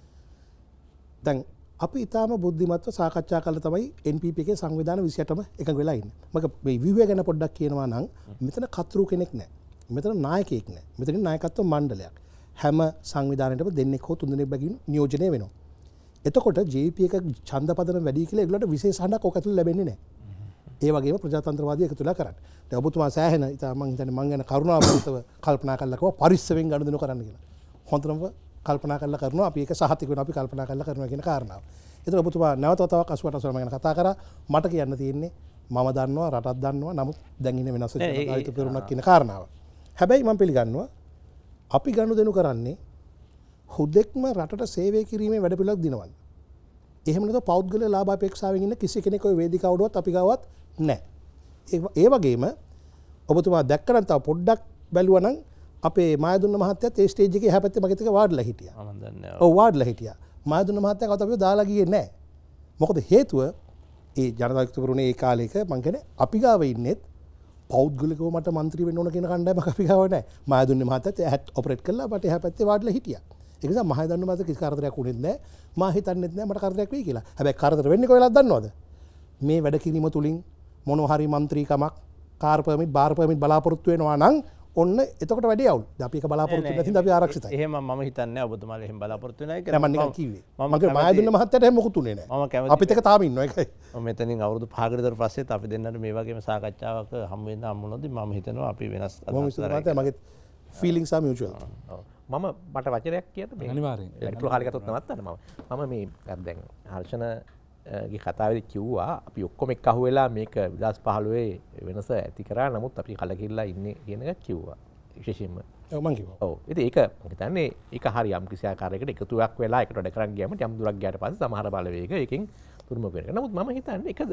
දැන් අපි ඊටාම බුද්ධිමත්ව සාකච්ඡා කළා තමයි N P P එකේ සංවිධාන විසිඅටම එකඟ වෙලා ඉන්නේ. මම මේ ව්‍යුහය ගැන පොඩ්ඩක් කියනවා නම් මෙතන කතරු කෙනෙක් නැහැ. මෙතන නායකයෙක් නැහැ. මෙතන නායකත්ව මණ්ඩලයක්. හැම සංවිධානයකටම දෙන්නෙක් හෝ තුන් දෙනෙක් බැගින් නියෝජනය වෙනවා. එතකොට J V P එක ඡන්ද පදනම වැඩි කියලා ඒගොල්ලන්ට විශේෂ හඬක් ඔක ඇතුළේ ලැබෙන්නේ නැහැ. ඒ වගේම ප්‍රජාතන්ත්‍රවාදී එකතු වෙලා කරන්නේ. දැන් ඔබතුමා සෑහෙන ඉතින් මම හිතන්නේ මං ගැන කරුණාවන්තව කල්පනා කරලා කව පරිස්සමෙන් ගනුදෙනු කරන්න කියලා. හොඳටම කල්පනා කරලා කරනවා අපි ඒක සහතික වෙනවා අපි කල්පනා කරලා කරනවා කියන කාරණාව. ඒතර ඔබතුමා නැවත වතාවක් අසුවට අසුර මම ගැන කතා කරා මට කියන්න තියෙන්නේ මම දන්නවා රටක් දන්නවා නමුත් දැන් ඉන්නේ වෙනස් වෙච්ච ආයත පෙරුණක් කියන කාරණාව. හැබැයි මම පිළිගන්නවා අපි ගනුදෙනු කරන්නේ හුදෙක්ම රටට සේවය කිරීමේ වැඩපිළිවෙලක් දිනවන්න. එහෙම නැත්නම් පෞද්ගලික ලාභ අපේක්ෂාවෙන් ඉන්න කිසි කෙනෙක් ওই වේදිකාවටවත් අපි ගාවත් නැහැ. ඒ වගේම ඔබතුමා දැක්කනම් තව පොඩ්ඩක් බැලුවා නම් අපේ මායදුන්න මහත්තයාත් ඒ ස්ටේජ් එකේ එහා පැත්තේ මගෙත් එක වාඩිලා හිටියා. මම දන්නේ නැහැ. ඔව් වාඩිලා හිටියා. මායදුන්න මහත්තයා කවදාවත් අපිව දාලා ගියේ නැහැ. මොකද හේතුව ඒ ජනතා විමුක්ති පෙරමුණේ ඒ කාලේක මං කියන්නේ අපි ගාව ඉන්නෙත් පෞද්ගලිකව මට මන්ත්‍රී වෙන්න ඕන කියන කණ්ඩායමක් අපි ගාව නැහැ. මායදුන්න මහත්තයාත් ඇහත් ඔපරේට් කළා මට එහා පැත්තේ වාඩිලා හිටියා. ඒක නිසා මායදුන්න මහත්තයා කිසි කරදරයක් වුණෙත් නැහැ. මා හිතන්නෙත් නැහැ මට කරදරයක් වෙයි කියලා. හැබැයි කරදර වෙන්නේ කොහෙලද දන්නවද? මේ වැඩ කිරීම තුලින් මොනවා හරි മന്ത്രിකමක් කාර් පර්මිට් බාර් පර්මිට් බලාපොරොත්තු වෙනවා නම් ඔන්න එතකොට වැඩි අවුල්. අපි ඒක බලාපොරොත්තු වෙන්නේ නැතිනම් අපි ආරක්ෂිතයි. එහෙම මම හිතන්නේ ඔබතුමාලා එහෙම බලාපොරොත්තු වෙනයි කියලා. මම නිකන් කිව්වේ. මම මායදුන්න මහත්තයාට එහෙම මොකුත් උනේ නැහැ. මම කැමති අපිත් එක තාම ඉන්නවා ඒකයි. මම මෙතනින් අවුරුදු පහකට විතර පස්සෙත් අපි දෙන්නට මේ වගේම සාකච්ඡාවක හම් වෙන්න හම්බුනොත් මම හිතනවා අපි වෙනස් අදහස් කරා. මගේ ෆීලිංස් ආ මියුචුවල්. මම මට වචනයක් කියන්න මේ අනිවාර්යෙන්. වැඩිපුර කාලේ ගතොත් නවත්තන්න මම. මම මේ දැන් හර්ෂණ ගේ කතාවේදී කිව්වා අපි ඔක්කොම එක්ක අහුවෙලා මේක දෙදාස් පහළොවේ වෙනස ඇති කරා නමුත් අපි කලකිරලා ඉන්නේ කියන එක කිව්වා විශේෂයෙන්ම. ඔව් මං කිව්වා. ඔව්. ඉතින් ඒක මම හිතන්නේ ඒක හරි යම් කිසි ආකාරයකට එකතුවක් වෙලා එකට වැඩ කරන් ගියාම යම් දුරක් ගියාට පස්සේ සමහර බලවේග එකෙන් තුරුම වෙනවා. නමුත් මම හිතන්නේ ඒක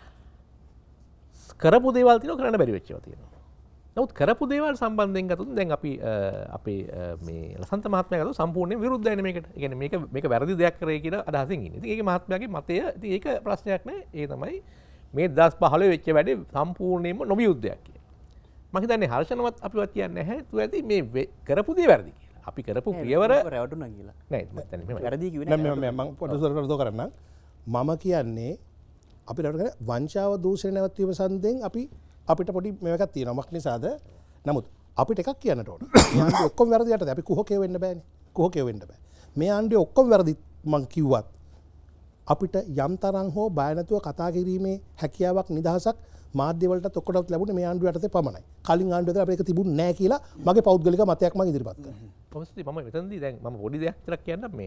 කරපු දේවල් තියෙනවා කරන්න බැරි වෙච්ච ඒවා තියෙනවා. නමුත් කරපු දේවල් සම්බන්ධයෙන් ගත්තොත් දැන් අපි අපේ මේ ලසන්ත මහත්මයා ගත්තොත් සම්පූර්ණයෙන් විරුද්ධයිනේ මේකට. ඒ කියන්නේ මේක මේක වැරදි දෙයක් කරේ කියලා අදහසින් ඉන්නේ. ඉතින් ඒකේ මහත්මයාගේ මතය ඉතින් ඒක ප්‍රශ්නයක් නෑ. ඒ තමයි මේ දෙදාස් පහළොව වෙච්ච වැඩේ සම්පූර්ණයෙන්ම නොවිරුද්ධයක් කියලා. මම හිතන්නේ හර්ෂණවත් අපිවත් කියන්නේ නැහැ. තු ඇති මේ කරපු දේ වැරදි කියලා. අපි කරපු පියවර රැවටුණා කියලා. නෑ මම හිතන්නේ මෙහෙමයි. වැරදි කිව්වේ නෑ මම මම පොඩ්ඩක් කරදෝ කරන්නම්. මම කියන්නේ අපිට රට කරන්නේ වංචාව දූෂණය නැවැත්වීම සම්බන්ධයෙන් අපි අපිට පොඩි මේකක් තියෙනවා. මොකක් නිසාද? නමුත් අපිට එකක් කියන්නට ඕන. මේ ආණ්ඩුව ඔක්කොම වැරදි යටතේ අපි කුහකේ වෙන්න බෑනේ. කුහකේ වෙන්න බෑ. මේ ආණ්ඩුව ඔක්කොම වැරදි මං කිව්වත් අපිට යම් තරම් හෝ බය නැතුව කතා කිරීමේ හැකියාවක් නිදහසක් මාධ්‍ය වලටත් ඔක්කොටත් ලැබුණේ මේ ආණ්ඩුව යටතේ පමණයි. කලින් ආණ්ඩුවේ අපිට ඒක තිබුණ නෑ කියලා මගේ පෞද්ගලික මතයක් මම ඉදිරිපත් කරනවා. ඔබස්ටි මම මෙතනදී දැන් මම පොඩි දෙයක් විතරක් කියන්නම් මේ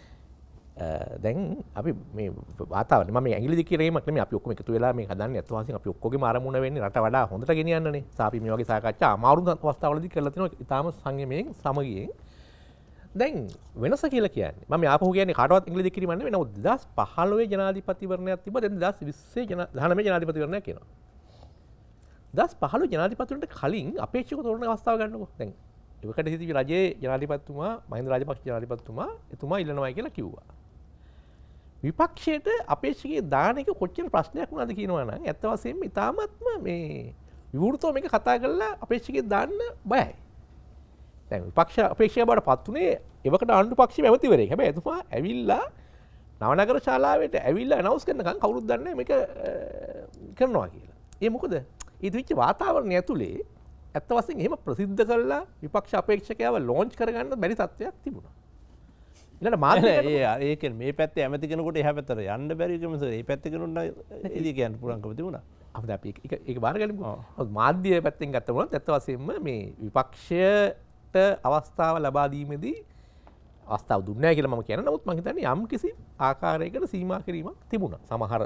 දැන් අපි මේ වාතාවරණය මම මේ ඇඟිලි දික් කිරීමක් නෙමෙයි අපි ඔක්කොම එකතු වෙලා මේ හදන්නේ අත් වශයෙන් අපි ඔක්කොගේම ආරමුණ වෙන්නේ රට වඩා හොඳට ගෙනියන්නනේ. සාපි මේ වගේ සාකච්ඡා අමාරු අවස්ථාවලදී කරලා තිනවා ඊටාම සංයමයෙන් සමගියෙන්. දැන් වෙනස කියලා කියන්නේ මම ආපහු කියන්නේ කාටවත් ඇඟිලි දික් කිරීමක් නෙමෙයි. නමුත් දෙදාස් පහළොවේ ජනාධිපතිවරණයක් තිබ්බා. දැන් දෙදාස් විස්සේ ජන දහනවය ජනාධිපතිවරණයක් එනවා. දෙදාස් පහළොව ජනාධිපතිවරණයට කලින් අපේක්ෂක තෝරන අවස්ථාව ගන්නකො. දැන් එවකට හිටි රජයේ ජනාධිපතිතුමා මහින්ද රාජපක්ෂ ජනාධිපතිතුමා එතුමා ඉල්ලනවායි කියලා කිව්වා. විපක්ෂයට අපේක්ෂකයේ දාන එක කොච්චර ප්‍රශ්නයක් වුණාද කියනවා නම් ඇත්ත වශයෙන්ම ඉතාමත්ම මේ විවෘතව මේක කතා කරලා අපේක්ෂකයේ දාන්න බයයි. දැන් විපක්ෂ අපේක්ෂකයා බවට පත් උනේ එවකට ආණ්ඩු පක්ෂයේ ඇමතිවරයෙක්. හැබැයි එතුමා ඇවිල්ලා නවනගර ශාලාවට ඇවිල්ලා අනවුස් කරනකම් කවුරුත් දන්නේ නැහැ මේක කරනවා කියලා. ඒ මොකද? ඒ දිවිච්ච වාතාවරණය ඇතුලේ ඇත්ත වශයෙන් එහෙම ප්‍රසිද්ධ කළා විපක්ෂ අපේක්ෂකයව ලොන්ච් කරගන්න බැරි තත්ත්වයක් තිබුණා. ඊළඟ මාධ්‍ය ඒ ඒ කියන්නේ මේ පැත්තේ ඇමති කෙනෙකුට එහා පැත්තට යන්න බැරි කම සර්. මේ පැත්තේ කෙනෙකුට එළිය කියන්න පුළුවන්කම තිබුණා. අපිට අපි ඒක ඒක බාර ගනිමු. මාධ්‍ය පැත්තෙන් ගත්ත වුණත් ඇත්ත වශයෙන්ම මේ විපක්ෂයට අවස්ථාව ලබා දීමේදී අවස්ථාව දුන්නේ නැහැ කියලා මම කියනවා. නමුත් මම හිතන්නේ යම් කිසි ආකාරයකට සීමා කිරීමක් තිබුණා. සමහර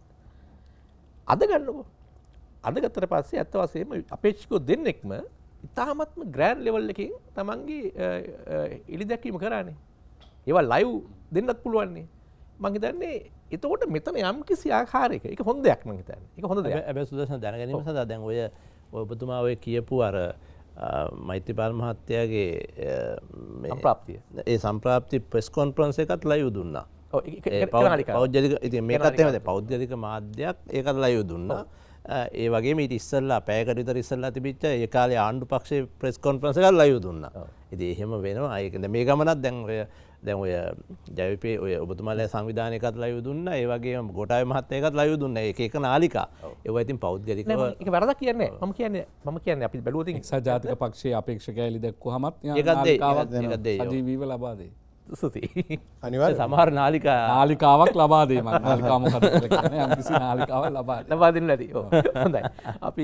අද ගන්නකො. අද ගත්තට පස්සේ ඇත්ත වශයෙන්ම අපේක්ෂකව දෙන්නෙක්ම ඉතාමත්ම ග්‍රෑන්ඩ් ලෙවල් එකකින් තමන්ගේ එලි දැක්වීම කරානේ. ඒවා ලයිව් දෙන්නත් පුළුවන්නේ. මං හිතන්නේ එතකොට මෙතන යම් කිසි ආකාරයක ඒක හොඳ දෙයක් මං හිතන්නේ. ඒක හොඳ දෙයක්. හැබැයි සුදර්ශන දැනගැනීම සඳහා දැන් ඔය ඔබතුමා ඔය කියපු අර මෛත්‍රීපාල මහත්තයාගේ සම්ප්‍රාප්තිය ඒ සම්ප්‍රාප්ති ප්‍රෙස් කොන්ෆරන්ස් එකත් ලයිව් දුන්නා. පෞද්ගලික පෞද්ගලික ඉතින් මේකත් එහෙමද පෞද්ගලික මාධ්‍යයක් ඒකත් ලයිව් දුන්නා. ඒ වගේම ඊට ඉස්සෙල්ලා පැයකට විතර ඉස්සෙල්ලා තිබිච්ච ඒ කාලේ ආණ්ඩු පක්ෂයේ ප්‍රෙස් කොන්ෆරන්ස් එකක් ලයිව් දුන්නා. ඉතින් එහෙම වෙනවා. ඒක මේ ගමනක් දැන් ඔය දැන් ඔය ජයවිපේ ඔය ඔබතුමාලා සංවිධානයකත් ලයිව් දුන්නා. ඒ වගේම ගෝඨාභය මහත්තයාගත් ලයිව් දුන්නා. ඒක එක නාලිකා. ඒවා ඉතින් පෞද්ගලිකව ඒක වැරදක් කියන්නේ මම කියන්නේ මම කියන්නේ අපි බැලුවොත් එක්සත් ජාතික පක්ෂයේ අපේක්ෂකයා එළි දැක්වුවමත් ඒකත් දෙයි ඒකත් දෙයි සජීවීව ලබා දෙයි. සුති අනිවාර්යයෙන් සමහර නාලිකා නාලිකාවක් ලබා දෙයි මම නාලිකාව මොකද කියලා කියන්නේ යම්කිසි නාලිකාවක් ලබා දෙයි. ලබා දෙන්න ඇති. ඔව් හොඳයි. අපි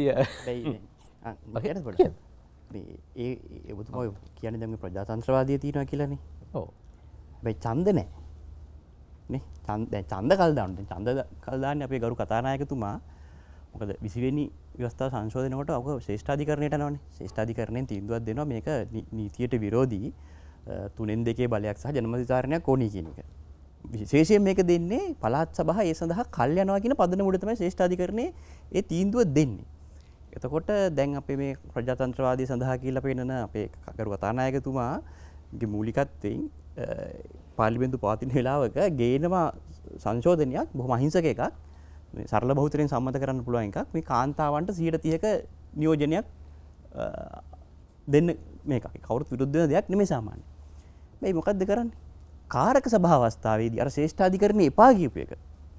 මකයට පොඩ ඒ ඒ ඔබතුමා කියන්නේ දැන් මේ ප්‍රජාතන්ත්‍රවාදය තියෙනවා කියලානේ. ඔව්. හැබැයි ඡන්ද නැහැ. නේ ඡන්ද දැන් ඡන්ද කල් දාන්න. දැන් ඡන්ද කල් දාන්නේ අපේ ගරු කතානායකතුමා. මොකද විසි වෙනි ව්‍යවස්ථාව සංශෝධනයට ඔක ශ්‍රේෂ්ඨාධිකරණයට යනවානේ. ශ්‍රේෂ්ඨාධිකරණයෙන් තීන්දුවක් දෙනවා මේක නීතියට විරෝධී තුනෙන් දෙකේ බලයක් සහ ජනමතිචාරණයක් ඕනී කියන එක. විශේෂයෙන් මේක දෙන්නේ පළාත් සභාව ඒ සඳහා කල් යනවා කියන පදනම උඩ තමයි ශ්‍රේෂ්ඨාධිකරණයේ ඒ තීන්දුව දෙන්නේ. එතකොට දැන් අපේ මේ ප්‍රජාතන්ත්‍රවාදී සඳහා කියලා පෙන්නන අපේ කරු කතානායකතුමාගේ මූලිකත්වයෙන් පාර්ලිමේන්තු පවතින වෙලාවක ගේනවා සංශෝධනයක් බොහොම අහිංසක එකක්. මේ සරල බහුතරයෙන් සම්මත කරන්න පුළුවන් එකක්. මේ කාන්තාවන්ට සියයට තිහක නියෝජනයක් දෙන්න මේක කවුරුත් විරුද්ධ වෙන දෙයක් නෙමෙයි සාමාන්‍යයෙන්. මේ මොකද්ද කරන්නේ? කාරක සභාව අවස්ථාවේදී අර ශ්‍රේෂ්ඨාධිකරණේ එපා කියපු එක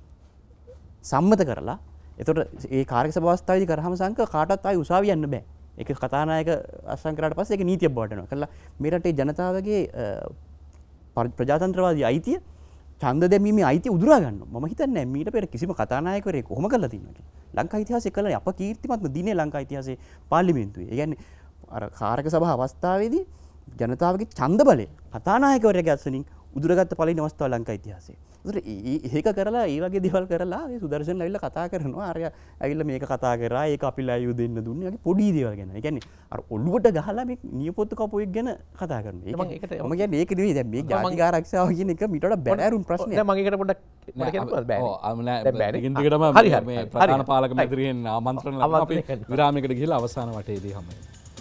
සම්මත කරලා එතකොට ඒ කාරක සභාව අවස්ථාවේදී කරාම සංක කාටවත් ආයි උසාවිය යන්න බෑ. ඒක කතානායක අස්සම් කරාට පස්සේ ඒක නීතියක් බවට යනවා. කළා මේ රටේ ජනතාවගේ ප්‍රජාතන්ත්‍රවාදී අයිතිය ඡන්ද දැමීමේ අයිතිය උදුරා ගන්නවා. මම හිතන්නේ මීට පෙර කිසිම කතානායකවරයෙක් කොහොම කරලා තියෙනවා කියලා. ලංකා ඉතිහාසයේ කළ අප කීර්තිමත්ම දිනේ ලංකා ඉතිහාසයේ පාර්ලිමේන්තුවේ. ඒ කියන්නේ අර කාරක සභාව අවස්ථාවේදී ජනතාවගේ ඡන්ද බලය කතානායකවරයාගේ අත්සනින් උදුරගත්ත පළවෙනි අවස්ථාව ලංකා ඉතිහාසයේ. ඒතර ඒක කරලා ඒ වගේ දේවල් කරලා මේ සුදර්ශන ඇවිල්ලා කතා කරනවා. අර ඇවිල්ලා මේක කතා කරා ඒක අපිලා අයු දෙන්න දුන්නේ. වගේ පොඩි දේවල් ගැන. ඒ කියන්නේ අර ඔළුවට ගහලා මේ නියපොත්තු කපුවෙක් ගැන කතා කරනවා. ඒක මම කියන්නේ ඒක නෙවෙයි. දැන් මේ ජාතික ආරක්ෂාව කියන එක මීට වඩා බැරෑරුම් ප්‍රශ්නයක්. දැන් මම ඒකට පොඩ්ඩක් පොඩ්ඩක් කියන්න බෑ. ඔව් දැන් බෑ. දිගින් දිගටම මේ ප්‍රධාන පාලක මැදිරියෙන් ආමන්ත්‍රණ ලබා අපි විරාමයකට ගිහලා අවසාන වටේදී හැම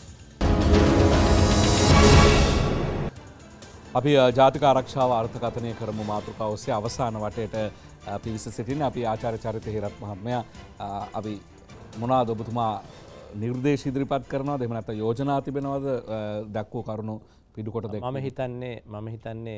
අපි ජාතික ආරක්ෂාව අර්ථකථනය කරමු මාතෘකාව ඔස්සේ අවසාන වටේට පිවිස සිටින අපි ආචාර්ය චරිත හිරත් මහත්මයා අපි මොනවාද ඔබතුමා නිර්දේශ ඉදිරිපත් කරනවද එහෙම නැත්නම් යෝජනා තිබෙනවද දක්වෝ කරුණු පිටුකොට දෙක මම හිතන්නේ මම හිතන්නේ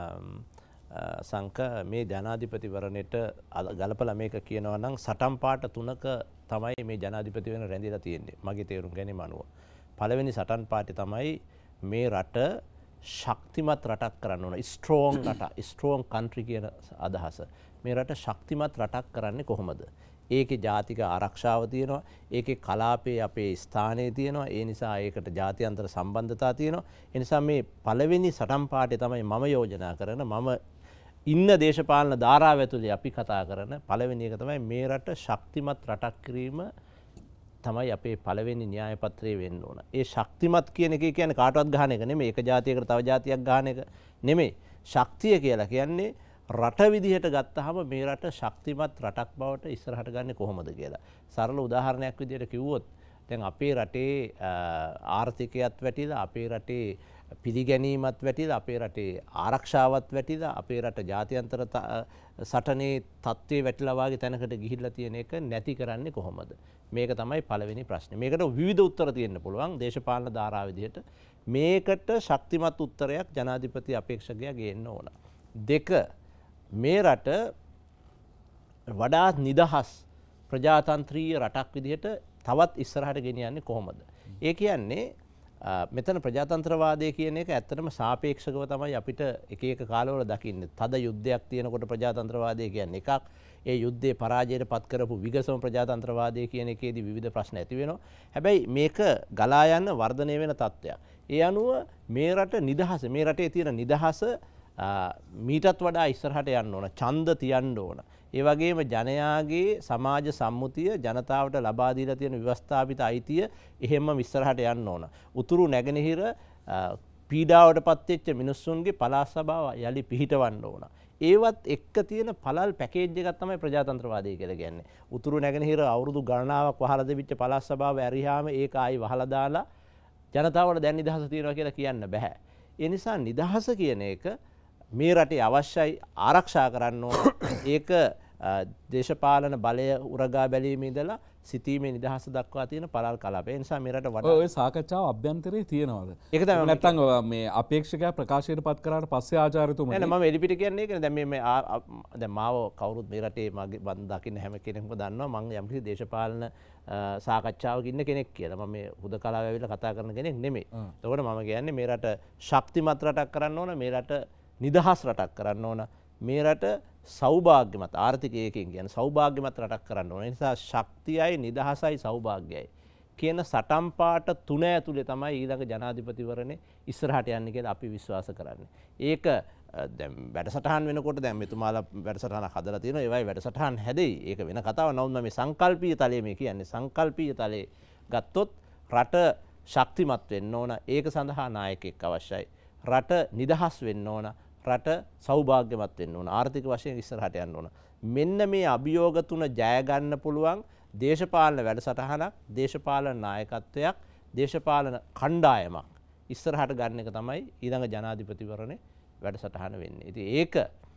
සංක මේ ජනාධිපතිවරණයට ගලපලා මේක කියනවා නම් සටන් පාට තුනක තමයි මේ ජනාධිපති වෙන රැඳිලා තියෙන්නේ මගේ තේරුම් ගැනීම අනුව. පළවෙනි සටන් පාටේ තමයි මේ රට ශක්තිමත් රටක් කරන්න ඕන. ස්ට්‍රෝං රට, ස්ට්‍රෝං කන්ට්‍රි කියන අදහස. මේ රට ශක්තිමත් රටක් කරන්නේ කොහොමද? ඒකේ ජාතික ආරක්ෂාව තියෙනවා. ඒකේ කලාපයේ අපේ ස්ථානය තියෙනවා. ඒ නිසා ඒකට ජාත්‍යන්තර සම්බන්ධතා තියෙනවා. ඒ නිසා මේ පළවෙනි සටන් පාඨය තමයි මම යෝජනා කරන මම ඉන්න දේශපාලන ධාරාව ඇතුලේ අපි කතා කරන පළවෙනි එක තමයි මේ රට ශක්තිමත් රටක් කිරීම තමයි අපේ පළවෙනි න්‍යාය පත්‍රයේ වෙන්න ඕන. ඒ ශක්තිමත් කියන එක කියන්නේ කාටවත් ගහන එක නෙමෙයි. එක ජාතියකට තව ජාතියක් ගහන එක නෙමෙයි. ශක්තිය කියලා කියන්නේ රට විදිහට ගත්තාම මේ රට ශක්තිමත් රටක් බවට ඉස්සරහට ගන්නේ කොහොමද කියලා. සරල උදාහරණයක් විදිහට කිව්වොත් දැන් අපේ රටේ ආර්ථිකයත් වැටිලා අපේ රටේ පිළිගැනීමත් වැටිලා අපේ රටේ ආරක්ෂාවත් වැටිලා අපේ රට ජාත්‍යන්තර සටනේ තත්ත්වයේ වැටිලා වාගේ තැනකට ගිහිල්ලා තියෙන එක නැති කරන්නේ කොහොමද? මේක තමයි පළවෙනි ප්‍රශ්නේ. මේකට විවිධ උත්තර තියෙන්න පුළුවන් දේශපාලන ධාරාව විදිහට. මේකට ශක්තිමත් උත්තරයක් ජනාධිපති අපේක්ෂකයා ගේන්න ඕන. දෙක මේ රට වඩාත් නිදහස් ප්‍රජාතන්ත්‍රීය රටක් විදිහට තවත් ඉස්සරහට ගෙනියන්නේ කොහොමද? ඒ කියන්නේ මෙතන ප්‍රජාතන්ත්‍රවාදය කියන එක ඇත්තටම සාපේක්ෂකව තමයි අපිට එක එක කාලවල දකින්නේ. තද යුද්ධයක් තියෙනකොට ප්‍රජාතන්ත්‍රවාදය කියන්නේ එකක්. ඒ යුද්ධේ පරාජයට පත් කරපු විගසම ප්‍රජාතන්ත්‍රවාදය කියන එකේදී විවිධ ප්‍රශ්න ඇති වෙනවා. හැබැයි මේක ගලා යන වර්ධනය වෙන තත්ත්වයක්. ඒ අනුව මේ රට නිදහස මේ රටේ තියෙන නිදහස මීටත් වඩා ඉස්සරහට යන්න ඕන. ඡන්ද තියන්න ඕන. ඒ වගේම ජනයාගේ සමාජ සම්මුතිය ජනතාවට ලබා දීලා තියෙන ව්‍යවස්ථාපිත අයිතිය එහෙම්ම ඉස්සරහට යන්න ඕන. උතුරු නැගෙනහිර පීඩාවට පත් වෙච්ච මිනිස්සුන්ගේ පළාත් සභාව යලි පිහිටවන්න ඕන. ඒවත් එක්ක තියෙන පළල් පැකේජ් එකක් තමයි ප්‍රජාතන්ත්‍රවාදය කියලා කියන්නේ. උතුරු නැගෙනහිර අවුරුදු ගණනාවක් වහලා දෙවිච්ච පළාත් සභාව ඇරියාම ඒක ආයි වහලා දාලා ජනතාවට දැන් නිදහස තියෙනවා කියලා කියන්න බෑ. ඒ නිසා නිදහස කියන එක මේ රටේ අවශ්‍යයි ආරක්ෂා කරන්න ඕන. ඒක දේශපාලන බලය උරගා බැලීමේ ඉඳලා සිතීමේ නිදහස දක්වා තියෙන පළල් කලාපය. ඒ නිසා මේ රට වඩා ඔය සාකච්ඡාව අභ්‍යන්තරේ තියෙනවද? ඒක තමයි නැත්තම් මේ අපේක්ෂකයා ප්‍රකාශයට පත් කරාට පස්සේ ආචාර්යතුමා නෑ මම එලිපිට කියන්නේ ඒකනේ. දැන් මේ මේ දැන් මාව කවුරුත් මේ රටේ මගේ මන් දකින්න හැම කෙනෙක්ම දන්නවා මම යම්කිසි දේශපාලන සාකච්ඡාවක ඉන්න කෙනෙක් කියලා. මම මේ හුදකලාව ඇවිල්ලා කතා කරන කෙනෙක් නෙමෙයි. එතකොට මම කියන්නේ මේ රට ශක්තිමත් රටක් කරන්න ඕන, මේ රට නිදහස් රටක් කරන්න ඕන, මේ රට සෞභාග්‍යමත් ආර්ථිකයකින් කියන සෞභාග්‍යමත් රටක් කරන්න ඕන. ඒ නිසා ශක්තියයි නිදහසයි සෞභාග්‍යයයි කියන සටන් පාට තුන ඇතුලේ තමයි ඊළඟ ජනාධිපතිවරණේ ඉස්සරහට යන්නේ කියලා අපි විශ්වාස කරන්නේ. ඒක දැන් වැඩසටහන් වෙනකොට දැන් මෙතුමාලා වැඩසටහනක් හදලා තියෙනවා. ඒවයි වැඩසටහන් හැදෙයි. ඒක වෙන කතාවක්. නමුත් මේ සංකල්පීය තලයේ මේ කියන්නේ සංකල්පීය තලයේ ගත්තොත් රට ශක්තිමත් වෙන්න ඕන. ඒක සඳහා නායකයෙක් අවශ්‍යයි. රට නිදහස් වෙන්න ඕන. රට සෞභාග්‍යමත් වෙන්න ඕන. ආර්ථික වශයෙන් ඉස්සරහට යන්න ඕන. මෙන්න මේ අභියෝග තුන ජය ගන්න පුළුවන් දේශපාලන වැඩසටහනක්, දේශපාලන නායකත්වයක්, දේශපාලන කණ්ඩායමක් ඉස්සරහට ගන්න එක තමයි ඊළඟ ජනාධිපතිවරණේ වැඩසටහන වෙන්නේ. ඉතින් ඒක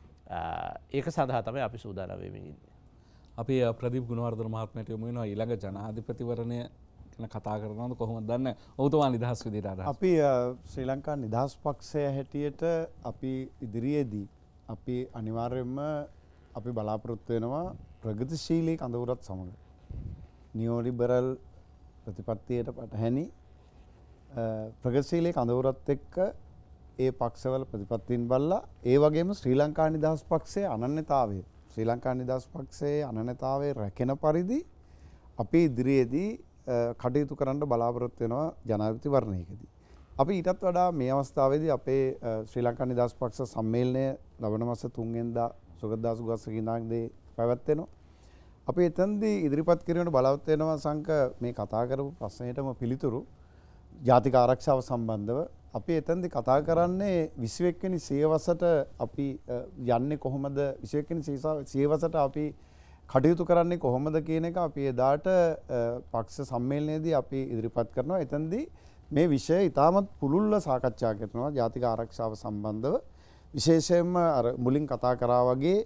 ඒක සඳහා තමයි අපි සූදානම් වෙමින් ඉන්නේ. අපි ප්‍රදීප් ගුණවර්ධන මහත්මයාට යමු වෙනවා ඊළඟ ජනාධිපතිවරණය ගැන කතා කරනවද කොහොමද දන්නේ? ඔව්තුමා නිදහස් විදිහට අදහස්. අපි ශ්‍රී ලංකා නිදහස් පක්ෂය හැටියට අපි ඉදිරියේදී අපි අනිවාර්යයෙන්ම අපි බලාපොරොත්තු වෙනවා ප්‍රගතිශීලී කඳවුරත් සමග නියෝලිබරල් ප්‍රතිපත්තියට පටහැනි ප්‍රගතිශීලී කඳවුරත් එක්ක ඒ පක්ෂවල ප්‍රතිපත්තීන් බලලා ඒ වගේම ශ්‍රී ලංකා නිදහස් පක්ෂයේ අනන්‍යතාවය ශ්‍රී ලංකා නිදහස් පක්ෂයේ අනන්‍යතාවය රැකෙන පරිදි අපි ඉදිරියේදී කටයුතු කරන්න බලාපොරොත්තු වෙනවා ජනාධිපතිවරණයකදී. අපි ඊටත් වඩා මේ අවස්ථාවේදී අපේ ශ්‍රී ලංකා නිදහස් පක්ෂ සම්මේලනය ලබන මාස තුන් වෙනිදා සුගතදාස උගස්සකිනාගේ පැවැත්වෙනවා. අපි එතෙන්දී ඉදිරිපත් කිරීමට බලාපොරොත්තු වෙනවා සංක මේ කතා කරපු ප්‍රශ්නයටම පිළිතුරු ජාතික ආරක්ෂාව සම්බන්ධව අපි එතෙන්දී කතා කරන්නේ විසිඑක් වෙනි සියවසට අපි යන්නේ කොහොමද විසිඑක් වෙනි සියවසට අපි කටයුතු කරන්නේ කොහොමද කියන එක අපි එදාට පක්ෂ සම්මේලනයේදී අපි ඉදිරිපත් කරනවා. එතෙන්දී මේ විෂය ඉතාමත් පුළුල්ව සාකච්ඡා කරනවා ජාතික ආරක්ෂාව සම්බන්ධව. විශේෂයෙන්ම අර මුලින් කතා කරා වගේ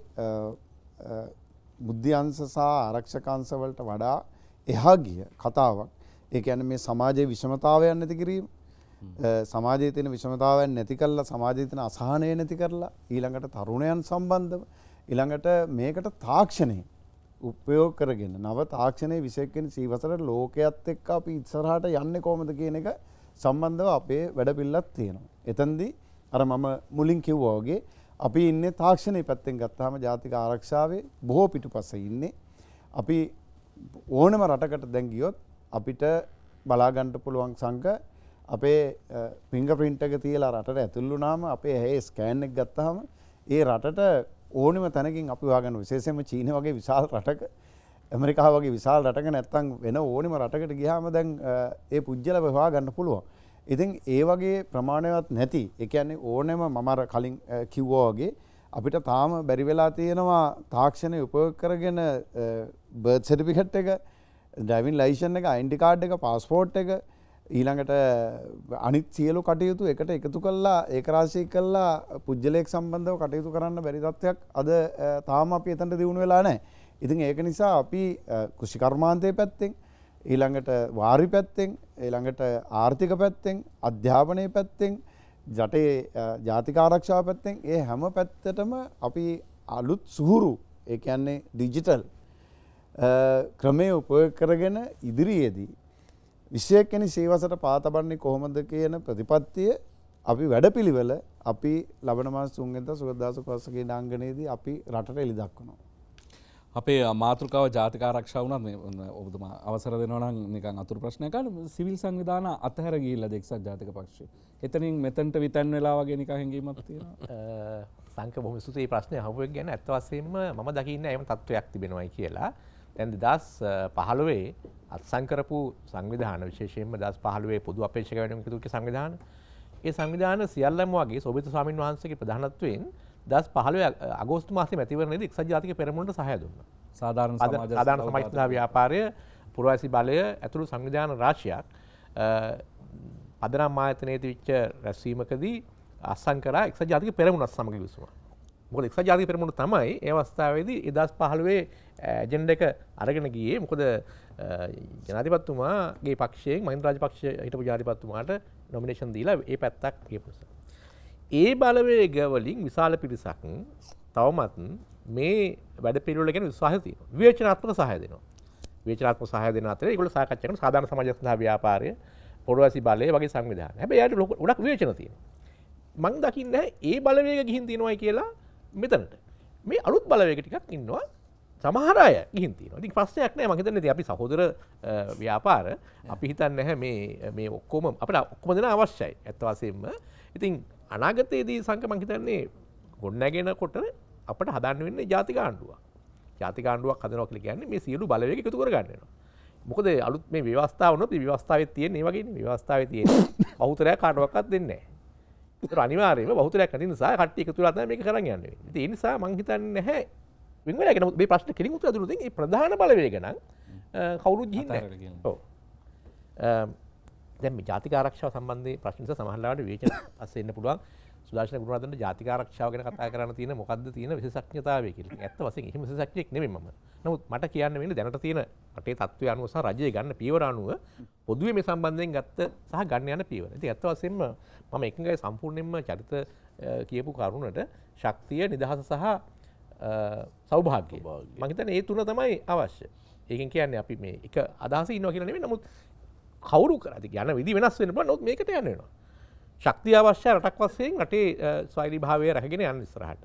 බුද්ධ්‍යංශ සහ ආරක්ෂකංශ වලට වඩා එහා ගිය කතාවක්. ඒ කියන්නේ මේ සමාජයේ විෂමතාවයන් නැති කිරීම, සමාජයේ තියෙන විෂමතාවයන් නැති කරලා සමාජයේ තියෙන අසහනය නැති කරලා ඊළඟට තරුණයන් සම්බන්ධව ඊළඟට මේකට තාක්ෂණය උපයෝග කරගෙන නව තාක්ෂණයේ විශේෂ වෙන සීවසරට ලෝකයේත් එක්ක අපි ඉස්සරහට යන්නේ කොහොමද කියන එක සම්බන්ධව අපේ වැඩපිළිවෙලක් තියෙනවා. එතෙන්දී අර මම මුලින් කිව්වා වගේ අපි ඉන්නේ තාක්ෂණයේ පැත්තෙන් ගත්තාම ජාතික ආරක්ෂාවේ බොහෝ පිටුපස්සේ ඉන්නේ. අපි ඕනම රටකට දැන් ගියොත් අපිට බලා ගන්න පුළුවන් සංක අපේ ෆින්ගර් ප්‍රින්ට් එක තියලා රටට ඇතුළු වුණාම අපේ ඇහි ස්කෑන් එක ගත්තාම ඒ රටට ඕනෙම තැනකින් අපි හොයාගන්න විශේෂයෙන්ම චීන වගේ විශාල රටක ඇමරිකාව වගේ විශාල රටක නැත්තම් වෙන ඕනෙම රටකට ගියාම දැන් ඒ පුජ්‍යලව හොයාගන්න පුළුවන්. ඉතින් ඒ වගේ ප්‍රමාණවත් නැති ඒ කියන්නේ ඕනෙම මම අර කලින් කිව්වා වගේ අපිට තාම බැරි වෙලා තියෙනවා තාක්ෂණය උපයෝග කරගෙන බර්ත් සර්ටිෆිකේට් එක, ඩ්‍රයිවිං ලයිසන් එක, අයිඩන්ටි කාඩ් එක, පාස්පෝර්ට් එක ඊළඟට අනිත් සියලු කටයුතු එකට එකතු කළා ඒක රාශී කළා පුජ්‍යලයක් සම්බන්ධව කටයුතු කරන්න බැරි තත්ත්වයක් අද තාම අපි එතනට දියුණු වෙලා නැහැ. ඉතින් ඒක නිසා අපි කෘෂිකර්මාන්තයේ පැත්තෙන් ඊළඟට වාරි පැත්තෙන් ඊළඟට ආර්ථික පැත්තෙන් අධ්‍යාපනයේ පැත්තෙන් රටේ ජාතික ආරක්ෂාව පැත්තෙන් ඒ හැම පැත්තටම අපි අලුත් සුහුරු ඒ කියන්නේ ඩිජිටල් ක්‍රමයේ උපයෝග කරගෙන ඉදිරියේදී විශේෂ කෙනි සේවසට පාතබන්නේ කොහොමද කියන ප්‍රතිපත්තිය අපි වැඩපිළිවෙල අපි ලබන මාස තුන් වෙනිදා සුගතදාස උපවසකේ නාංගනයේදී අපි රටට එළි දක්වනවා. අපේ මාතෘකාව ජාතික ආරක්ෂාව වුණත් මේ ඔබතුමා අවසර දෙනවා නම් නිකන් අතුරු ප්‍රශ්නයක් අහන්න සිවිල් සංවිධාන අතහැර ගිහිල්ලා එක්සත් ජාතික පක්ෂය. එතනින් මෙතනට විතන් වෙලා වගේ නිකන් හැංගීමක් තියෙනවා. සංක බොහොම ස්තුතියි ප්‍රශ්නේ අහුවෙක් ගැන. ඇත්ත වශයෙන්ම මම දකින්නේ එහෙම තත්වයක් තිබෙනවායි කියලා. දැන් දෙදහස් පහළොවේ අත්සන් කරපු සංවිධාන විශේෂයෙන්ම දෙදහස් පහළොවේ පොදු අපේක්ෂක වෙනුවෙන් කිතුක සංවිධාන ඒ සංවිධාන සියල්ලම වගේ සෝබිත ස්වාමීන් වහන්සේගේ ප්‍රධානත්වයෙන් දෙදහස් පහළොව අගෝස්තු මාසයේ මැතිවරණයේදී එක්සත් ජාතික පෙරමුණට සහාය දුන්නා. සාධාරණ සමාජ සාධාරණ සමාජ ව්‍යාපාරය පුරවැසි බලය ඇතුළු සංවිධාන රාශියක් පදනම් ආයතනයේ තිබිච්ච රැස්වීමකදී අත්සන් කරා එක්සත් ජාතික පෙරමුණත් සමග විසුම. මොකද එක්සත් ජාතික පෙරමුණ තමයි ඒ අවස්ථාවේදී එක්දාස් පහළොව ඇජෙන්ඩා එක අරගෙන ගියේ. මොකද ජනාධිපතිතුමාගේ පක්ෂයෙන් මහින්ද රාජපක්ෂ හිටපු ජනාධිපතිතුමාට නොමිනේෂන් දීලා ඒ පැත්තක් ගියපු නිසා. ඒ බලවේග වලින් විශාල පිරිසක් තවමත් මේ වැඩ පිළිවෙල ගැන විශ්වාසය තියෙනවා. විවේචනාත්මක සහාය දෙනවා. විවේචනාත්මක සහාය දෙන අතරේ ඒගොල්ලෝ සාකච්ඡා කරන සාධාරණ සමාජය සඳහා ව්‍යාපාරය, පොරවැසි බලය වගේ සංවිධාන. හැබැයි යාට ගොඩක් විවේචන තියෙනවා. මං දකින්නේ ඒ බලවේග ගිහින් තියෙනවායි කියලා මෙතනට. මේ අලුත් බලවේග ටිකක් ඉන්නවා. සමහර අය ගිහින් තියෙනවා. ඉතින් ප්‍රශ්නයක් නෑ. මං හිතන්නේ ඉතින් අපි සහෝදර ව්‍යාපාර අපි හිතන්නේ නැහැ මේ මේ ඔක්කොම අපිට ඔක්කොම දෙනා අවශ්‍යයි. ඇත්ත වශයෙන්ම. ඉතින් අනාගතයේදී සංක මං හිතන්නේ ගොඩනැගෙනකොට අපිට හදන්න වෙන්නේ ජාතික ආණ්ඩුවක්. ජාතික ආණ්ඩුවක් හදනවා කියලා කියන්නේ මේ සියලු බලවේග එකතු කරගන්න වෙනවා. මොකද අලුත් මේ ව්‍යවස්ථාව වුණොත් මේ ව්‍යවස්ථාවේ තියෙන මේ වගේ නේ ව්‍යවස්ථාවේ තියෙන බහුතරයක් කාටවත් දෙන්නේ නැහැ. ඒක අනිවාර්යයෙන්ම බහුතරයක් නැති නිසා කට්ටිය එකතු වෙලා තමයි මේක කරන් යන්නේ වෙන්නේ. ඉතින් ඒ නිසා මං හිතන්නේ නැහැ වෙන වෙලාවක නමුත් මේ ප්‍රශ්න කෙලින් උත්තර දුන්නොත් මේ ප්‍රධාන බලවේග නම් කවුරුත් ගිහින් නැහැ. ඔව්. දැන් මේ ජාතික ආරක්ෂාව සම්බන්ධයෙන් ප්‍රශ්න නිසා සමහර ලාවට විවේචන පස්සේ එන්න පුළුවන්. සුදර්ශන ගුණවර්ධන ජාතික ආරක්ෂාව ගැන කතා කරන්න තියෙන මොකද්ද තියෙන විශේෂඥතාවය කියලා. ඇත්ත වශයෙන් එහෙම විශේෂඥෙක් නෙමෙයි මම. නමුත් මට කියන්න වෙන්නේ දැනට තියෙන රටේ තත්ත්වය අනුව සහ රජයේ ගන්න පියවර අනුව පොදුවේ මේ සම්බන්ධයෙන් ගත්ත සහ ගන්න යන පියවර. ඉතින් ඇත්ත වශයෙන්ම මම එකඟයි සම්පූර්ණයෙන්ම චරිත කියපු කරුණට ශක්තිය, නිදහස සහ සෞභාග්‍යය. මම හිතන්නේ මේ තුන තමයි අවශ්‍ය. ඒකෙන් කියන්නේ අපි මේ එක අදහසක ඉන්නවා කියලා නෙමෙයි. නමුත් කවුරු කරාද යන විදි වෙනස් වෙන්න පුළුවන්. නමුත් මේකට යන්න වෙනවා. ශක්තිය අවශ්‍ය රටක් වශයෙන් රටේ ස්වෛරී භාවය රැකගෙන යන්න ඉස්සරහට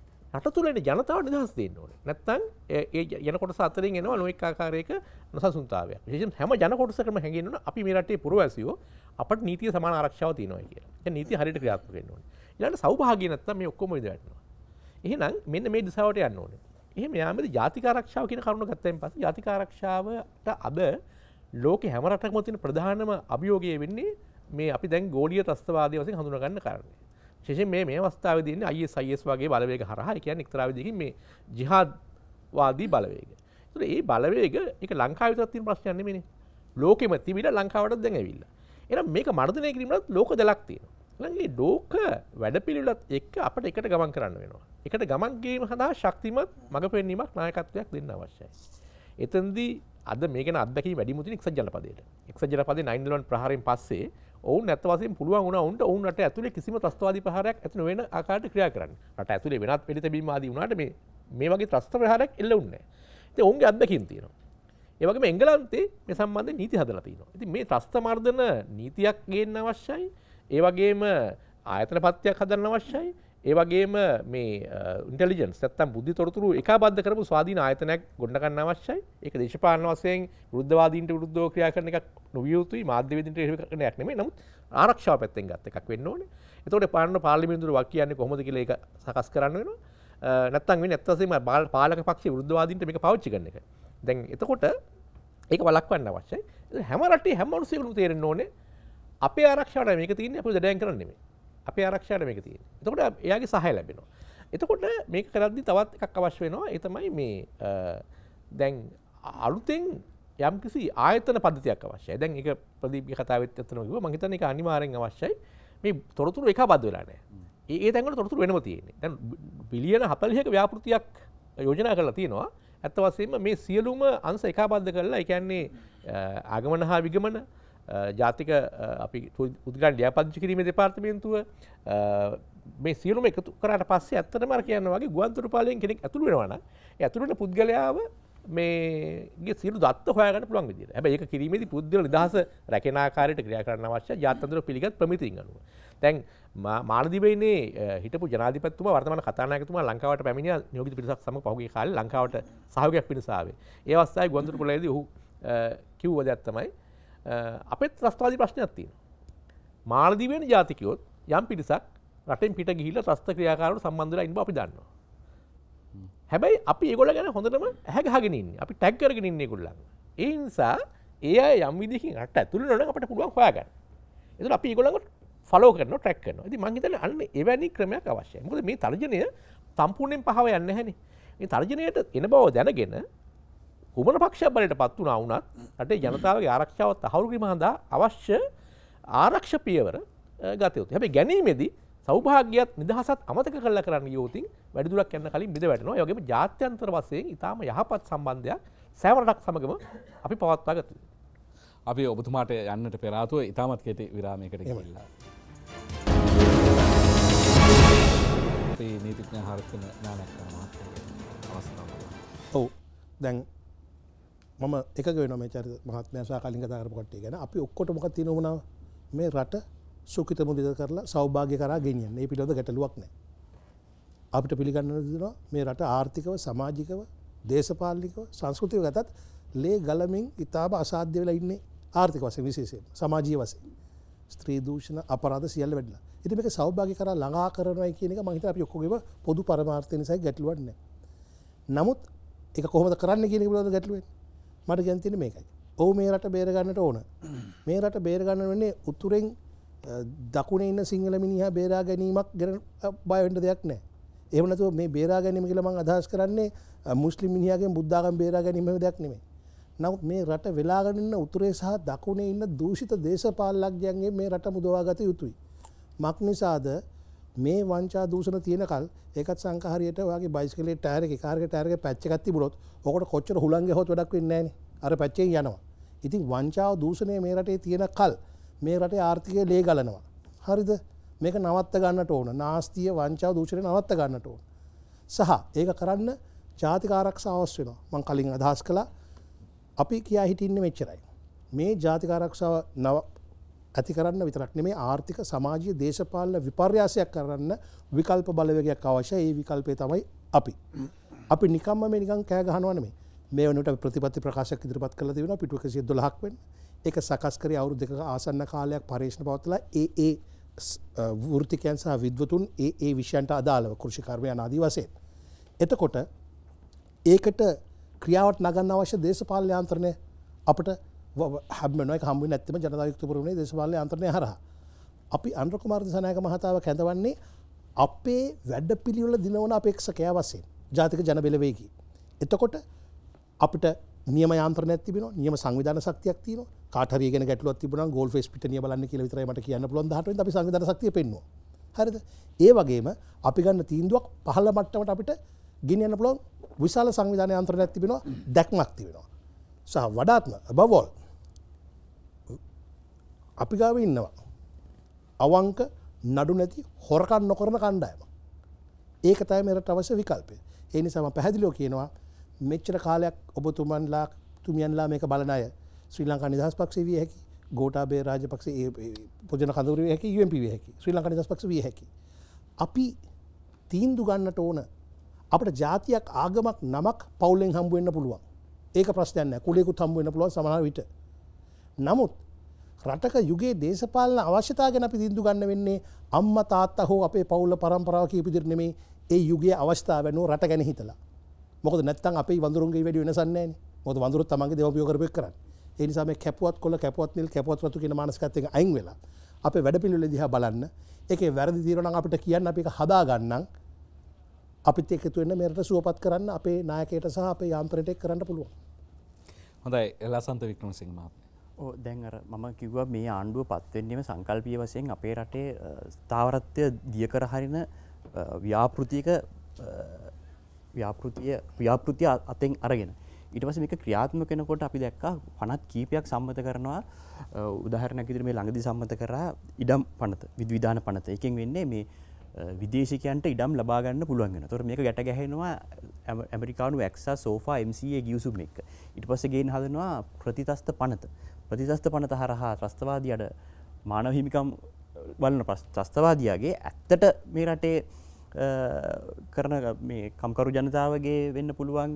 රට තුළ ඉන්න ජනතාව නිදහස් දෙන්න ඕනේ. නැත්නම් ඒ ජන කොටස අතරින් එනවා නොඑක ආකාරයක නොසන්සුන්තාවයක්. විශේෂයෙන් හැම ජන කොටසකම හැංගෙන්න ඕන අපි මේ රටේ පුරවැසියෝ අපට නීතිය සමාන ආරක්ෂාව තියෙනවා කියලා. ඒ නීතිය හරියට ක්‍රියාත්මක වෙන්න ඕනේ. ඊළඟට සෞභාග්‍ය නැත්නම් මේ ඔක්කොම විදවැටෙනවා. එහෙනම් මෙන්න මේ දිශාවට යන්න ඕනේ. එහෙම යාමේදී ජාතික ආරක්ෂාව කියන කරුණ ගත්තයින් පස්සේ ජාතික ආරක්ෂාවට අද ලෝකේ හැම රටකම තියෙන ප්‍රධානම අභියෝගය වෙන්නේ මේ අපි දැන් ගෝලීය ත්‍රස්තවාදී වශයෙන් හඳුනා ගන්න කාරණේ. විශේෂයෙන් මේ මේ අවස්ථාවේදී ඉන්නේ I S I S වගේ බලවේග හරහා ඒ කියන්නේ එක්තරා විදිහකින් මේ ජිහාද් වාදී බලවේග. ඒතර මේ බලවේග ඒක ලංකාවේ විතරක් තියෙන ප්‍රශ්නයක් නෙමෙයිනේ. ලෝකෙම තිබිලා ලංකාවටත් දැන් ඇවිල්ලා. එහෙනම් මේක මර්ධනය කිරීමට ලෝක දෙලක් තියෙනවා. ළඟේ ලෝක වැඩපිළිවෙලත් එක්ක අපිට එකට ගමන් කරන්න වෙනවා. එකට ගමන් කිරීම සඳහා ශක්තිමත් මඟ පෙන්වීමක් නායකත්වයක් දෙන්න අවශ්‍යයි. එතෙන්දී අද මේ ගැන අත්දැකීම් වැඩිම තියෙන එක්සත් ජනපදයට. එක්සත් ජනපදයේ නයින් ඉලෙවන් ප්‍රහාරයෙන් පස්සේ ඔවුන් නැත්ත වශයෙන් පුළුවන් වුණා උන්ට ඔවුන් රට ඇතුලේ කිසිම ත්‍රස්තවාදී ප්‍රහාරයක් ඇති නොවන ආකාරයට ක්‍රියා කරන්න. රට ඇතුලේ වෙනත් පිළිතැබීම් ආදී වුණාට මේ මේ වගේ ත්‍රස්ත ප්‍රහාරයක් එල්ල වුණේ නැහැ. ඉතින් ඔවුන්ගේ අත්දැකීම් තියෙනවා. ඒ වගේම එංගලන්තේ මේ සම්බන්ධයෙන් නීති හදලා තියෙනවා. ඉතින් මේ ත්‍රස්ත මර්ධන නීතියක් ගේන්න අවශ්‍යයි. ඒ වගේම ආයතන පත්‍යක් හදන්න අවශ්‍යයි. ඒ වගේම මේ ඉන්ටෙලිජන්ස් නැත්තම් බුද්ධි තොරතුරු ඒකාබද්ධ කරපු ස්වාධීන ආයතනයක් ගොඩනගා ගන්න අවශ්‍යයි. ඒක දේශපාලන වශයෙන් විරුද්ධවාදීන්ට විරුද්ධව ක්‍රියා කරන එකක් නොවිය යුතුයි. මාධ්‍යවේදීන්ට එහෙම කරන එකක් නෙමෙයි. නමුත් ආරක්ෂාව පැත්තෙන් ගත්ත එකක් වෙන්න ඕනේ. එතකොට පාර්ලිමේන්තුවේ පාර්ලිමේන්තුවේ වක් කියන්නේ කොහොමද කියලා ඒක සකස් කරන්න වෙනවා. නැත්තම් වෙන්නේ නැත්ත වශයෙන්ම පාලක පක්ෂයේ විරුද්ධවාදීන්ට මේක පාවිච්චි කරන එක. දැන් එතකොට ඒක වළක්වන්න අවශ්‍යයි. හැම රටේ හැම මිනිස්සුන්ටම තේරෙන්න ඕනේ අපේ ආරක්ෂාවට මේක තියෙන්නේ අපි දඩයන් කරන්නේ නෙමෙයි. අපේ ආරක්ෂාවට මේක තියෙන්නේ. එතකොට එයාගේ සහාය ලැබෙනවා. එතකොට මේක කරද්දී තවත් එකක් අවශ්‍ය වෙනවා. ඒ තමයි මේ දැන් අලුතෙන් යම්කිසි ආයතන පද්ධතියක් අවශ්‍යයි. දැන් ඒක ප්‍රදීප්ගේ කතාවෙත් ඇත්තටම කිව්වා. මම හිතන්නේ ඒක අනිවාර්යෙන් අවශ්‍යයි. මේ තොරතුරු එකබද්ධ වෙලා නැහැ. ඒ ඒ තැන්වල තොරතුරු වෙනම තියෙන්නේ. දැන් බිලියන හතළිහක ව්‍යාපෘතියක් යෝජනා කරලා තියෙනවා. ඇත්ත වශයෙන්ම මේ සියලුම අංශ එකබද්ධ කරලා ඒ කියන්නේ ආගමන හා විගමන ජාතික අපි පුද්ගලයන් ලියාපදිංචි කිරීමේ දෙපාර්තමේන්තුව මේ සියලුම එකතු කරාට පස්සේ ඇත්තටම අර කියනවා වගේ ගුවන්තොටු පාලයෙන් කෙනෙක් ඇතුළු වෙනවා නම් ඒ ඇතුළු වෙන පුද්ගලයාව මේගේ සියලු දත්ත හොයාගන්න පුළුවන් විදියට. හැබැයි ඒක කිරීමේදී පුද්ගල නිදහස රැකෙන ආකාරයට ක්‍රියා කරන්න අවශ්‍යයි ජාත්‍යන්තර පිළිගත් ප්‍රමිතියින් අනුව. දැන් මාලදීවේ ඉන්නේ හිටපු ජනාධිපතිතුමා වර්තමාන කතානායකතුමා ලංකාවට පැමිණියා නියෝජිත පිරිසක් සමග පහුගිය කාලේ ලංකාවට සහයෝගයක් පිණිස ආවේ. ඒ අවස්ථාවේ ගුවන්තොටු පොළේදී ඔහු කිව්ව දෙයක් තමයි අපේ ත්‍රස්තවාදී ප්‍රශ්නයක් තියෙනවා. මාලදීවේන ජාතිකයොත් යම් පිරිසක් රටෙන් පිට ගිහිල්ලා ත්‍රස්ත ක්‍රියාකාරවලට සම්බන්ධ වෙලා ඉන්න බව අපි දන්නවා. හැබැයි අපි ඒගොල්ලෝ ගැන හොඳටම ඇහැ ගහගෙන ඉන්නේ. අපි ටැග් කරගෙන ඉන්නේ ඒගොල්ලන්. ඒ නිසා ඒ අය යම් විදිහකින් රට ඇතුළේ නෝ නම් අපිට පුළුවන් හොයාගන්න. ඒතකොට අපි ඒගොල්ලන්ව ෆලෝ කරනවා, ට්‍රැක් කරනවා. ඉතින් මම හිතන්නේ අන්න එවැනි ක්‍රමයක් අවශ්‍යයි. මොකද මේ තර්ජනය සම්පූර්ණයෙන් පහව යන්නේ නැහැනේ. මේ තර්ජනයට එන බව දැනගෙන කුමන පක්ෂයක් බලයට පත් වුණා වුණත් රටේ ජනතාවගේ ආරක්ෂාව තහවුරු කිරීම සඳහා අවශ්‍ය ආරක්ෂ පියවර ගත යුතුයි. හැබැයි ගැනීමේදී සෞභාග්‍යයත් නිදහසත් අමතක කරලා කරන්න ගියොත් වැඩි දුරක් යන්න කලින් මිද වැටෙනවා. ඒ වගේම ජාත්‍යන්තර වශයෙන් ඊටාම යහපත් සම්බන්ධයක් සෑම රටක් සමගම අපි පවත්වා ගත යුතුයි. අපි ඔබතුමාට යන්නට පෙර ආතුව ඉතාමත් කෙටි විරාමයකට ගිහිල්ලා අපේ නීතිඥ හර්ෂණ නානක්කර මහත්මයාගේ අවස්ථාව. ඔව් දැන් මම එකග වෙනවා මේ චරිත මහත්මයා සහ කලින් කතා කරපු කට්ටිය ගැන. අපි ඔක්කොට මොකක්ද තියෙන උමනාව මේ රට සුඛිත මුදිත කරලා සෞභාග්‍ය කරා ගෙනියන්න. මේ පිළිබඳ ගැටලුවක් නැහැ. අපිට පිළිගන්න දෙනවා මේ රට ආර්ථිකව, සමාජිකව, දේශපාලනිකව, සංස්කෘතිකව ගතත් ලේ ගලමින් ඉතාම අසාධ්‍ය වෙලා ඉන්නේ ආර්ථික වශයෙන් විශේෂයෙන් සමාජීය වශයෙන්. ස්ත්‍රී දූෂණ අපරාධ සියල්ල වැඩිලා. ඉතින් මේක සෞභාග්‍ය කරා ළඟා කරනවා කියන එක මම හිතනවා අපි ඔක්කොගේම පොදු පරමාර්ථය නිසා ගැටලුවක් නැහැ. නමුත් ඒක කොහොමද කරන්න කියන එක පිළිබඳව ගැටලුව වෙන්නේ. මට කියන්න තියෙන්නේ මේකයි. ඔව් මේ රට බේර ගන්නට ඕන. මේ රට බේර ගන්න වෙන්නේ උතුරෙන් දකුණේ ඉන්න සිංහල මිනිහා බේරා ගැනීමක් ගැන බය වෙන්න දෙයක් නැහැ. එහෙම නැතුව මේ බේරා ගැනීම කියලා මම අදහස් කරන්නේ මුස්ලිම් මිනිහාගෙන් බුද්ධ ආගම බේරා ගැනීම දෙයක් නෙමෙයි. නමුත් මේ රට වෙලාගෙන ඉන්න උතුරේ සහ දකුණේ ඉන්න දූෂිත දේශපාලනඥයන්ගේ මේ රට මුදවා ගත යුතුයි. මක් නිසාද මේ වංචා දූෂණ තියෙනකල් ඒකත් සංකහරියට ඔයාගේ බයිසිකලේ ටයර් එකේ කාර් එකේ ටයර් එකේ පැච් එකක් තිබුණොත් ඔකට කොච්චර හුලං ගහුවත් වැඩක් වෙන්නේ නැහනේ. අර පැච්චෙන් යනවා. ඉතින් වංචාව දූෂණය මේ රටේ තියෙන කල් මේ රටේ ආර්ථිකය ලේ ගලනවා. හරිද? මේක නවත්ත ගන්නට ඕන. නාස්තිය වංචාව දූෂණය නවත්ත ගන්නට ඕන. සහ ඒක කරන්න ජාතික ආරක්ෂාව අවශ්‍ය වෙනවා. මම කලින් අදහස් කළා අපි කියා හිටින්නේ මෙච්චරයි. මේ ජාතික ආරක්ෂාව නව ඇති කරන්න විතරක් නෙමේ ආර්ථික සමාජීය දේශපාලන විපර්යාසයක් කරන්න විකල්ප බලවේගයක් අවශ්‍යයි. ඒ විකල්පය තමයි අපි. අපි නිකම්ම මේ නිකන් කෑ ගහනවා නෙමෙයි. මේ වෙනකොට අපි ප්‍රතිපත්ති ප්‍රකාශයක් ඉදිරිපත් කරලා තියෙනවා පිටු එකසිය දොළහක් වෙන්න. ඒක සකස් කරේ අවුරුදු දෙකක ආසන්න කාලයක් පරීක්ෂණ පවත්වලා ඒ ඒ වෘත්තිකයන් සහ විද්වතුන් ඒ ඒ විෂයන්ට අදාළව කෘෂි කර්මය ආදී වශයෙන්. එතකොට ඒකට ක්‍රියාවට නගන්න අවශ්‍ය දේශපාලන යාන්ත්‍රණය අපිට හැම්වෙනවා. ඒක හම්බ වෙන්නේ නැත්නම් ජනතා යුක්තපුරමුණේ දේශපාලන යාන්ත්‍රණය හරහා. අපි අනුර කුමාර දිසානායක මහතාව කැඳවන්නේ අපේ වැඩපිළිවෙල දිනවන අපේක්ෂකයා වශයෙන් ජාතික ජන බෙලවේගී. එතකොට අපිට නියම යාන්ත්‍රණයක් තිබෙනවා, නියම සංවිධාන ශක්තියක් තියෙනවා. කාට හරි ඉගෙන ගැටලුවක් තිබුණා නම් ගෝල් ෆේස් පිට නිය බලන්න කියලා විතරයි මට කියන්න පුළුවන්. දහට වෙනිදා අපි සංවිධාන ශක්තිය පෙන්වුවා. හරිද? ඒ වගේම අපි ගන්න තීන්දුවක් පහළ මට්ටමට අපිට ගෙනියන්න පුළුවන් විශාල සංවිධාන යාන්ත්‍රණයක් තිබෙනවා, දැක්මක් තිබෙනවා. සහ වඩාත්ම above all අපි ගාව ඉන්නවා අවංක නඩු නැති හොරකම් නොකරන කණ්ඩායම. ඒක තමයි මෙරට අවශ්‍ය විකල්පය. ඒ නිසා මම පැහැදිලිව කියනවා මෙච්චර කාලයක් ඔබතුමන්ලා තුමියන්ලා මේක බලන අය ශ්‍රී ලංකා නිදහස් පක්ෂය විය හැකි, ගෝඨාභය රාජපක්ෂ පොජන කඳවුරු විය හැකි, යූ එම් පී විය හැකි, ශ්‍රී ලංකා නිදහස් පක්ෂ විය හැකි. අපි තීන්දුව ගන්නට ඕන අපිට ජාතියක් ආගමක් නමක් පවුලෙන් හම්බ වෙන්න පුළුවන්. ඒක ප්‍රශ්නයක් නෑ. කුලයකුත් හම්බ වෙන්න පුළුවන් සමහර විට. නමුත් රටක යුගයේ දේශපාලන අවශ්‍යතාව ගැන අපි තීන්දුව ගන්න වෙන්නේ අම්මා තාත්තා හෝ අපේ පවුල පරම්පරාව කියපු විදිහට නෙමෙයි. ඒ යුගයේ අවශ්‍යතාව වෙනෝ රට ගැන හිතලා. මොකද නැත්තම් අපේ වඳුරුන්ගේ වැඩි වෙනසක් නෑනේ. මොකද වඳුරුත් තමන්ගේ දේවපියෝ කරපෙක් කරන්නේ. ඒ නිසා මේ කැපුවත් කොළ කැපුවත් නිල් කැපුවත් රතු කියන මානසිකත්වයෙන් අයින් වෙලා අපේ වැඩපිළිවෙල දිහා බලන්න. ඒකේ වැරදි තියෙනවා නම් අපිට කියන්න අපි ඒක හදා ගන්නම්. අපිත් එකතු වෙන්න මේ රට සුවපත් කරන්න අපේ නායකයට සහ අපේ යාන්ත්‍රණයට එක් කරන්න පුළුවන්. හොඳයි ලසන්ත වික්‍රමසිංහ මහත්මයා. ඔව් දැන් අර මම කිව්වා මේ ආණ්ඩුව පත් වෙන්නේම සංකල්පීය වශයෙන් අපේ රටේ ස්ථාවරත්වය දිය කර හරින ව්‍යාපෘතියක ව්‍යාපෘතිය ව්‍යාපෘතිය අතෙන් අරගෙන ඊට පස්සේ මේක ක්‍රියාත්මක වෙනකොට අපි දැක්කා පනත් කීපයක් සම්මත කරනවා. උදාහරණයක් විදිහට මේ ළඟදී සම්මත කරා ඉඩම් පනත විධිවිධාන පනත. එකෙන් වෙන්නේ මේ විදේශිකයන්ට ඉඩම් ලබා ගන්න පුළුවන් වෙනවා. ඒතකොට මේක ගැට ගැහෙනවා ඇමරිකානු ඇක්සා සෝෆා එම් සී ඒ ගිවිසුම් එක. ඊට පස්සේ ගේන හදනවා ප්‍රතිතස්ත පනත. ප්‍රතිතස්ත පනත හරහා ත්‍රස්තවාදියාට මානව හිමිකම් බලන ත්‍රස්තවාදියාගේ ඇත්තට මේ රටේ කරන මේ කම්කරු ජනතාවගේ වෙන්න පුළුවන්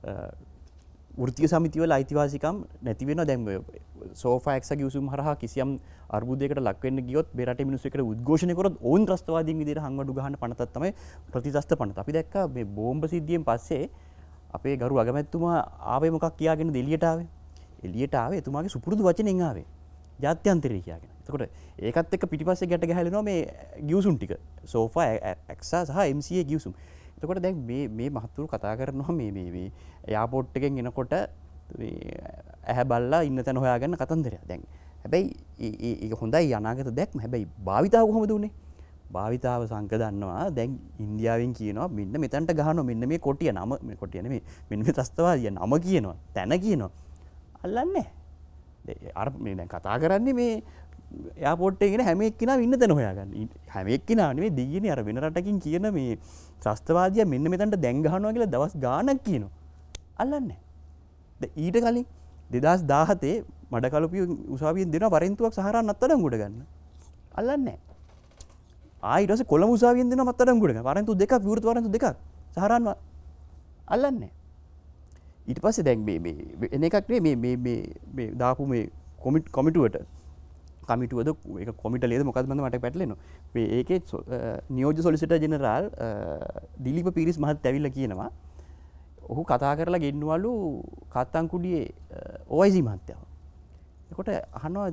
වෘත්තීය සමිතිවල අයිතිවාසිකම් නැති වෙනවා. දැන් සෝෆා එක්සා ගිවිසුම් හරහා කිසියම් අර්බුදයකට ලක් වෙන්න ගියොත් මේ රටේ මිනිස්සු එකට උද්ඝෝෂණය කරොත් ඕන් ත්‍රස්තවාදීන් විදිහට හංවඩු ගහන පනතක් තමයි ප්‍රතිතස්ත පනත. අපි දැක්කා මේ බෝම්බ සිද්ධියෙන් පස්සේ අපේ ගරු අගමැතිතුමා ආවේ මොකක් කියාගෙනද එළියට ආවේ? එළියට ආවේ එතුමාගේ සුපුරුදු වචනෙන් ආවේ. ජාත්‍යන්තරය කියාගෙන. එතකොට ඒකත් එක්ක පිටිපස්සේ ගැට ගැහලෙනවා මේ ගිවිසුම් ටික. සෝෆා එක්සා සහ එම් සී ඒ ගිවිසුම්. එතකොට දැන් මේ මේ මහත්තුරු කතා කරනවා මේ මේ මේ එයාපෝට් එකෙන් එනකොට මේ ඇහැ බල්ලා ඉන්න තැන හොයාගන්න කතන්දරයක්. දැන් හැබැයි ඒ හොඳයි අනාගත දැක්ම. හැබැයි භාවිතාව කොහොමද උනේ? භාවිතාව සංක දන්නවා දැන් ඉන්දියාවෙන් කියනවා මෙන්න මෙතනට ගහනවා මෙන්න මේ කොටිය නම මේ කොටිය නෙමෙයි මෙන්න මේ ත්‍රස්තවාදිය නම කියනවා තැන කියනවා. අල්ලන්නේ නැහැ. අර මේ දැන් කතා කරන්නේ මේ එයාපෝට් එකේ ඉන්න හැම එක්කිනාම ඉන්න තැන හොයාගන්න. හැම එක්කිනාම නෙමෙයි දෙයියනේ අර වෙන රටකින් කියන මේ ත්‍රස්තවාදියා මෙන්න මෙතනට දැන් ගහනවා කියලා දවස් ගාණක් කියනවා. අල්ලන්නේ නැහැ. ඊට කලින් දෙදහස් දාහතේ මඩකලපිය උසාවියෙන් දෙනවා පරෙන්තුවක් සහරාන් අත්අඩංගුවට ගන්න. අල්ලන්නේ නැහැ. ආ ඊට පස්සේ කොළඹ උසාවියෙන් දෙනවා අත්අඩංගුවට ගන්න. පරෙන්තු දෙකක් විවෘත පරෙන්තු දෙකක් සහරාන් අල්ලන්නේ නැහැ. ඊට පස්සේ දැන් මේ මේ එන එකක් නෙමෙයි මේ මේ මේ දාපු මේ කොමිට් කොමිටුවට කමිටුවද ඒක කොමිටලියද මොකක්ද මන්ද මට පැටලෙනවා. මේ ඒකේ නියෝජ්‍ය සොලිසිටර් ජෙනරාල් දිලීප පීරිස් මහත්තයා ඇවිල්ලා කියනවා ඔහු කතා කරලා ගෙන්නවලු කාත්තන්කුඩියේ ඕ අයි සී මහත්තයාව. එතකොට අහනවා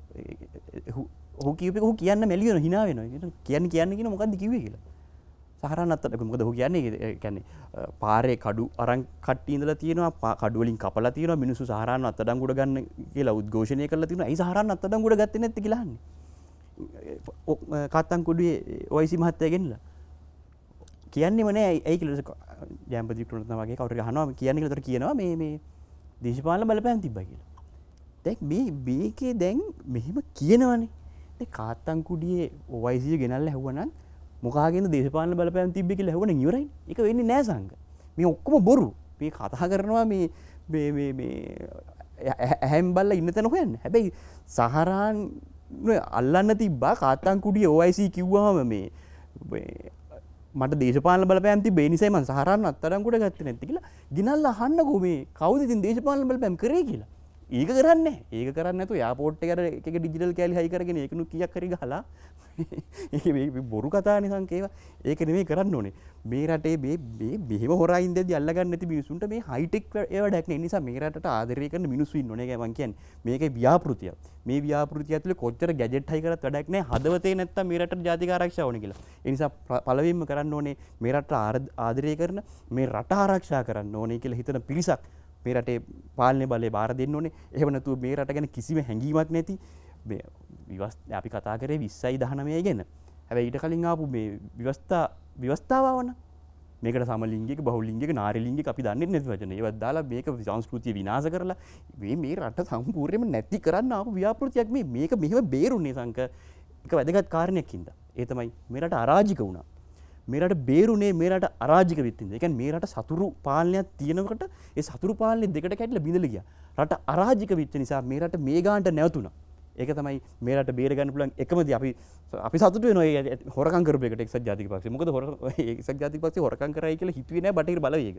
ඔහු කියපේ ඔහු කියන්න මෙලිය වෙන hina වෙනවා. කියන්නේ කියන්නේ කියන මොකද්ද කිව්වේ කියලා. සහරාන් අත්තට මොකද ඔහු කියන්නේ ඒ කියන්නේ පාරේ කඩු අරන් කට්ටි ඉඳලා තියෙනවා කඩු වලින් කපලා තියෙනවා මිනිස්සු සහරාන් අත්තඩංගුවට ගන්න කියලා උද්ඝෝෂණය කරලා තියෙනවා. ඇයි සහරාන් අත්තඩංගුවට ගත්තේ නැත්තේ කියලා අහන්නේ. කාත්තන්කුඩියේ ඕ අයි සී මහත්තයා ගෙන්නලා කියන්නේම නෑ ඇයි කියලා ජයම්පති ප්‍රණතන වගේ කවුරු අහනවා කියන්නේ කියලා උතර කියනවා මේ මේ දේශපාලන බලපෑම් තිබ්බා කියලා. දැන් මේ මේකේ දැන් මෙහෙම කියනවනේ. දැන් කාත්තන්කුඩියේ ඕ අයි සී ගෙනල්ලා ඇහුවනම් මොකාගෙන්ද දේශපාලන බලපෑම් තිබ්බේ කියලා ඇහුවනම් ඉවරයි. ඒක වෙන්නේ නෑ සංඝ. මේ ඔක්කොම බොරු. මේ කතා කරනවා මේ මේ මේ මේ ඇහැම් බල්ලා ඉන්න තැන හොයන්න. හැබැයි සහරාන් අල්ලන්න තිබ්බා කාත්තන්කුඩියේ ඕ අයි සී කිව්වම මේ මට දේශපාලන බලපෑම් තිබ්බේ ඒ නිසායි මම සහරාන් අත්අඩංගුවට ගත්තේ නැත්තේ කියලා ගිනල්ලා අහන්නකෝ මේ කවුද ඉතින් දේශපාලන බලපෑම් කරේ කියලා. ඒක කරන්නේ නැහැ. ඒක කරන්නේ නැතුව එයාපෝට් එකට එක එක ඩිජිටල් කැලි හයි කරගෙන ඒකනු කීයක් හරි ගහලා ඒක මේ බොරු කතානේ සංකේව. ඒක නෙමෙයි කරන්න ඕනේ. මේ රටේ මේ මේ මෙහෙම හොරා ඉඳදී අල්ලගන්න නැති මිනිසුන්ට මේ හයිටෙක් ඒවා දැක්නේ. ඒ නිසා මේ රටට ආදරය කරන මිනිස්සු ඉන්න ඕනේ. ඒකයි මම කියන්නේ. මේකේ ව්‍යාපෘතිය. මේ ව්‍යාපෘතිය ඇතුලේ කොච්චර ගැජට් හයි කරත් වැඩක් නැහැ. හදවතේ නැත්තම් මේ රටට ජාතික ආරක්ෂාව ඕනේ කියලා. ඒ නිසා පළවෙනිම කරන්න ඕනේ මේ රටට ආදරය කරන මේ රට ආරක්ෂා කරන්න ඕනේ කියලා හිතන පිරිසක් මේ රටේ පාලන බලය බාර දෙන්න ඕනේ. එහෙම නැතුව මේ රට ගැන කිසිම හැඟීමක් නැති මේ විවස්ථා අපි කතා කරේ විස්සයි දහනවයයි ගැන. හැබැයි ඊට කලින් ආපු මේ විවස්ථා විවස්ථාව ආවන මේකට සමලිංගික බහුලිංගික නාරිලිංගික අපි දන්නේ නැති වචන. ඒවත් දාලා මේක සංස්කෘතිය විනාශ කරලා මේ මේ රට සම්පූර්ණයෙන්ම නැති කරන්න ආපු ව්‍යාපෘතියක් මේ මේක මෙහෙම බේරුනේ සංක එක වැදගත් කාරණයක් හින්දා. ඒ තමයි මේ රට අරාජික වුණා. මේ රට බේරුනේ මේ රට අරාජික වෙච්ච හින්දා. ඒ කියන්නේ මේ රට සතුරු පාලනයක් තියෙනකොට ඒ සතුරු පාලනේ දෙකට කැඩිලා බිඳලා ගියා. රට අරාජික වෙච්ච නිසා මේ රට මේ ගානට නැවතුණා. ඒක තමයි මේ රට බේර ගන්න පුළුවන් එකම දේ. අපි අපි සතුටු වෙනවා ඒ හොරකම් කරපු එකට එක්සත් ජාතික පක්ෂය. මොකද හොර එක්සත් ජාතික පක්ෂය හොරකම් කරයි කියලා හිතුවේ නෑ බටහිර බලවේග.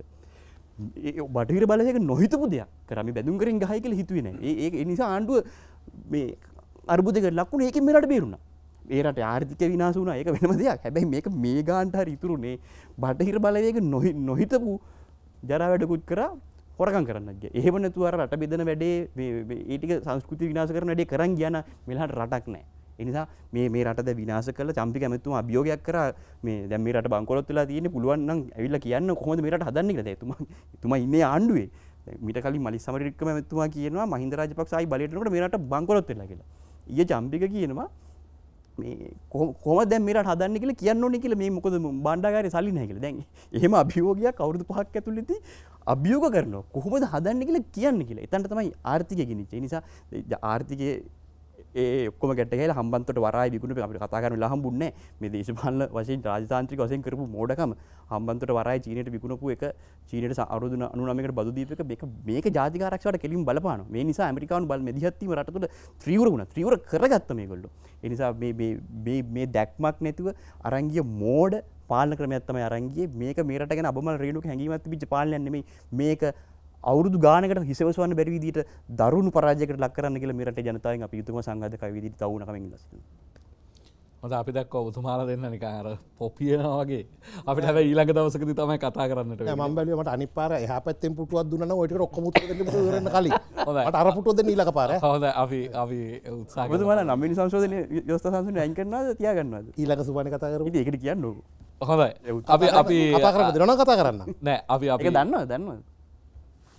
ඒ බටහිර බලවේග නොහිතපු දෙයක්. කරා මේ බැඳුම් කරෙන් ගහයි කියලා හිතුවේ නෑ. ඒ ඒ නිසා ආණ්ඩුව මේ අර්බුදයකට ලක් වුණේ ඒකෙන් මේ රට බේරුණා. ඒ රට ආර්ථික විනාශ වුණා. ඒක වෙනම දෙයක්. හැබැයි මේක මේ ගානට හරි ඉතුරුනේ බටහිර බලවේග නොහිතපු ජරා වැඩකුත් කරා හොරකම් කරන්න ගියා. එහෙම නැතුව අර රට බෙදන වැඩේ මේ ඒ ටික සංස්කෘතිය විනාශ කරන වැඩේ කරන් ගියා නම් මෙලහට රටක් නැහැ. ඒ නිසා මේ මේ රට දැන් විනාශ කළා චම්පි කැමැතිතුමා අභියෝගයක් කරා මේ දැන් මේ රට බංකොලොත් වෙලා තියෙන්නේ පුළුවන් නම් ඇවිල්ලා කියන්න කොහොමද මේ රට හදන්නේ කියලා. දැන් එතුමා එතුමා ඉන්නේ ආණ්ඩුවේ. දැන් මීට කලින් මලිස් සමරික්කම එතුමා කියනවා මහින්ද රාජපක්ෂ ආයි බලයට එනකොට මේ රට බංකොලොත් වෙලා කියලා. ඊයේ චම්පික කියනවා මේ කොහොමද දැන් මේ රට හදන්නේ කියලා කියන්න ඕනේ කියලා මේ මොකද බණ්ඩාගාරේ සල්ලි නැහැ කියලා. දැන් එහෙම අභියෝගයක් අවුරුදු පහක් ඇතුළතදී අභියෝග කරනවා කොහොමද හදන්නේ කියලා කියන්න කියලා. එතනට තමයි ආර්ථිකය ගෙනිච්ච. ඒ නිසා ආර්ථිකයේ ඒ ඔක්කොම ගැට ගහලා හම්බන්තොට වරායි විකුණු අපිට කතා කරන්න වෙලා හම්බුන්නේ නැහැ. මේ දේශපාලන වශයෙන් රාජතාන්ත්‍රික වශයෙන් කරපු මෝඩකම හම්බන්තොට වරායි චීනයට විකුණපු එක චීනයට අවුරුදු අනූනවයකට බදු දීපු එක මේක මේක ජාතික ආරක්ෂාවට කෙලින් බලපානවා. මේ නිසා ඇමරිකානු බල මෙදිහත් වීම රට තුළ ත්‍රීවර වුණා. ත්‍රීවර කරගත්ත මේගොල්ලෝ. ඒ නිසා මේ මේ මේ මේ දැක්මක් නැතුව අරන් ගිය මෝඩ පාලන ක්‍රමයක් තමයි අරන් ගියේ. මේක මේ රට ගැන අබමල් රේණුක හැඟීමක් තිබිච්ච පාලනයක් නෙමෙයි. මේක අවුරුදු ගානකට හිසවසවන්න බැරි විදිහට දරුණු පරාජයකට ලක් කරන්න කියලා මේ රටේ ජනතාවෙන් අපි යුතුයම සංඝාතකයි විදිහට තවුණ කමින් ඉඳලා සිටිනවා. හොඳයි අපි දැක්කෝ ඔබතුමාලා දෙන්න නිකන් අර පොපියනවා වගේ. අපිට හැබැයි ඊළඟ දවසකදී තමයි කතා කරන්නට වෙන්නේ. මම බැලුවා මට අනිත් පාර එහා පැත්තෙන් පුටුවක් දුන්නා නම් ওই ටිකට ඔක්කොම උත්තර දෙන්න පුටුව ඉවරන්න කලින්. මට අර පුටුව දෙන්න ඊළඟ පාර. හොඳයි අපි අපි උත්සාහ කරමු. ඔබතුමාලා නම් වෙනි සංශෝධනයේ ව්‍යවස්ථා සංශෝධනය අයින් කරනවද තියාගන්නවද? ඊළඟ සුබානේ කතා කරමු. ඉතින් ඒකට කියන්නකෝ. හොඳයි. අපි අපි කතා කරමු දෙනවා කතා කරන්න. නෑ අපි අපි ඒක දන්නවද දන්නවද?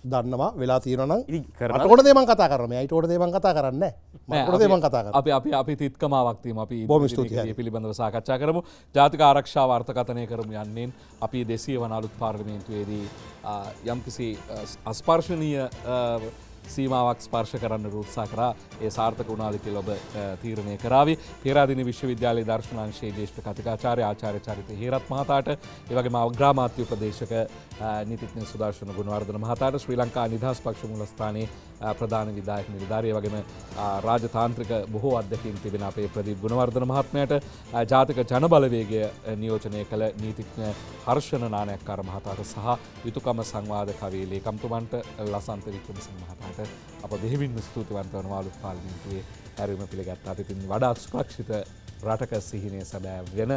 දන්නවා වෙලා තියෙනවා නම් ඉතින් කරනවා. මට ඕන දේ මම කතා කරනවා. මේ අයිට ඕන දේ මම කතා කරන්නේ නැහැ. මට ඕන දේ මම කතා කරනවා. අපි අපි අපි තිත්කමාවක් තියමු. අපි බොහොම ස්තුතියි. මේ පිළිබඳව සාකච්ඡා කරමු. ජාතික ආරක්ෂාව අර්ථකථනය කරමු යන්නේ අපි දෙසිය වන අලුත් පාර්ලිමේන්තුවේදී යම්කිසි අස්පර්ශනීය සීමාවක් ස්පර්ශ කරන්න උත්සාහ කරා. ඒ සාර්ථක වුණාද කියලා ඔබ තීරණය කරાવી. පේරාදෙණිය විශ්වවිද්‍යාලයේ දර්ශනාංශයේ ජ්‍යෙෂ්ඨ කතිකාචාර්ය ආචාර්ය චරිත හේරත් මහතාට, ඒ වගේම අග්‍රාමාත්‍ය උපදේශක නීතිඥ සුදර්ශන ගුණවර්ධන මහතාට, ශ්‍රී ලංකා නිදහස් පක්ෂ මූලස්ථානයේ ප්‍රධාන විධායක නිලධාරිය වගේම රාජතාන්ත්‍රික බොහෝ අත්දැකීම් තිබෙන අපේ ප්‍රදීප් ගුණවර්ධන මහත්මයාට, ජාතික ජනබලවේගය නියෝජනය කළ නීතිඥ හර්ෂණ නානයක්කාර මහතාට සහ යුතුකම සංවාද කවී ලේකම්තුමන්ට ලසන්ත වික්‍රමසිංහ මහතාට අප බෙහෙවින්ම ස්තුතිවන්ත වනවා අලුත් පාර්ලිමේන්තුවේ හැරවීම පිළිගත්තා. ඉතින් වඩාත් සුරක්ෂිත රටක සිහිනය සැබෑ වෙන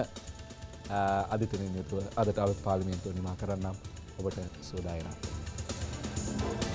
අධිතනින් යුතුව අදට අලුත් පාර්ලිමේන්තුව නිමා කරන්නම්. ඔබට සුවදායි රාත්‍රියක්.